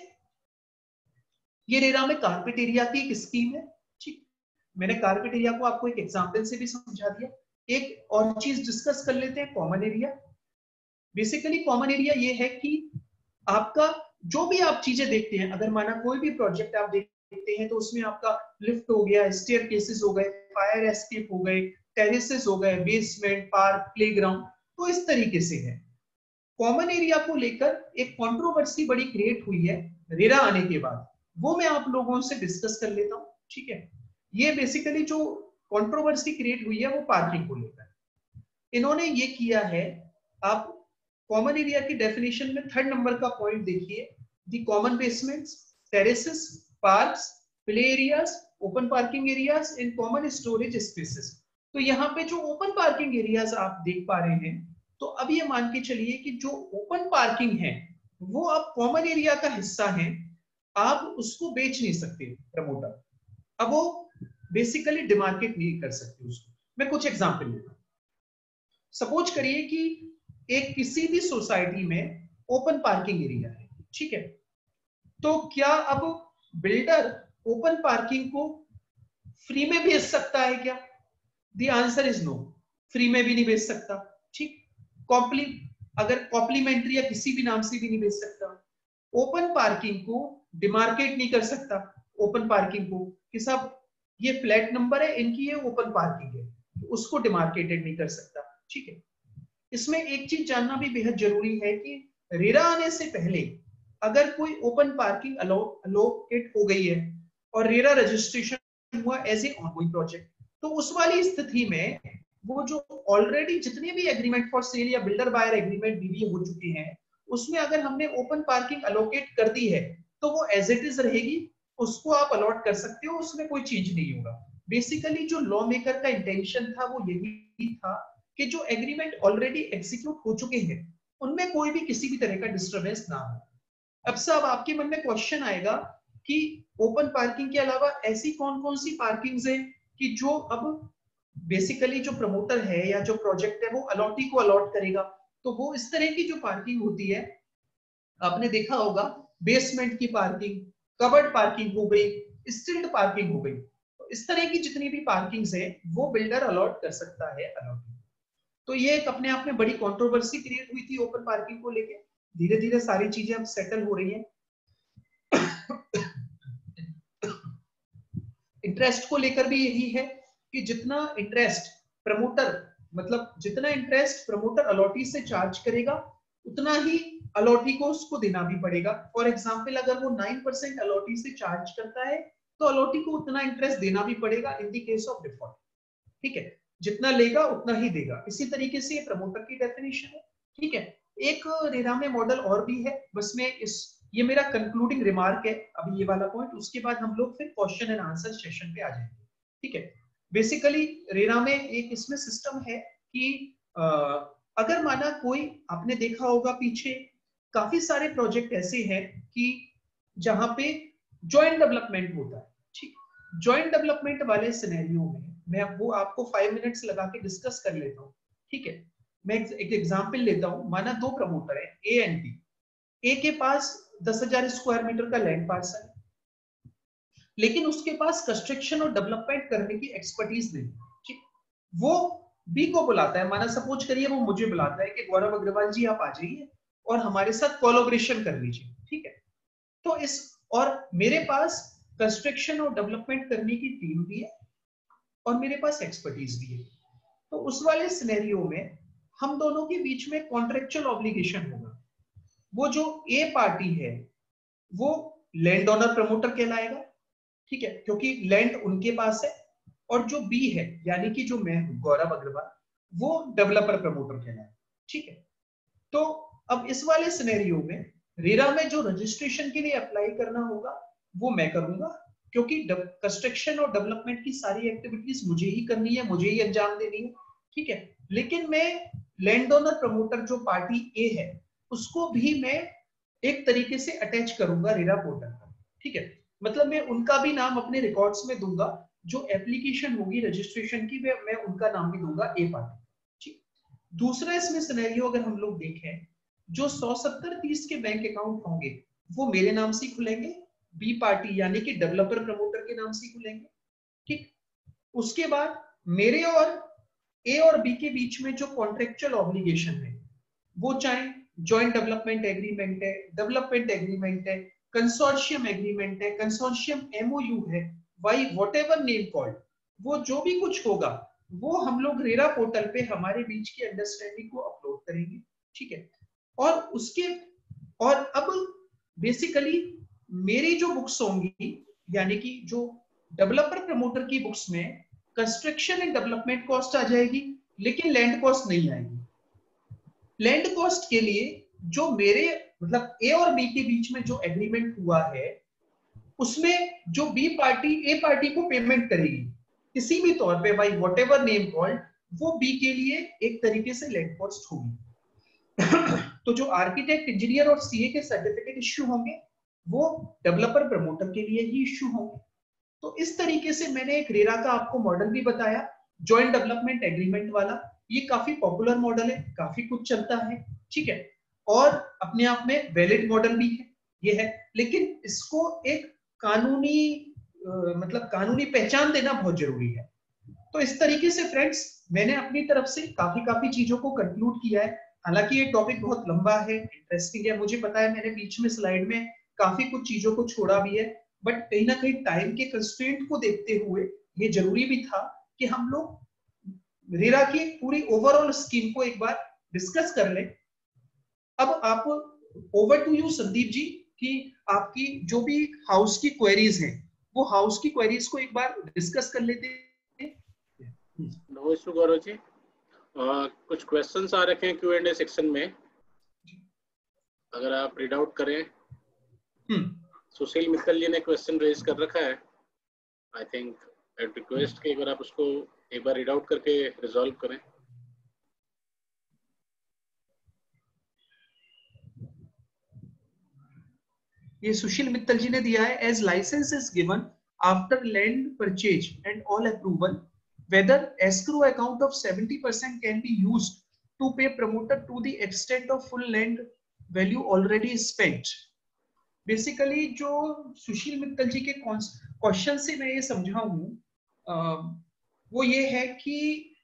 Speaker 2: ये रेरा में कारपेट एरिया की एक स्कीम है, ठीक। मैंने कारपेट एरिया को आपको एक एग्जांपल से भी समझा दिया। एक और चीज डिस्कस कर लेते हैं, common area. Basically common area ये है कि आपका जो भी आप चीजें देखते हैं, अगर माना कोई भी प्रोजेक्ट आप देखते हैं तो उसमें आपका लिफ्ट हो गया, स्टेयर केसेस हो गए, फायर एस्केप हो गए, टेरेसेस हो गए, बेसमेंट, पार्क, प्लेग्राउंड, तो इस तरीके से है। कॉमन एरिया को लेकर एक कंट्रोवर्सी बड़ी क्रिएट हुई है रेरा आने के बाद, वो मैं आप लोगों से डिस्कस कर लेता हूं, ठीक है। ये बेसिकली जो कंट्रोवर्सी क्रिएट हुई है वो पार्किंग को लेकर इन्होंने ये किया है। आप कॉमन एरिया की डेफिनेशन में 3rd नंबर का पॉइंट देखिए, the common basements, terraces, parks, play areas, open parking areas and common storage spaces. तो यहाँ पे जो ओपन पार्किंग एरियाज आप देख पा रहे हैं, तो अब ये मान के चलिए कि जो ओपन पार्किंग है वो अब कॉमन एरिया का हिस्सा है, आप उसको बेच नहीं सकते प्रमोटर, अब वो बेसिकली डिमार्केट नहीं कर सकते उसको। मैं कुछ एग्जांपल दूंगा। सपोज करिए कि एक किसी भी सोसाइटी में ओपन पार्किंग एरिया है, ठीक है, तो क्या अब बिल्डर ओपन पार्किंग को फ्री में बेच सकता है क्या? The answer is no, free में भी नहीं बेच सकता, ठीक। अगर कॉम्प्लीमेंट्री या किसी भी नाम से भी नहीं बेच सकता। ओपन पार्किंग को डिमार्केट नहीं कर सकता, ओपन पार्किंग को कि साहब ये फ्लैट नंबर है, इनकी ये ओपन पार्किंग है, उसको डिमार्केटेड नहीं कर सकता, ठीक है। इसमें एक चीज जानना भी बेहद जरूरी है कि रेरा आने से पहले अगर कोई ओपन पार्किंग अलोकेट हो गई है और रेरा रजिस्ट्रेशन हुआ एज ए ऑनगोइंग प्रोजेक्ट। तो उस वाली स्थिति में वो जो ऑलरेडी जितने भी एग्रीमेंट फॉर सेल या बिल्डर बायर एग्रीमेंट बीबीए हो चुके हैं, उसमें अगर हमने ओपन पार्किंग अलोकेट कर दी है तो वो एज इट इज रहेगी, उसको आप अलॉट कर सकते हो, उसमें कोई चेंज नहीं होगा। बेसिकली जो लॉ मेकर का इंटेंशन था वो यही था कि जो एग्रीमेंट ऑलरेडी एग्जीक्यूट हो चुके हैं उनमें कोई भी किसी भी तरह का डिस्टर्बेंस ना हो। अब साहब आपके मन में क्वेश्चन आएगा कि ओपन पार्किंग के अलावा ऐसी कौन कौन सी पार्किंग्स है कि जो अब बेसिकली जो प्रमोटर है या जो प्रोजेक्ट है वो अलॉटी को अलॉट करेगा। तो वो इस तरह की जो पार्किंग होती है, आपने देखा होगा बेसमेंट की पार्किंग, कवर्ड पार्किंग हो गई, स्टिल्ड पार्किंग हो गई। तो इस तरह की जितनी भी पार्किंग्स है वो बिल्डर अलॉट कर सकता है अलॉटी। तो ये एक अपने आप में बड़ी कंट्रोवर्सी क्रिएट हुई थी ओपन पार्किंग को लेके। धीरे धीरे सारी चीजें अब सेटल हो रही हैं। इंटरेस्ट को लेकर भी यही है कि जितना इंटरेस्ट प्रमोटर अलॉटी से चार्ज करेगा उतना ही अलॉटी को उसको देना भी पड़ेगा। फॉर एग्जांपल अगर वो 9% अलॉटी से चार्ज करता है तो अलॉटी को उतना इंटरेस्ट देना भी पड़ेगा in the case of default. ठीक है, जितना लेगा उतना ही देगा। इसी तरीके से ये प्रमोटर की डेफिनेशन है। ठीक है, एक रेरा में मॉडल और भी है, बस में ये मेरा कंक्लूडिंग रिमार्क है अभी ये वाला पॉइंट, उसके बाद हम लोग फिर क्वेश्चन एंड आंसर सेशन पे आ जाएंगे। ठीक है, बेसिकली रेरा में एक इसमें सिस्टम है कि अगर माना कोई, आपने देखा होगा पीछे काफी सारे प्रोजेक्ट ऐसे हैं कि जहां पे जॉइंट डेवलपमेंट होता है। ठीक, जॉइंट डेवलपमेंट वाले सिनेरियो में मैं वो आपको 5 मिनट्स लगा के डिस्कस कर लेता हूँ। ठीक है, मैं एक एग्जांपल लेता हूँ। माना दो प्रमोटर है ए एंड बी। ए के पास 10,000 स्क्वायर मीटर का लैंड पार्सल है, लेकिन उसके पास कंस्ट्रक्शन और डेवलपमेंट करने की एक्सपर्टीज नहीं। ठीक, वो बी को बुलाता है। माना सपोज करिए वो मुझे बुलाता है कि गौरव अग्रवाल जी आप आ जाइए और हमारे साथ कोलैबोरेशन कर लीजिए। ठीक है, तो और मेरे पास कंस्ट्रक्शन और डेवलपमेंट करने की टीम भी है और मेरे पास एक्सपर्टीज भी है। तो उस वाले सिनेरियो में हम दोनों के बीच में कॉन्ट्रेक्चुअल ऑब्लिगेशन होगा। वो जो ए पार्टी है वो लैंड ओनर प्रमोटर कहलाएगा। ठीक है, क्योंकि लैंड उनके पास है, और जो बी है यानी कि जो मैं हूं गौरव अग्रवाल, वो डेवलपर प्रमोटर कहलाएगा। ठीक है, तो अब इस वाले सिनेरियो में रेरा में जो रजिस्ट्रेशन के लिए अप्लाई करना होगा वो मैं करूंगा, क्योंकि कंस्ट्रक्शन और डेवलपमेंट की सारी एक्टिविटीज मुझे ही करनी है, मुझे ही अंजाम देनी है। ठीक है, लेकिन मैं लैंड ओनर प्रमोटर जो पार्टी ए है उसको भी मैं एक तरीके से अटैच करूंगा रेरा पोर्टल पर। ठीक है, मतलब मैं उनका भी नाम अपने रिकॉर्ड्स में दूंगा, जो एप्लीकेशन होगी रजिस्ट्रेशन की मैं उनका नाम भी दूंगा ए पार्टी। ठीक, दूसरा इसमें सिनेरियो अगर हम लोग देखें, जो 170-30 के बैंक अकाउंट होंगे वो मेरे नाम से खुलेंगे, बी पार्टी यानी कि डेवलपर प्रमोटर के नाम से खुलेंगे। ठीक, उसके बाद मेरे और ए और बी के बीच में जो कॉन्ट्रेक्चुअल ऑब्लिगेशन है वो चाहे जॉइंट डेवलपमेंट एग्रीमेंट है, डेवलपमेंट एग्रीमेंट है, कंसोर्शियम एग्रीमेंट है, कंसोर्शियम एमओयू है, वाई व्हाटएवर नेम कॉल्ड, वो जो भी कुछ होगा वो हम लोग रेरा पोर्टल पे हमारे बीच की अंडरस्टैंडिंग को अपलोड करेंगे। ठीक है, और अब बेसिकली मेरी जो बुक्स होंगी यानी कि जो डेवलपर प्रमोटर की बुक्स में कंस्ट्रक्शन एंड डेवलपमेंट कॉस्ट आ जाएगी, लेकिन लैंड कॉस्ट नहीं आएगी। लैंड कॉस्ट के लिए जो मेरे मतलब ए और बी के बीच में जो एग्रीमेंट हुआ है उसमें जो बी पार्टी ए पार्टी को पेमेंट करेगी किसी भी तौर पे बाय व्हाटएवर नेम कॉल्ड, वो बी के लिए एक तरीके से लैंड कॉस्ट होगी। तो जो आर्किटेक्ट, इंजीनियर और सीए के सर्टिफिकेट इश्यू होंगे वो डेवलपर प्रमोटर के लिए ही इश्यू होंगे। तो इस तरीके से मैंने एक रेरा का आपको मॉडल भी बताया, जॉइंट डेवलपमेंट एग्रीमेंट वाला। ये काफी पॉपुलर मॉडल है, काफी कुछ चलता है। ठीक है, और अपने आप में वैलिड मॉडल भी है ये है, लेकिन इसको एक कानूनी मतलब कानूनी पहचान देना बहुत जरूरी है। तो इस तरीके से फ्रेंड्स मैंने अपनी तरफ से काफी चीजों को कंक्लूड किया है। हालांकि ये टॉपिक बहुत लंबा है, इंटरेस्टिंग है, मुझे पता है, मैंने बीच में स्लाइड में काफी कुछ चीजों को छोड़ा भी है, बट कहीं ना कहीं टाइम के कंस्ट्रेंट को देखते हुए ये जरूरी भी था कि हम लोग रेरा की पूरी ओवरऑल स्कीम को एक बार डिस्कस कर लें। अब आप over to you Sandeep ji कि आपकी जो भी हाउस की क्वेरीज हैं वो हाउस की क्वेरीज को एक बार डिस्कस कर लेते हैं।
Speaker 1: No issue Gaurav ji. कुछ क्वेश्चंस आ रखे हैं Q&A सेक्शन में, अगर आप रीड आउट करें। सुशील मित्तल जी ने क्वेश्चन रेज कर रखा है, आई थिंक एट रिक्वेस्ट कि अगर आप उसको एक बार रीड आउट करके रिजॉल्व करें।
Speaker 2: ये सुशील मित्तल जी ने दिया है, as licence is given after land purchase and all approval, whether escrow account of 70% can be used to pay promoter to the extent of full land value already spent। Basically जो सुशील मित्तल जी के question से मैं ये समझा हूं वो ये है कि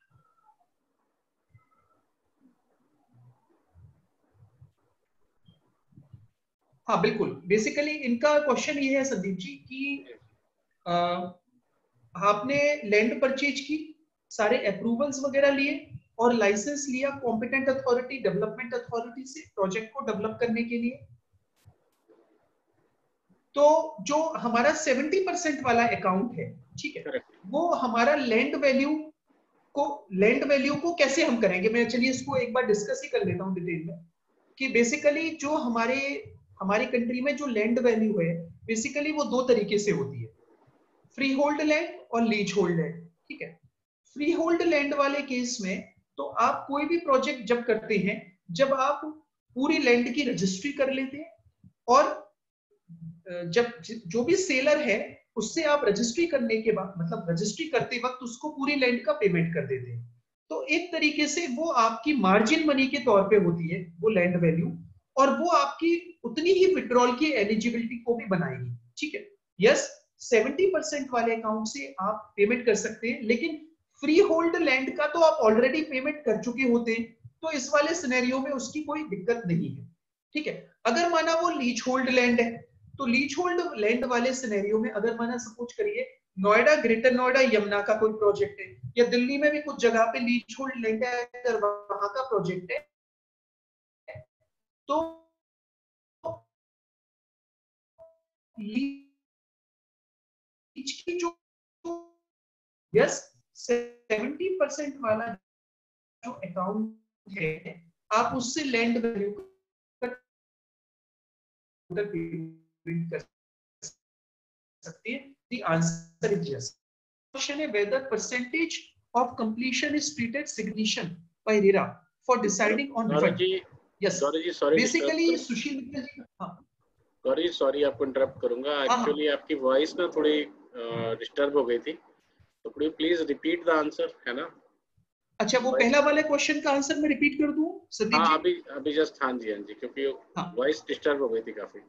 Speaker 2: हाँ बिल्कुल, बेसिकली इनका क्वेश्चन ये है संदीप जी कि आपने लैंड परचेज की, सारे अप्रूवल्स वगैरह लिए और लाइसेंस लिया कॉम्पिटेंट अथॉरिटी, डेवलपमेंट अथॉरिटी से प्रोजेक्ट को डेवलप करने के लिए। तो जो हमारा 70% वाला अकाउंट है, ठीक है, वो हमारा लैंड वैल्यू को कैसे हम करेंगे, मैं चलिए इसको एक बार डिस्कस ही कर लेता हूं डिटेल में कि बेसिकली जो हमारी कंट्री में जो लैंड वैल्यू है बेसिकली वो दो तरीके से होती है, फ्री होल्ड लैंड और लीज होल्ड लैंड। ठीक है, फ्री होल्ड लैंड वाले केस में तो आप कोई भी प्रोजेक्ट जब करते हैं, जब आप पूरी लैंड की रजिस्ट्री कर लेते हैं और जब जो भी सेलर है उससे आप रजिस्ट्री करने के बाद, मतलब रजिस्ट्री करते वक्त उसको पूरी लैंड का पेमेंट कर देते हैं, तो एक तरीके से वो आपकी मार्जिन मनी के तौर पे होती है वो लैंड वैल्यू, और वो आपकी उतनी ही विड्रॉल की एलिजिबिलिटी को भी बनाएगी। ठीक है, यस 70% वाले अकाउंट से आप पेमेंट कर सकते हैं, लेकिन फ्री होल्ड लैंड का तो आप ऑलरेडी पेमेंट कर चुके होते हैं, तो इस वाले सिनेरियो में उसकी कोई दिक्कत नहीं है। ठीक है, अगर माना वो लीज होल्ड लैंड है, तो लीज होल्ड लैंड वाले सिनेरियो में अगर माना सपोज करिए नोएडा, ग्रेटर नोएडा, यमुना का कोई प्रोजेक्ट है, या दिल्ली में भी कुछ जगह पे लीज होल्ड लैंड है, अगर वहां का प्रोजेक्ट है, तो लीज की जो यस 70% वाला जो अकाउंट है आप उससे लैंड वैल्यू कर सकते हैं। The answer is yes. Question is whether percentage of completion is treated significant by RERA for deciding on refund. Yes.
Speaker 1: Sorry,
Speaker 2: basically सुशील मित्तल जी, हाँ
Speaker 1: सॉरी आपको इंटरप्ट करूंगा, एक्चुअली आपकी वॉइस ना थोड़ी डिस्टर्ब हो गई थी, तो could you please repeat the answer, है ना?
Speaker 2: अच्छा, वो पहला वाले क्वेश्चन का आंसर मैं रिपीट कर दूं संदीप जी?
Speaker 1: अभी जस्ट हाँ जी, क्योंकि वॉइस डिस्टर्ब हो गई थी काफी।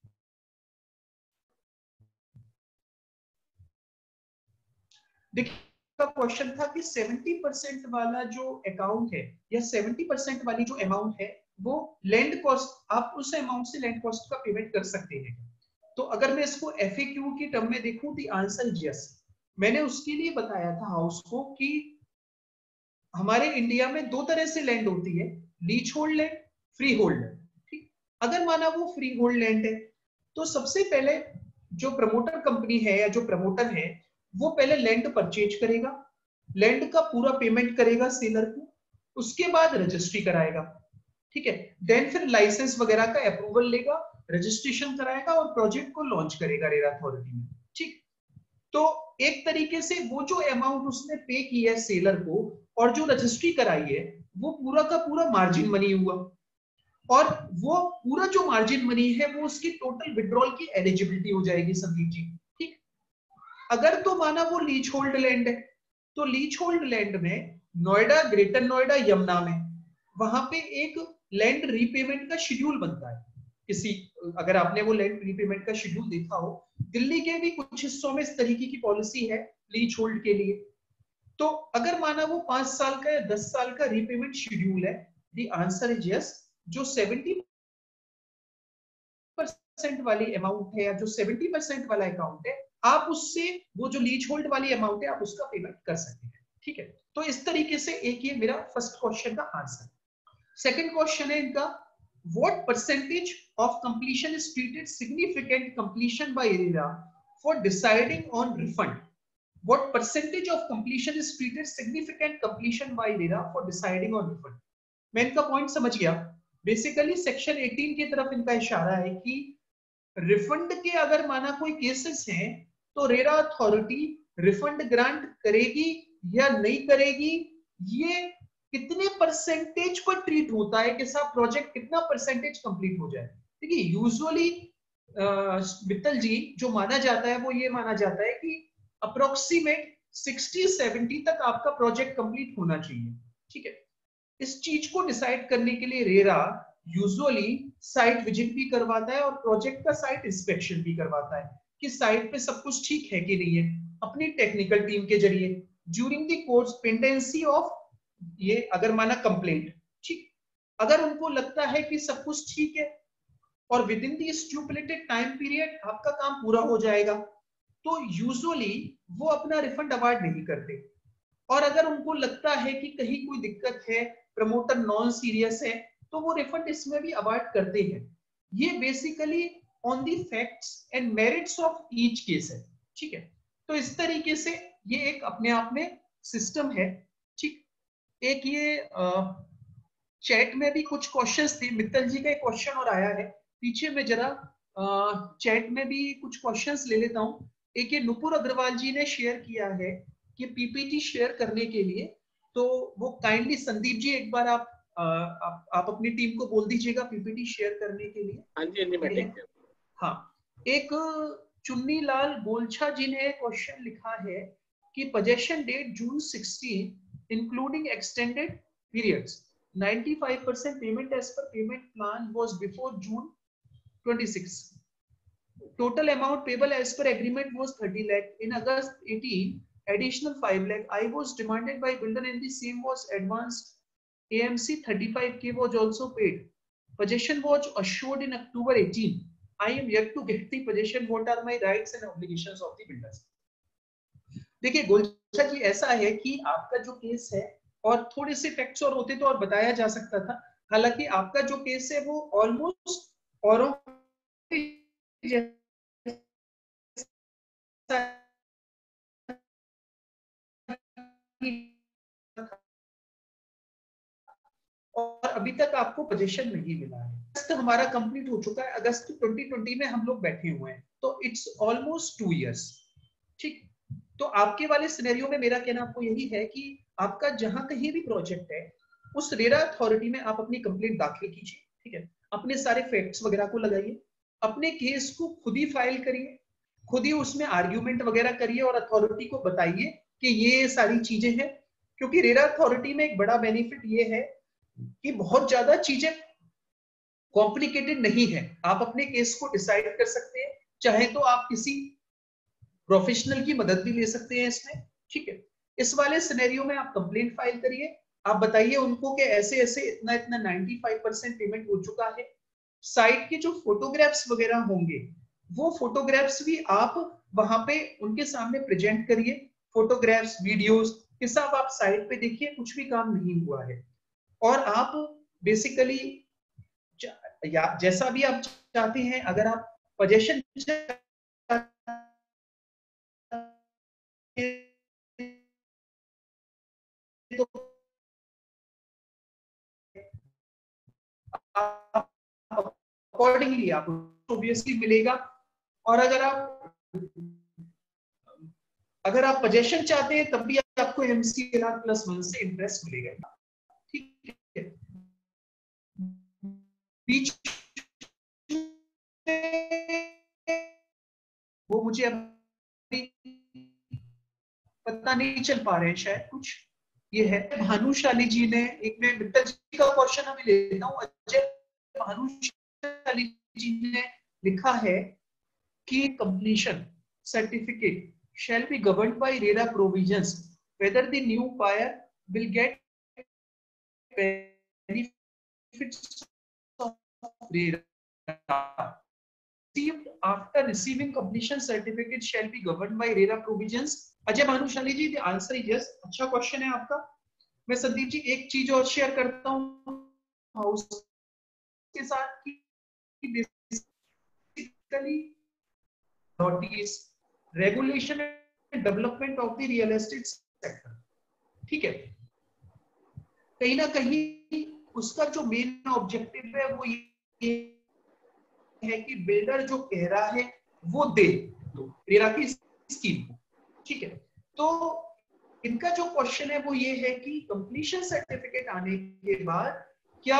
Speaker 2: देखिए क्वेश्चन था कि 70% वाला जो अकाउंट है या 70% वाली जो अमाउंट है वो लैंड कॉस्ट, आप उस अमाउंट से लैंड कॉस्ट का पेमेंट कर सकते हैं। तो अगर मैं इसको FAQ की टर्म में देखूं द आंसर इज यस। मैंने उसके लिए बताया था हाउस को कि हमारे इंडिया में दो तरह से लैंड होती है, leasehold land, freehold land. ठीक, अगर माना वो फ्री होल्ड लैंड है तो सबसे पहले जो प्रमोटर कंपनी है या जो प्रमोटर है वो पहले लैंड परचेज करेगा, लैंड का पूरा पेमेंट करेगा सेलर को, उसके बाद रजिस्ट्री कराएगा। ठीक है, देन फिर लाइसेंस वगैरह का अप्रूवल लेगा, रजिस्ट्रेशन कराएगा और प्रोजेक्ट को लॉन्च करेगा रेरा अथॉरिटी में। ठीक, तो एक तरीके से वो जो अमाउंट उसने पे किया है सेलर को और जो रजिस्ट्री कराई है वो पूरा का पूरा मार्जिन मनी हुआ, और वो पूरा जो मार्जिन मनी है वो उसकी टोटल विड्रॉल की एलिजिबिलिटी हो जाएगी संदीप जी। ठीक, अगर तो माना वो लीज होल्ड लैंड है, तो लीज होल्ड लैंड में नोएडा, ग्रेटर नोएडा, यमुना में वहां पे एक लैंड रीपेमेंट का शेड्यूल बनता है। किसी, अगर आपने वो लैंड रीपेमेंट का शेड्यूल देखा हो, दिल्ली के भी कुछ हिस्सों में इस तरीके की पॉलिसी है लीज होल्ड के लिए। तो अगर माना वो 5 साल का या 10 साल का रीपेमेंट शेड्यूल है, द आंसर इज यस। जो 70% वाली अमाउंट है या जो 70% वाला अकाउंट है, आप उससे वो जो लीज होल्ड वाली अमाउंट है आप उसका पेमेंट कर सकते हैं। ठीक है, तो इस तरीके से एक ये मेरा फर्स्ट क्वेश्चन का आंसर। सेकंड क्वेश्चन है इनका, what percentage of completion is treated significant completion by RERA for deciding on refund. What percentage of completion is treated significant completion by RERA for deciding on refund? मैं इनका point समझ गया. Basically section 18 की तरफ इनका इशारा है कि रिफंड के अगर माना कोई केसेस हैं तो रेरा अथॉरिटी रिफंड ग्रांट करेगी या नहीं करेगी, ये कितने परसेंटेज पर ट्रीट होता है कि साहब प्रोजेक्ट कितना परसेंटेज कंप्लीट हो जाए. देखिए यूजुअली मित्तल जी जो माना जाता है वो ये माना जाता है कि अप्रोक्सीमेट 60-70 तक आपका प्रोजेक्ट कंप्लीट होना चाहिए. ठीक है, इस चीज को डिसाइड करने के लिए रेरा यूजुअली साइट विजिट भी करवाता है और प्रोजेक्ट का साइट इंस्पेक्शन भी करवाता है कि साइट पे सब कुछ ठीक है कि नहीं है, अपनी टेक्निकल टीम के जरिए during the course pendency of ये अगर माना कंप्लेंट. ठीक, अगर उनको लगता है कि सब कुछ ठीक है और within the stipulated time period आपका काम पूरा हो जाएगा तो यूजुअली वो अपना रिफंड अवार्ड नहीं करते. और अगर उनको लगता है कि कहीं कोई दिक्कत है, प्रमोटर नॉन सीरियस है, तो वो रिफंड इसमें भी अवार्ड करते हैं. ये basically on the facts and merits of each case है. ठीक है, तो इस तरीके से ये एक अपने आप में सिस्टम है. ठीक, एक ये चैट में भी कुछ क्वेश्चंस थे. मित्तल जी का एक क्वेश्चन और आया है पीछे में, जरा चैट में भी कुछ क्वेश्चंस ले लेता हूं. एक ये नुपुर अग्रवाल जी ने शेयर किया है कि पीपीटी शेयर करने के लिए, तो वो काइंडली संदीप जी एक बार आप अपनी टीम को बोल दीजिएगा पीपीटी शेयर करने के लिए.
Speaker 1: हाँ जी, मैं ठीक है.
Speaker 2: हाँ, एक चुन्नी लाल गोलछा जी ने क्वेश्चन लिखा है कि possession date June 16 including extended periods 95% payment as per payment plan was before June 26. Total amount payable as per agreement was 30 lakh. In August 18, additional 5 lakh I was demanded by builder and the same was advanced. AMC 35k was also paid. Possession was assured in October 18. I am yet to get the possession. What are my rights and obligations of the builders? देखिए गोलछा जी, ऐसा है कि आपका जो case है, और थोड़े से फैक्ट्स और होते तो और बताया जा सकता था. हालांकि आपका जो केस है वो ऑलमोस्ट औरों और अभी तक आपको पोजीशन नहीं मिला है. अगस्त हमारा कंप्लीट हो चुका है. अगस्त 2020 में हम लोग बैठे हुए हैं, तो इट्स ऑलमोस्ट 2 इयर्स. ठीक, तो आपके वाले सिनेरियो में मेरा कहना आपको यही है कि आपका जहां कहीं भी प्रोजेक्ट है उस रेरा अथॉरिटी में आप अपनी कंप्लेंट दाखिल कीजिए. ठीक है, अपने सारे फैक्ट्स वगैरह को लगाइए, अपने केस को खुद ही फाइल करिए, खुद ही उसमें आर्ग्यूमेंट वगैरह करिए और अथॉरिटी को बताइए कि ये सारी चीजें हैं. क्योंकि रेरा अथॉरिटी में एक बड़ा बेनिफिट ये है कि बहुत ज्यादा चीजें कॉम्प्लिकेटेड नहीं है. आप अपने केस को डिसाइड कर सकते हैं, चाहे तो आप किसी प्रोफेशनल की मदद भी ले सकते हैं इसमें. ठीक है, इस वाले सिनेरियो में आप कंप्लेंट फाइल करिए, आप बताइए उनको कि ऐसे ऐसे इतना इतना 95% पेमेंट हो चुका है. साइट के जो फोटोग्राफ्स वगैरह होंगे वो फोटोग्राफ्स भी आप वहां पे उनके सामने प्रेजेंट करिए. फोटोग्राफ्स, वीडियोस के साथ आप साइट पे देखिए कुछ भी काम नहीं हुआ है. और आप बेसिकली जैसा भी आप चाहते हैं, अगर आप पोजीशन तो अकॉर्डिंगली आपको ऑब्वियसली मिलेगा. और अगर आप पोजीशन चाहते हैं तब भी आपको MCLR +1 से इंटरेस्ट मिलेगा. ठीक है, बीच वो मुझे अभी पता नहीं चल पा रहे हैं, शायद कुछ ये है. भानुशाली जी ने, एक मैं मित्तल जी का क्वेश्चन अभी लेता हूँ. अजय भानुशाली जी ने लिखा है कि completion certificate shall be governed by RERA provisions, whether the new buyer will get benefits of RERA received after receiving completion certificate shall be governed by RERA provisions. Ajay Bhanushali ji, the answer is yes. अच्छा question है आपका. मैं संदीप जी एक चीज और share करता हूँ house के साथ कि basically notice regulation and development of the real estate sector. ठीक है, कहीं ना कहीं उसका जो मेन ऑब्जेक्टिव है वो ये है कि बिल्डर जो कह रहा है वो दे दो रेरा की स्कीम को। ठीक है, तो इनका जो क्वेश्चन है वो ये है कि कंप्लीशन सर्टिफिकेट आने के बाद क्या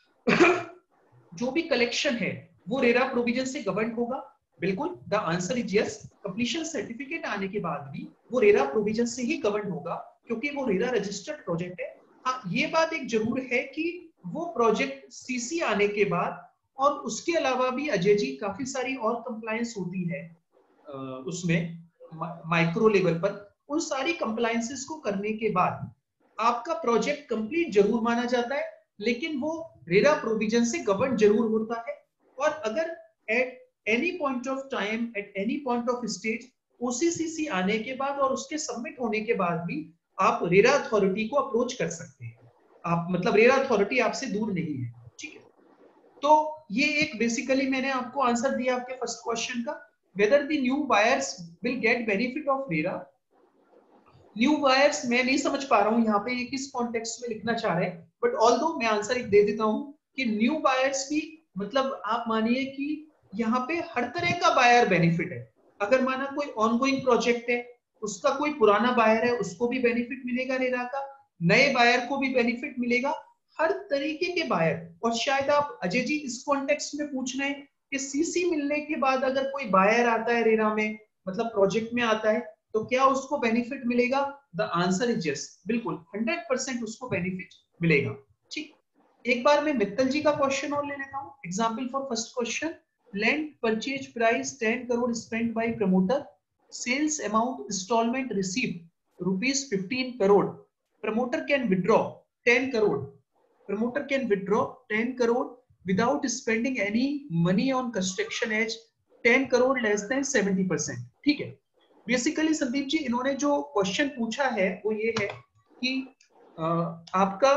Speaker 2: जो भी कलेक्शन है वो रेरा प्रोविजन से गवर्न होगा? बिल्कुल, the answer is yes. Completion certificate आने के बाद भी वो रेरा प्रोविजन से ही गवर्न होगा क्योंकि वो रेरा रजिस्टर्ड प्रोजेक्ट है। हाँ, ये बात एक जरूर है कि वो प्रोजेक्ट सीसी आने के बाद और उसके अलावा भी अजय जी काफी सारी और कंप्लायंस होती है उसमें माइक्रो लेवल पर। उन सारी कंप्लायंसेस को करने के बाद आपका प्रोजेक्ट कंप्लीट जरूर माना जाता है, लेकिन वो रेरा प्रोविजन से गवर्न जरूर होता है। और अगर at any point of time, at any point of stage OC CC आने के बाद और उसके सबमिट होने के बाद भी आप रेरा अथॉरिटी को अप्रोच कर सकते हैं। आप मतलब रेरा अथॉरिटी आपसे दूर नहीं है। ठीक है, तो ये एक बेसिकली मैंने आपको आंसर दिया आपके फर्स्ट क्वेश्चन का, whether the new buyers will get benefit of RERA. New buyers मैं नहीं समझ पा रहा हूं यहाँ पे ये किस कॉन्टेक्स्ट में लिखना चाह रहे हैं, बट ऑल्दो मैं आंसर एक दे देता हूं कि न्यू बायर्स भी मतलब आप मानिए कि यहाँ पे हर तरह का बायर बेनिफिट है। अगर माना कोई ऑनगोइंग प्रोजेक्ट है, उसका कोई पुराना बायर है, उसको भी बेनिफिट मिलेगा रेरा का, नए बायर को भी बेनिफिट मिलेगा, हर तरीके के बायर। और शायद आप अजय जी इस कॉन्टेक्स्ट में पूछ रहे हैं कि सीसी मिलने के बाद अगर कोई बायर आता है रेरा में, मतलब प्रोजेक्ट में आता है, तो क्या उसको बेनिफिट मिलेगा? द आंसर इज यस, बिल्कुल 100% उसको बेनिफिट मिलेगा। ठीक, एक बार मैं मित्तल जी का क्वेश्चन और ले लेता हूं। Example for first question, land purchase price 10 crore spent by promoter, sales amount instalment received rupees 15 crore, promoter can withdraw 10 crore, promoter can withdraw 10 crore without spending any money on construction as 10 crore less than 70%। ठीक है, basically Sandeep जी इन्होंने जो question पूछा है वो ये है कि आपका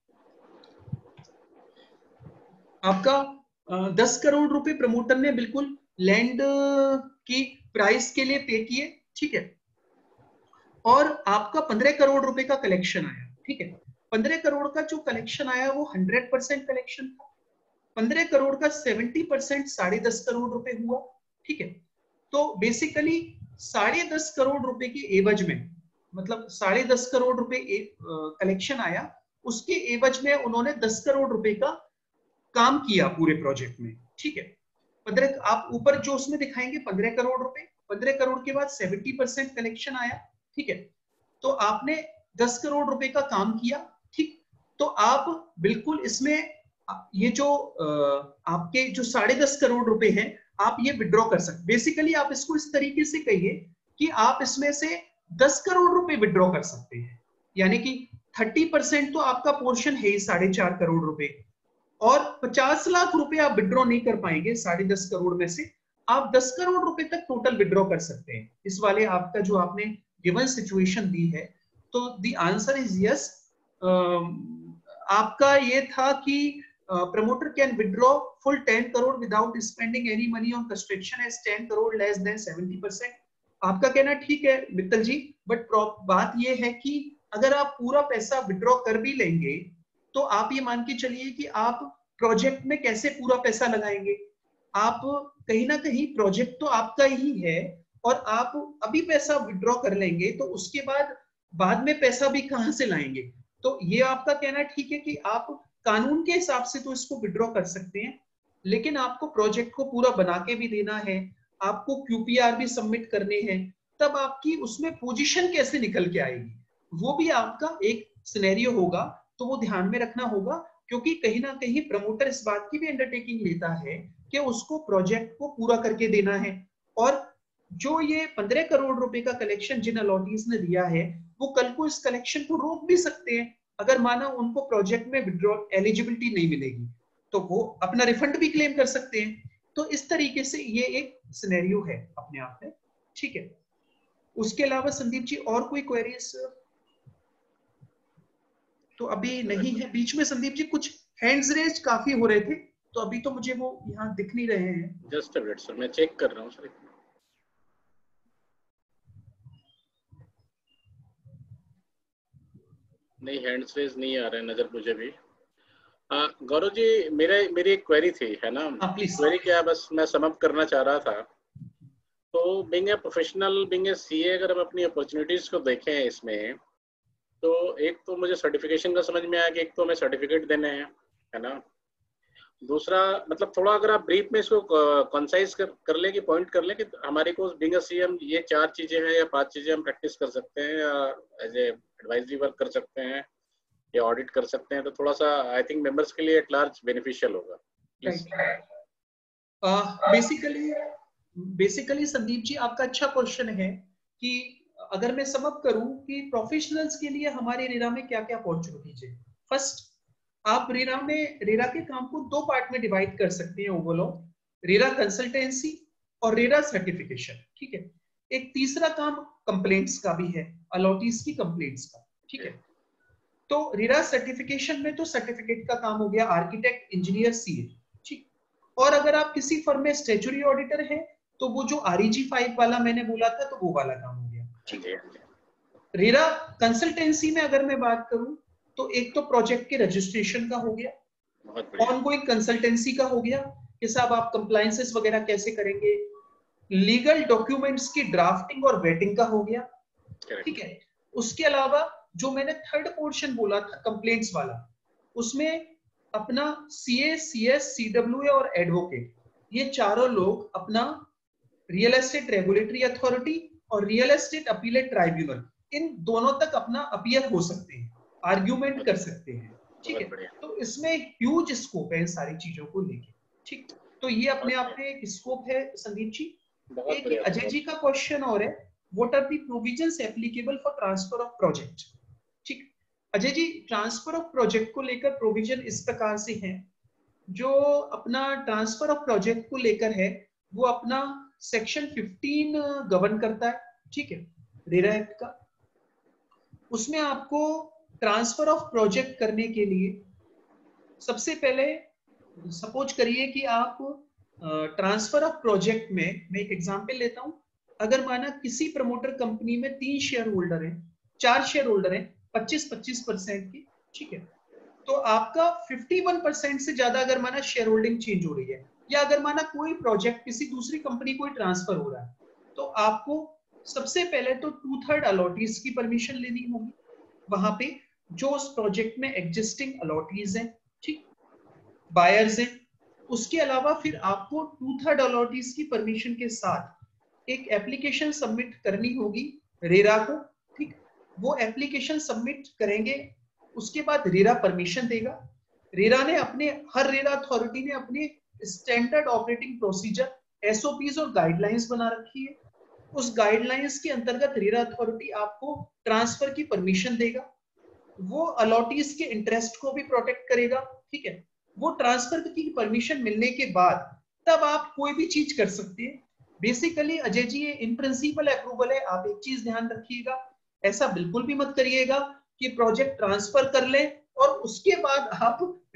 Speaker 2: 10 करोड़ रुपए प्रमोटर ने बिल्कुल लैंड की प्राइस के लिए पे किए। ठीक है, और आपका 15 करोड़ रुपए का कलेक्शन आया। ठीक है, 15 करोड़ का जो कलेक्शन आया वो 100% कलेक्शन था। 15 करोड़ का 70% 10.5 करोड़ रुपए हुआ। ठीक है, तो बेसिकली 10.5 करोड़ रुपए की एवज में, मतलब 10.5 करोड़ रुपए कलेक्शन आया, उसके एवज में उन्होंने 10 करोड़ रुपए का काम किया पूरे प्रोजेक्ट में। ठीक है, 15 आप ऊपर जो उसमें दिखाएंगे 15 करोड़ रुपए, 15 करोड़ के बाद 70% कलेक्शन आया। ठीक है, तो आपने 10 करोड़ रुपए का काम किया। ठीक, तो आप बिल्कुल इसमें ये जो आपके जो 10.5 करोड़ रुपए हैं आप ये विड्रॉ कर सकते। बेसिकली आप इसको इस तरीके से कहिए कि आप इसमें से 10 करोड़ रुपए विड्रॉ कर सकते हैं, यानी कि 30% तो आपका पोर्शन है 4.5 करोड़ रुपए, और 50 लाख रुपए आप विड्रॉ नहीं कर पाएंगे 10.5 करोड़ में से। आप 10 करोड़ रुपए तक टोटल विड्रॉ कर सकते हैं इस वाले आपका जो आपने गिवन सिचुएशन दी है। तो द आंसर इज यस। आपका ये था कि promoter can withdraw full 10 crore without spending any money on construction as 10 crore less than 70%। आपका कहना ठीक है मित्तल जी, बट बात ये है कि अगर आप पूरा पैसा विड्रॉ कर भी लेंगे तो आप ये मान के चलिए कि आप प्रोजेक्ट में कैसे पूरा पैसा लगाएंगे। आप कहीं ना कहीं प्रोजेक्ट तो आपका ही है और आप अभी पैसा विड्रॉ कर लेंगे तो उसके बाद में पैसा भी कहां से लाएंगे। तो ये आपका कहना ठीक है कि आप कानून के हिसाब से तो इसको विड्रॉ कर सकते हैं, लेकिन आपको प्रोजेक्ट को पूरा बना के भी देना है, आपको क्यूपीआर भी सबमिट करने हैं, तब आपकी उसमें पोजीशन कैसे निकल के आएगी वो भी आपका एक सिनेरियो होगा। तो वो ध्यान में रखना होगा, क्योंकि कहीं ना कहीं प्रमोटर इस बात की भी अंडरटेकिंग लेता है कि उसको प्रोजेक्ट को पूरा करके देना है। और जो ये 15 करोड़ रुपए का कलेक्शन जिन अलॉटीज ने दिया है वो कल को इस कलेक्शन को रोक भी सकते हैं। अगर माना उनको प्रोजेक्ट में विड्रॉ एलिजिबिलिटी नहीं मिलेगी तो वो अपना रिफंड भी क्लेम कर सकते हैं। तो इस तरीके से ये एक सिनेरियो है अपने आप में। ठीक है, उसके अलावा संदीप जी और कोई क्वेरीज तो अभी नहीं है। बीच में संदीप जी कुछ हैंड्स रेज काफी हो रहे थे, तो अभी तो मुझे वो यहाँ दिख नहीं रहे हैं।
Speaker 1: जस्ट अ मिनट सर, मैं चेक कर रहा हूँ सर। नहीं, हैंड्स रेज नहीं आ रहे नजर मुझे भी। गौरव जी, मेरी एक क्वेरी थी, है ना? क्वेरी क्या, बस मैं समअप करना चाह रहा था। तो being a professional, being a CA, अगर हम अपनी अपॉर्चुनिटीज को देखें इसमें, तो एक तो मुझे सर्टिफिकेशन का समझ में आया कि एक तो हमें सर्टिफिकेट देने हैं, है ना? दूसरा, मतलब थोड़ा अगर आप ब्रीफ में इसको कंसाइज कर ले, कि पॉइंट कर ले कि हमारे को बीइंग अ सीए हम ये 4 चीजें हैं या 5 चीजें हम प्रैक्टिस कर सकते हैं, या एज ए एडवाइजरी वर्क कर सकते हैं, या ऑडिट कर सकते हैं, तो थोड़ा सा आई थिंक मेंबर्स के लिए एट लार्ज बेनिफिशियल होगा।
Speaker 2: बेसिकली संदीप जी, आपका अच्छा क्वेश्चन है कि अगर मैं समअप करूं कि प्रोफेशनल्स के लिए हमारे रेरा में क्या क्या अपॉर्चुनिटीज है। फर्स्ट, आप रेरा के काम को 2 पार्ट में डिवाइड कर सकते हैं ओवरऑल, रेरा कंसल्टेंसी और रेरा सर्टिफिकेशन, ठीक है। एक तीसरा काम कंप्लेंट्स का भी है, अलॉटीज की कंप्लेंट्स का, ठीक है। तो रेरा सर्टिफिकेशन में तो सर्टिफिकेट का काम हो गया, आर्किटेक्ट, इंजीनियर, सीए, ठीक। और अगर आप किसी फर्म में स्टैट्यूटरी ऑडिटर हैं तो वो जो REG 5 वाला मैंने बोला था, तो वो वाला काम हो गया, ठीक है। रेरा कंसल्टेंसी में अगर मैं बात करूं तो एक तो प्रोजेक्ट के रजिस्ट्रेशन का हो गया, ऑनगोइंग कंसल्टेंसी का हो गया कि साहब आप कंप्लायंसेस वगैरह कैसे करेंगे, लीगल डॉक्यूमेंट्स की ड्राफ्टिंग और वेटिंग का हो गया, ठीक है। उसके अलावा जो मैंने थर्ड पोर्शन बोला था कंप्लेंट्स वाला, उसमें अपना CA, CS, CWA और एडवोकेट, ये चारों लोग अपना रियल एस्टेट रेगुलेटरी अथॉरिटी और रियल एस्टेट अपीलेट ट्राइब्यूनल, इन दोनों तक अपना अपीयर हो सकते हैं, आर्ग्यूमेंट कर सकते हैं, ठीक है। तो इसमें ह्यूज स्कोप है इन सारी चीजों को लेके, ठीक। तो ये अपने आप में एक स्कोप है संदीप जी। एक अजय जी का क्वेश्चन और है, what are the provisions applicable for transfer of project, ठीक। Ajay ji, transfer of project को लेकर प्रोविजन इस प्रकार से हैं, जो अपना ट्रांसफर ऑफ प्रोजेक्ट को लेकर है वो अपना सेक्शन 15 गवर्न करता है, ठीक है, रेरा एक्ट का। उसमें आपको ट्रांसफर ऑफ प्रोजेक्ट करने के लिए सबसे पहले सपोज करिए कि आप ट्रांसफर ऑफ प्रोजेक्ट में, मैं एक एग्जांपल लेता हूं, अगर माना किसी प्रमोटर कंपनी में 3 शेयर होल्डर हैं, 4 शेयर होल्डर हैं 25-25% की, ठीक है। तो आपका 51% से ज्यादा अगर माना शेयर होल्डिंग चेंज हो रही है, या अगर माना कोई प्रोजेक्ट किसी दूसरी कंपनी को ट्रांसफर हो रहा है, तो आपको सबसे पहले तो 2/3 अलॉटीज की परमिशन लेनी होगी, वहां पे जो उस प्रोजेक्ट में एग्जिस्टिंग अलॉटीज हैं, ठीक, बायर्स हैं। उसके अलावा फिर आपको 2/3 अलॉटीज की परमिशन के साथ एक एप्लीकेशन सबमिट करनी होगी रेरा को, ठीक। वो एप्लीकेशन सबमिट करेंगे, उसके बाद रेरा परमिशन देगा। रेरा ने अपने, हर रेरा अथॉरिटी ने अपने स्टैंडर्ड ऑपरेटिंग प्रोसीजर, SOPs और गाइडलाइंस बना रखी है। उस गाइडलाइंस के अंतर्गत रेरा अथॉरिटी आपको ट्रांसफर की परमिशन देगा, वो अलॉटीज के इंटरेस्ट को भी प्रोटेक्ट करेगा, ठीक है। वो ट्रांसफर की परमिशन मिलने के बाद तब आप कोई भी चीज कर सकते हैं। बेसिकली अजय जी, ये इन प्रिंसिपल अप्रूवल है, आप एक चीज ध्यान रखिएगा, ऐसा बिल्कुल भी मत करिएगा कि प्रोजेक्ट ट्रांसफर कर ले और उसके बाद आप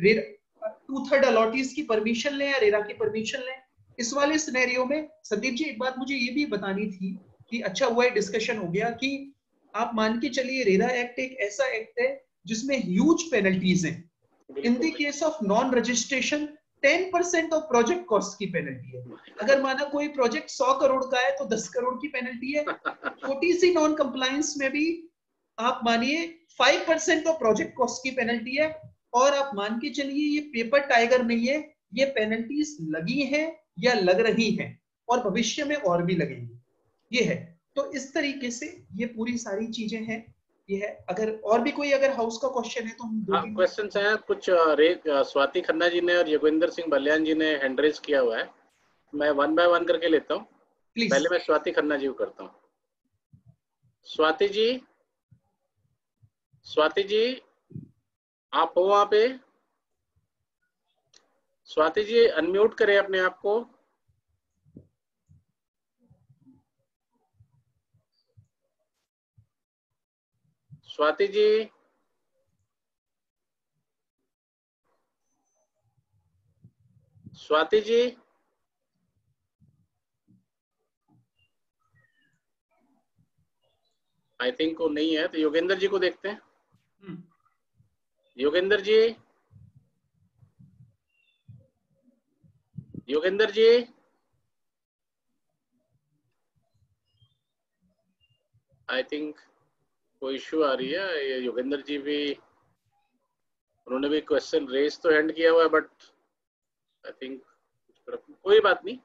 Speaker 2: 2/3 अलॉटीज की परमिशन लें या रेरा की परमिशन लें। इस वाले सिनेरियो में संदीप जी, एक बात मुझे ये भी बतानी थी कि अच्छा हुआ डिस्कशन हो गया कि आप मान के चलिए रेरा एक्ट एक ऐसा एक्ट है जिसमें ह्यूज पेनल्टीज हैं। In the case of non registration 10% of project cost की पेनल्टी है। अगर माना कोई प्रोजेक्ट 100 करोड़ का है तो 10 करोड़ की पेनल्टी है। छोटी सी नॉन कंप्लायंस में भी आप मानिए 5% ऑफ प्रोजेक्ट कॉस्ट की पेनल्टी है। और आप मान के चलिए ये पेपर टाइगर नहीं है, ये पेनल्टीज लगी हैं या लग रही हैं और भविष्य में और भी लगेंगी, ये है। तो इस तरीके से ये पूरी सारी चीजें हैं, ये है। अगर और भी कोई अगर हाउस का क्वेश्चन है तो हम दो
Speaker 1: क्वेश्चन हैं कुछ। स्वाति खन्ना जी ने और योगेंद्र सिंह बलियान जी ने हैंड रेज किया हुआ है, मैं 1 बाय 1 करके लेता हूँ। पहले मैं स्वाति खन्ना जी को करता हूँ। स्वाति जी, स्वाति जी आप हो वहां पे? स्वाति जी अनम्यूट करें अपने आप को। स्वाति जी, स्वाति जी, आई थिंक वो नहीं है, तो योगेंद्र जी को देखते हैं। योगेंद्र जी, योगेंद्र जी, आई थिंक कोई इश्यू आ रही है। ये योगेंद्र जी भी, उन्होंने भी क्वेश्चन रेज तो हैंड किया हुआ है, बट आई थिंक कोई बात नहीं।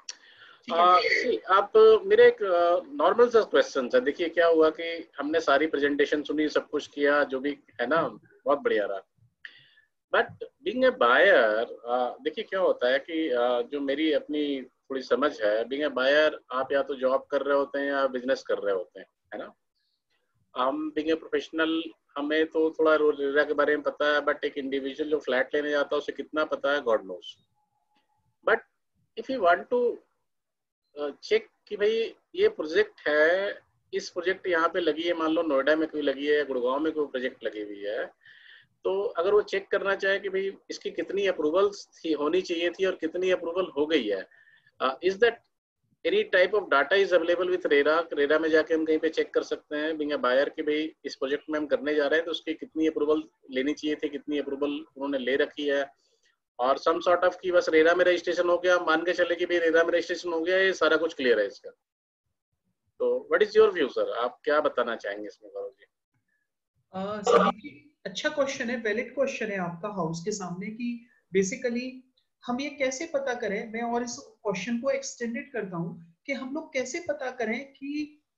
Speaker 1: आप मेरे एक नॉर्मल सा क्वेश्चन है। देखिए क्या हुआ कि हमने सारी प्रेजेंटेशन सुनी, सब कुछ किया, जो भी है ना, बहुत बढ़िया रहा। बट बीइंग ए बायर, देखिए क्या होता है कि जो मेरी अपनी थोड़ी समझ है, बीइंग ए बायर आप या तो जॉब कर रहे होते हैं या बिजनेस कर रहे होते हैं, है ना। हम बीइंग ए प्रोफेशनल, हमें तो थोड़ा रेरा के बारे में पता है, बट एक इंडिविजुअल जो फ्लैट लेने जाता है उसे कितना पता है, God knows. But if you want to check कि भाई ये प्रोजेक्ट है, इस प्रोजेक्ट यहाँ पे लगी है, मान लो नोएडा में कोई लगी है, गुड़गांव में कोई प्रोजेक्ट लगी हुई है, तो अगर वो चेक करना चाहे कि भाई इसकी कितनी अप्रूवल्स थी, होनी चाहिए थी, और कितनी अप्रूवल हो गई है, is that any type of data is available with RERA? RERA में जाके हम कहीं पे चेक कर सकते हैं बीइंग अ बायर कि भाई इस प्रोजेक्ट में हम करने जा रहे हैं तो उसकी कितनी अप्रूवल लेनी चाहिए थी, कितनी अप्रूवल उन्होंने ले रखी है, और सम सॉर्ट ऑफ की बस रेरा में रजिस्ट्रेशन हो गया, मान के चले कि भाई रेरा में रजिस्ट्रेशन हो गया, ये सारा कुछ क्लियर है इसका। तो what is your view sir, आप क्या बताना चाहेंगे इसमें गौरव जी?
Speaker 2: सभी अच्छा क्वेश्चन है, वैलिड क्वेश्चन है आपका हाउस के सामने कि बेसिकली हम ये कैसे पता करें। मैं और इस क्वेश्चन को एक्सटेंडेड करता हूं कि हम लोग कैसे पता करें कि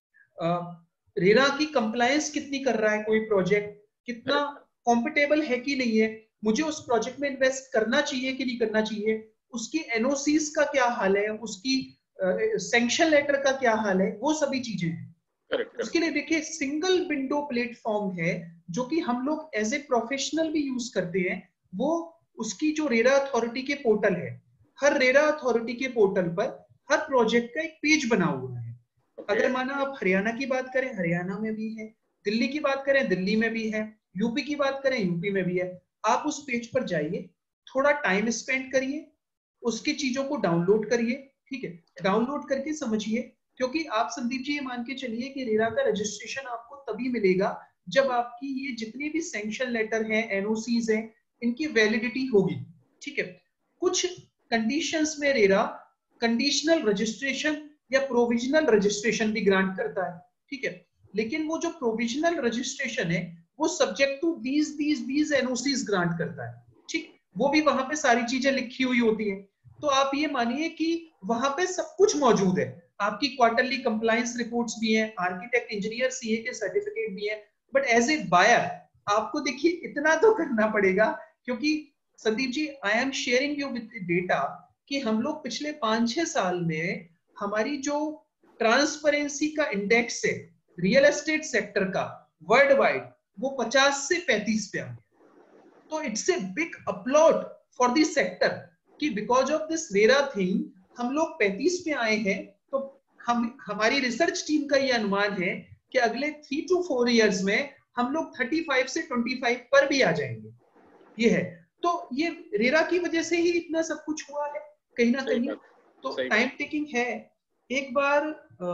Speaker 2: रेरा की कंप्लायंस कितनी कर रहा है कोई प्रोजेक्ट, कितना कॉम्पिटेबल है कि नहीं है, मुझे उस प्रोजेक्ट में इन्वेस्ट करना चाहिए कि नहीं करना चाहिए, उसकी एनओसीज का क्या हाल है, उसकी सैंक्शन लेटर का क्या हाल है, वो सभी चीजें हैं। उसके लिए देखिए सिंगल विंडो प्लेटफॉर्म है जो कि हम लोग एज ए प्रोफेशनल भी यूज करते हैं। वो उसकी जो रेरा अथॉरिटी के पोर्टल है, हर रेरा अथॉरिटी के पोर्टल पर हर प्रोजेक्ट का एक पेज बना हुआ है। अगर माना आप हरियाणा की बात करें, हरियाणा में भी है, दिल्ली की बात करें, दिल्ली में भी है, यूपी की बात करें, यूपी में भी है। आप उस पेज पर जाइए, थोड़ा टाइम स्पेंड करिए, उसकी चीजों को डाउनलोड करिए, ठीक है, डाउनलोड करके समझिए। क्योंकि आप संदीप जी ये मान के चलिए कि रेरा का रजिस्ट्रेशन आपको तभी मिलेगा जब आपकी ये जितने भी सैंक्शन लेटर हैं, एनओसीज हैं, इनकी वैलिडिटी होगी, ठीक है। कुछ कंडीशंस में रेरा कंडीशनल रजिस्ट्रेशन या प्रोविजनल रजिस्ट्रेशन भी ग्रांट करता है, ठीक है। लेकिन वो जो प्रोविजनल रजिस्ट्रेशन है वो subject to these NOCs grant करता है, ठीक। वो भी वहां पे सारी चीजें लिखी हुई होती है। तो आप ये मानिए कि वहां पे सब कुछ मौजूद है, आपकी क्वार्टरली कंप्लायंस रिपोर्ट्स भी हैं, आर्किटेक्ट इंजीनियर सीए के सर्टिफिकेट भी हैं। बट एज ए बायर आपको देखिए इतना तो करना पड़ेगा, क्योंकि Sandeep ji I am sharing you with data कि हम लोग पिछले 5-6 साल में हमारी जो ट्रांसपेरेंसी का इंडेक्स है रियल एस्टेट सेक्टर का वर्ल्ड वाइड, वो 50 से 35 पे आ गया। तो it's a big applaud for this sector कि because of this RERA thing हम लोग 35 पे आए हैं। तो हमारी रिसर्च टीम का ये अनुमान है कि अगले 3 to 4 इयर्स में हम लोग 35 से 25 पर भी आ जाएंगे। ये है, तो ये रेरा की वजह से ही इतना सब कुछ हुआ है कहीं ना कहीं। तो टाइम टेकिंग है। एक बार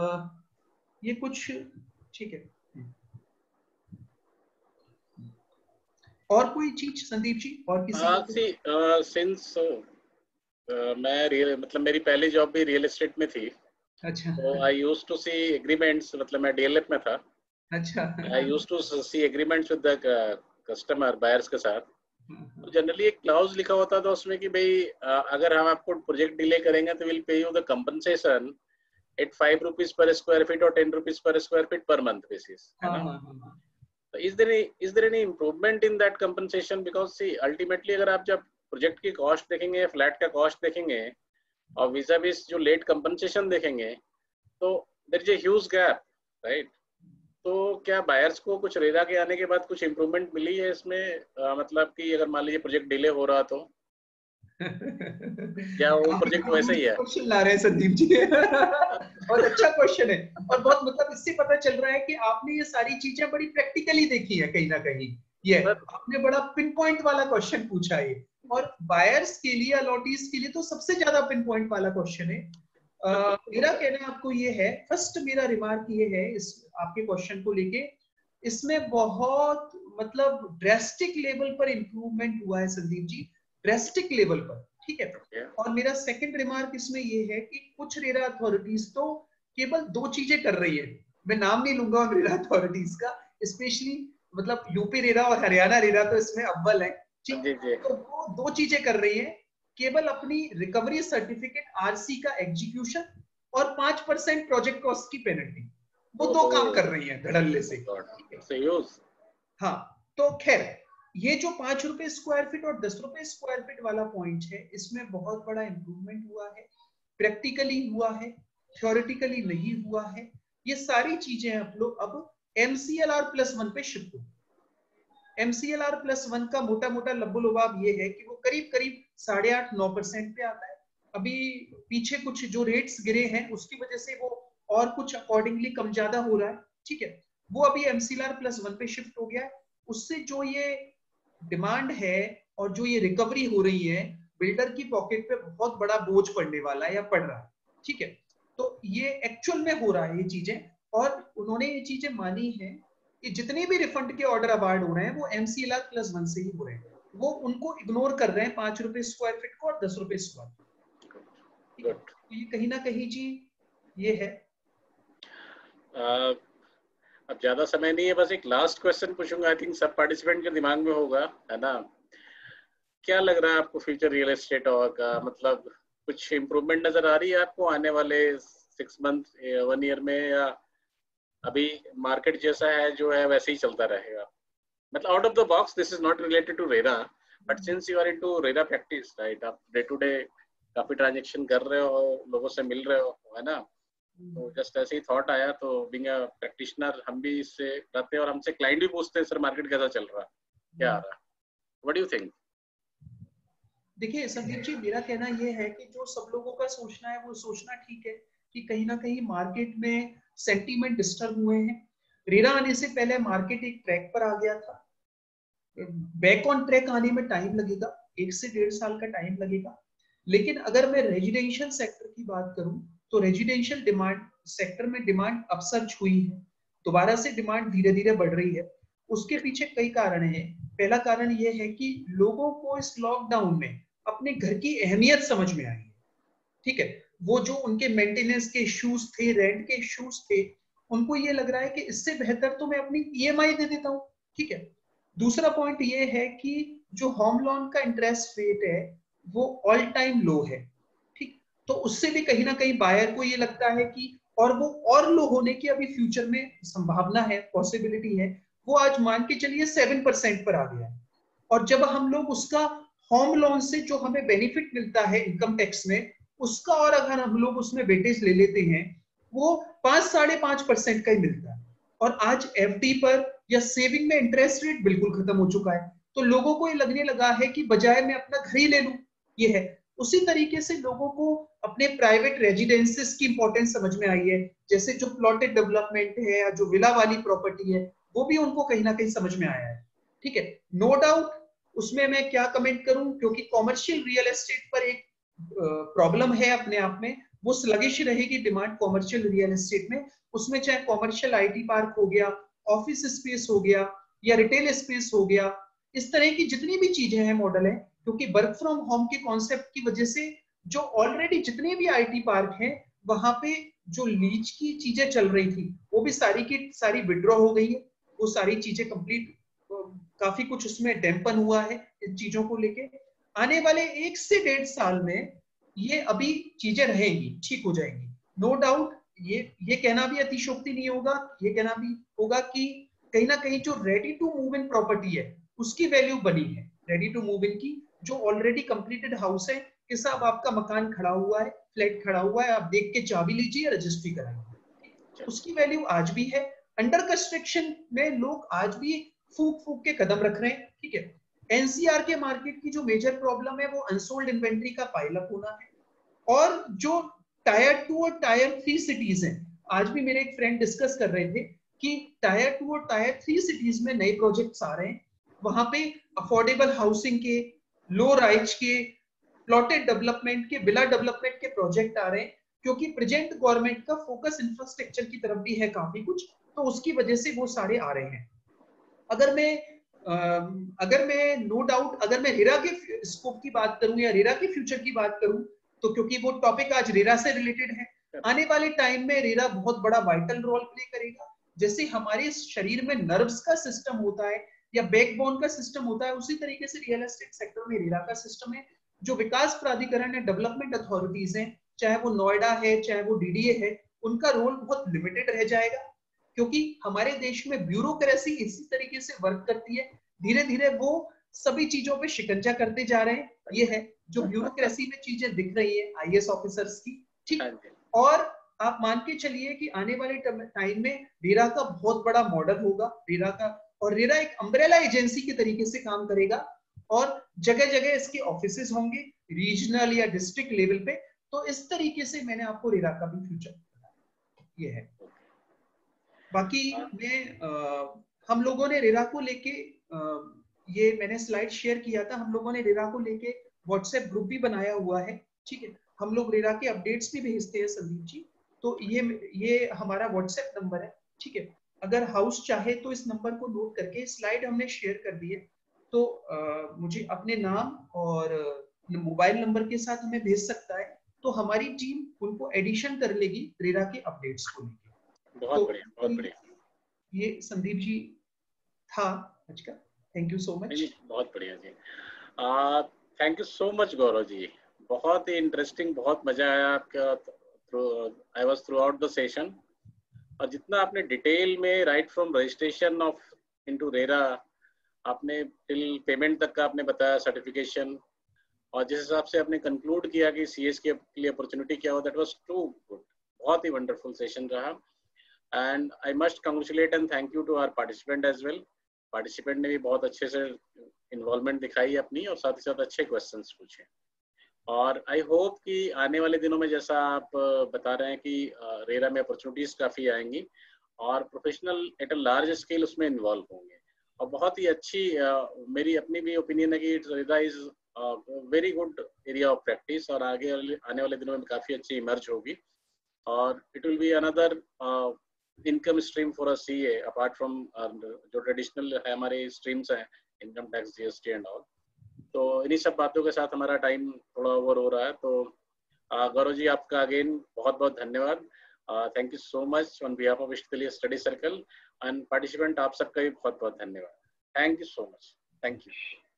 Speaker 2: ये कुछ ठीक है, और कोई चीज संदीप जी और किसी
Speaker 1: सिंस मैं मतलब मेरी पहली जॉब भी रियल एस्टेट में थी।
Speaker 2: अच्छा।
Speaker 1: तो I used to see agreements, मतलब मैं डीएलएफ में था।
Speaker 2: अच्छा।
Speaker 1: I used to see agreements with the customer, buyers के साथ। तो जनरली एक क्लाउज लिखा होता था उसमें कि भाई अगर हम आपको प्रोजेक्ट डिले करेंगे तो will pay you the compensation at 5 rupees per square feet और 10 rupees per square feet per month basis, है ना। तो is there any improvement in that compensation? Because see ultimately अगर आप जब प्रोजेक्ट की कॉस्ट देखेंगे, फ्लैट का कॉस्ट देखेंगे और विजा विज जो लेट कंपनसेशन देखेंगे, तो there is a huge gap, right. तो क्या बायर्स को कुछ रेरा के आने के बाद कुछ इम्प्रूवमेंट मिली है इसमें? मतलब कि अगर मान लीजिए प्रोजेक्ट डिले हो रहा तो क्या वो प्रोजेक्ट वैसे ही है?
Speaker 2: क्वेश्चन ला रहे हैं संदीप जी। बहुत अच्छा क्वेश्चन है, और बहुत मतलब इससे पता चल रहा है कि आपने ये सारी चीजें बड़ी प्रैक्टिकली देखी है कहीं ना कहीं। ये आपने बड़ा पिन पॉइंट वाला क्वेश्चन पूछा है, और बायर्स के लिए, अलॉटीज के लिए तो सबसे ज्यादा पिन पॉइंट वाला क्वेश्चन है। मेरा कहना आपको ये है, फर्स्ट मेरा रिमार्क ये है इस आपके क्वेश्चन को लेके इसमें बहुत मतलब ड्रेस्टिक लेवल पर इंप्रूवमेंट हुआ है संदीप जी, ड्रेस्टिक लेवल पर, ठीक है। और मेरा सेकंड रिमार्क इसमें ये है कि कुछ रेरा अथॉरिटीज तो केवल 2 चीजें कर रही है, मैं नाम नहीं लूंगा उन रेरा अथॉरिटीज का, स्पेशली मतलब यूपी रेरा और हरियाणा रेरा तो इसमें अव्वल है, ठीक है। तो वो 2 चीजें कर रही है, केवल अपनी रिकवरी सर्टिफिकेट आरसी का एग्जीक्यूशन और 5% प्रोजेक्ट कॉस्ट की पेनल्टी, वो 2 काम कर रही है धड़ल्ले से। हाँ, तो खैर ये जो 5 रुपए स्क्वायर फीट और 10 रुपए स्क्वायर फीट वाला पॉइंट है, इसमें बहुत बड़ा इंप्रूवमेंट हुआ है, प्रैक्टिकली हुआ है, थ्योरेटिकली नहीं हुआ है। ये सारी चीजें आप लोग अब MCLR+1 पे शिफ्ट हो। MCLR+1 का मोटा मोटा लब्बो-लुबाब ये है कि वो करीब करीब 8.5-9% पे आता है। अभी पीछे कुछ जो रेट्स गिरे हैं उसकी वजह से वो और कुछ अकॉर्डिंगली कम ज्यादा हो रहा है, ठीक है। वो अभी MCLR+1 पे शिफ्ट हो गया है। उससे जो ये डिमांड है और जो ये रिकवरी हो रही है, बिल्डर की पॉकेट पे बहुत बड़ा बोझ पड़ने वाला है या पड़ रहा है, ठीक है। तो ये एक्चुअल में हो रहा है ये चीजें, और उन्होंने ये चीजें मानी है कि जितने भी रिफंड के ऑर्डर अवार्ड हो रहे हैं वो MCLR+1 से ही हो रहे हैं। वो उनको इग्नोर कर रहे हैं 5 रुपए स्क्वायर फीट को और 10 रुपए स्क्वायर फीट। तो ये कहीं ना कहीं जी ये है।
Speaker 1: अब ज्यादा समय नहीं है, बस एक लास्ट क्वेश्चन पूछूंगा, आई थिंक सब पार्टिसिपेंट के दिमाग में होगा, है ना। क्या लग रहा है आपको फ्यूचर रियल एस्टेट का, मतलब कुछ इम्प्रूवमेंट नजर आ रही है आपको आने वाले 6 मंथ 1 ईयर में, या अभी मार्केट जैसा है जो है वैसे ही चलता रहेगा? मतलब out of the box, this is not related to RERA, but since you are into RERA practice, right, आप डे टू डे काफी ट्रांजेक्शन कर रहे हो, लोगों से मिल रहे हो, है ना, तो जस्ट ऐसे ही थॉट आया। तो बीइंग अ प्रैक्टिशनर हम भी इससे रहते हैं और हमसे क्लाइंट भी पूछते हैं, सर मार्केट कैसा चल रहा है, क्या आ रहा है, व्हाट डू यू थिंक?
Speaker 2: देखिए संदीप जी, मेरा कहना यह है कि जो सब लोगों का सोचना है वो सोचना ठीक है कि कहीं ना कहीं मार्केट में सेंटीमेंट डिस्टर्ब हुए हैं। रेरा आने से पहले मार्केट एक ट्रैक पर आ गया था, बैक ऑन ट्रैक आने में टाइम लगेगा, 1 से 1.5 साल का टाइम लगेगा। लेकिन अगर मैं रेजिडेंशियल सेक्टर की बात करूं तो रेजिडेंशियल डिमांड सेक्टर में डिमांड अपसर्ज हुई है, दोबारा से डिमांड धीरे धीरे बढ़ रही है। उसके पीछे कई कारण हैं। पहला कारण यह है कि लोगों को इस लॉकडाउन में अपने घर की अहमियत समझ में आई है, ठीक है। वो जो उनके मेंटेनेंस के इश्यूज थे, रेंट के इश्यूज थे, उनको ये लग रहा है कि इससे बेहतर तो मैं अपनी EMI दे देता हूँ, ठीक है। दूसरा पॉइंट ये है कि जो होम लोन का इंटरेस्ट रेट है वो ऑल टाइम लो है, ठीक। तो उससे भी कहीं ना कहीं बायर को ये लगता है कि, और वो और लो होने की अभी फ्यूचर में संभावना है, पॉसिबिलिटी है, वो आज मान के चलिए 7% पर आ गया है। और जब हम लोग उसका होम लोन से जो हमें बेनिफिट मिलता है इनकम टैक्स में, उसका और अगर हम लोग उसमें वेटेज ले लेते हैं, वो 5-5.5% का ही मिलता है। और आज FD पर या सेविंग में इंटरेस्ट रेट बिल्कुल खत्म हो चुका है। तो लोगों को ये लगने लगा है कि बजाय मैं अपना घर ही ले लूं, ये है। उसी तरीके से लोगों को अपने प्राइवेट रेजिडेंसेस की इंपॉर्टेंस समझ में आई है, जैसे जो प्लॉटेड डेवलपमेंट है या जो विला वाली प्रॉपर्टी है, वो भी उनको कहीं ना कहीं समझ में आया है, ठीक है। नो डाउट उसमें मैं क्या कमेंट करूं, क्योंकि कॉमर्शियल रियल एस्टेट पर एक प्रॉब्लम है अपने आप में, वो स्लगिश रहेगी डिमांड कॉमर्शियल रियल एस्टेट में। उसमें चाहे कॉमर्शियल IT पार्क हो गया, ऑफिस स्पेस हो गया, या रिटेल स्पेस हो गया, इस तरह की जितनी भी चीजें हैं मॉडल है, क्योंकि वर्क फ्रॉम होम के कॉन्सेप्ट की वजह से जो ऑलरेडी जितने भी IT पार्क हैं वहां पे जो लीज की चीजें चल रही थी वो भी सारी की सारी विड्रॉ हो गई है, वो सारी चीजें कंप्लीट, काफी कुछ उसमें डैम्पन हुआ है इन चीजों को लेके। आने वाले 1 से 1.5 साल में ये अभी चीजें रहेंगी, ठीक हो जाएंगी, नो डाउट। ये कहना भी अतिशोक्ति नहीं होगा, ये कहना भी होगा कि कहीं ना कहीं जो ready to move in property है उसकी वैल्यू बनी है, रेडी टू मूव इन की, जो ऑलरेडी कंप्लीटेड हाउस है कि साहब आपका मकान खड़ा हुआ है, फ्लैट खड़ा हुआ है, आप देख के चाबी लीजिए, रजिस्ट्री कराइए, उसकी वैल्यू आज भी है। अंडर कंस्ट्रक्शन में लोग आज भी फूक फूक के कदम रख रहे हैं, ठीक है। NCR के मार्केट की जो मेजर प्रॉब्लम है वो अनसोल्ड इन्वेंट्री का पाइलअप होना है। और जो टायर 2 और टायर 3 सिटीज हैं, आज भी मेरे एक फ्रेंड डिस्कस कर रहे थे कि टायर 2 और टायर 3 सिटीज में नए प्रोजेक्ट्स आ रहे हैं, वहां पे अफोर्डेबल हाउसिंग के, लो राइज के, प्लॉटेड डेवलपमेंट के, विला डेवलपमेंट के प्रोजेक्ट आ रहे हैं, क्योंकि प्रेजेंट गवर्नमेंट का फोकस इंफ्रास्ट्रक्चर की तरफ भी है काफी कुछ, तो उसकी वजह से वो सारे आ रहे हैं। अगर मैं नो डाउट अगर मैं रेरा के स्कोप की बात करूं या रेरा के फ्यूचर की बात करूं, तो क्योंकि वो टॉपिक आज रेरा से रिलेटेड है, आने वाले टाइम में रेरा बहुत बड़ा वाइटल रोल प्ले करेगा। जैसे हमारे शरीर में नर्व्स का सिस्टम होता है या बैकबोन का सिस्टम होता है, उसी तरीके से रियल एस्टेट सेक्टर में रेरा का सिस्टम है। जो विकास प्राधिकरण है, डेवलपमेंट अथॉरिटीज हैं, चाहे वो नोएडा है चाहे वो डीडीए है, उनका रोल बहुत लिमिटेड रह जाएगा, क्योंकि हमारे देश में ब्यूरोक्रेसी इसी तरीके से वर्क करती है। धीरे धीरे वो सभी चीजों पे शिकंजा करते जा रहे हैं। ये है जो ब्यूरोक्रेसी में चीजें दिख रही है आईएएस ऑफिसर्स की, ठीक। और आप मान के चलिए कि आने वाले टाइम में रेरा का बहुत बड़ा मॉडल होगा, रेरा का, और रेरा एक अम्ब्रेला एजेंसी के तरीके से काम करेगा और जगह जगह इसके ऑफिसेज होंगे रीजनल या डिस्ट्रिक्ट लेवल पे। तो इस तरीके से मैंने आपको रेरा का भी फ्यूचर बताया, ये है। बाकी हम लोगों ने रेरा को लेके ये मैंने स्लाइड शेयर किया था, हम लोगों ने रेरा को लेके व्हाट्सएप ग्रुप भी बनाया हुआ है, ठीक है। हम लोग रेरा के अपडेट्स भी भेजते हैं संदीप जी। तो ये हमारा व्हाट्सएप नंबर है, ठीक है। अगर हाउस चाहे तो इस नंबर को नोट करके, स्लाइड हमने शेयर कर दी है, तो मुझे अपने नाम और मोबाइल नंबर के साथ हमें भेज सकता है, तो हमारी टीम उनको एडिशन कर लेगी रेरा के अपडेट्स को लेके।
Speaker 1: बहुत बढ़िया, बहुत बढ़िया।
Speaker 2: ये संदीप जी था आज का। Thank you so much.
Speaker 1: बहुत बढ़िया जी। Thank you so much Gaurav ji, बहुत ही इंटरेस्टिंग, बहुत मजा आया आपका। I was throughout the session, और जितना आपने डिटेल में right from registration of into RERA, आपने टिल पेमेंट तक का आपने बताया, सर्टिफिकेशन, और जिस हिसाब से आपने कंक्लूड किया कि सीएस के लिए अपॉर्चुनिटी क्या हो, दैट वाज टू गुड। बहुत ही वंडरफुल सेशन रहा, and I must congratulate and thank you to our participant as well. Participant ने भी बहुत अच्छे से इन्वॉल्वमेंट दिखाई अपनी, और साथ ही साथ अच्छे क्वेश्चंस पूछे। और आई होप कि आने वाले दिनों में जैसा आप बता रहे हैं कि रेरा में अपॉर्चुनिटीज काफ़ी आएंगी, और professional at a large scale उसमें इन्वॉल्व होंगे। और बहुत ही अच्छी मेरी अपनी भी ओपिनियन है कि RERA is very good area of practice, और आगे आने वाले दिनों में काफ़ी अच्छी इमर्ज होगी, और it will be another income stream for a CA apart from जो ट्रेडिशनल है हमारे स्ट्रीम्स हैं, income tax, GST and all. तो इन्हीं सब बातों के साथ हमारा टाइम थोड़ा ओवर हो रहा है। तो गौरव जी, आपका अगेन बहुत बहुत धन्यवाद। Thank you so much on behalf of इष्टतलीय स्टडी सर्कल, एंड पार्टिसिपेंट आप सबका भी बहुत बहुत धन्यवाद। Thank you so much. Thank you.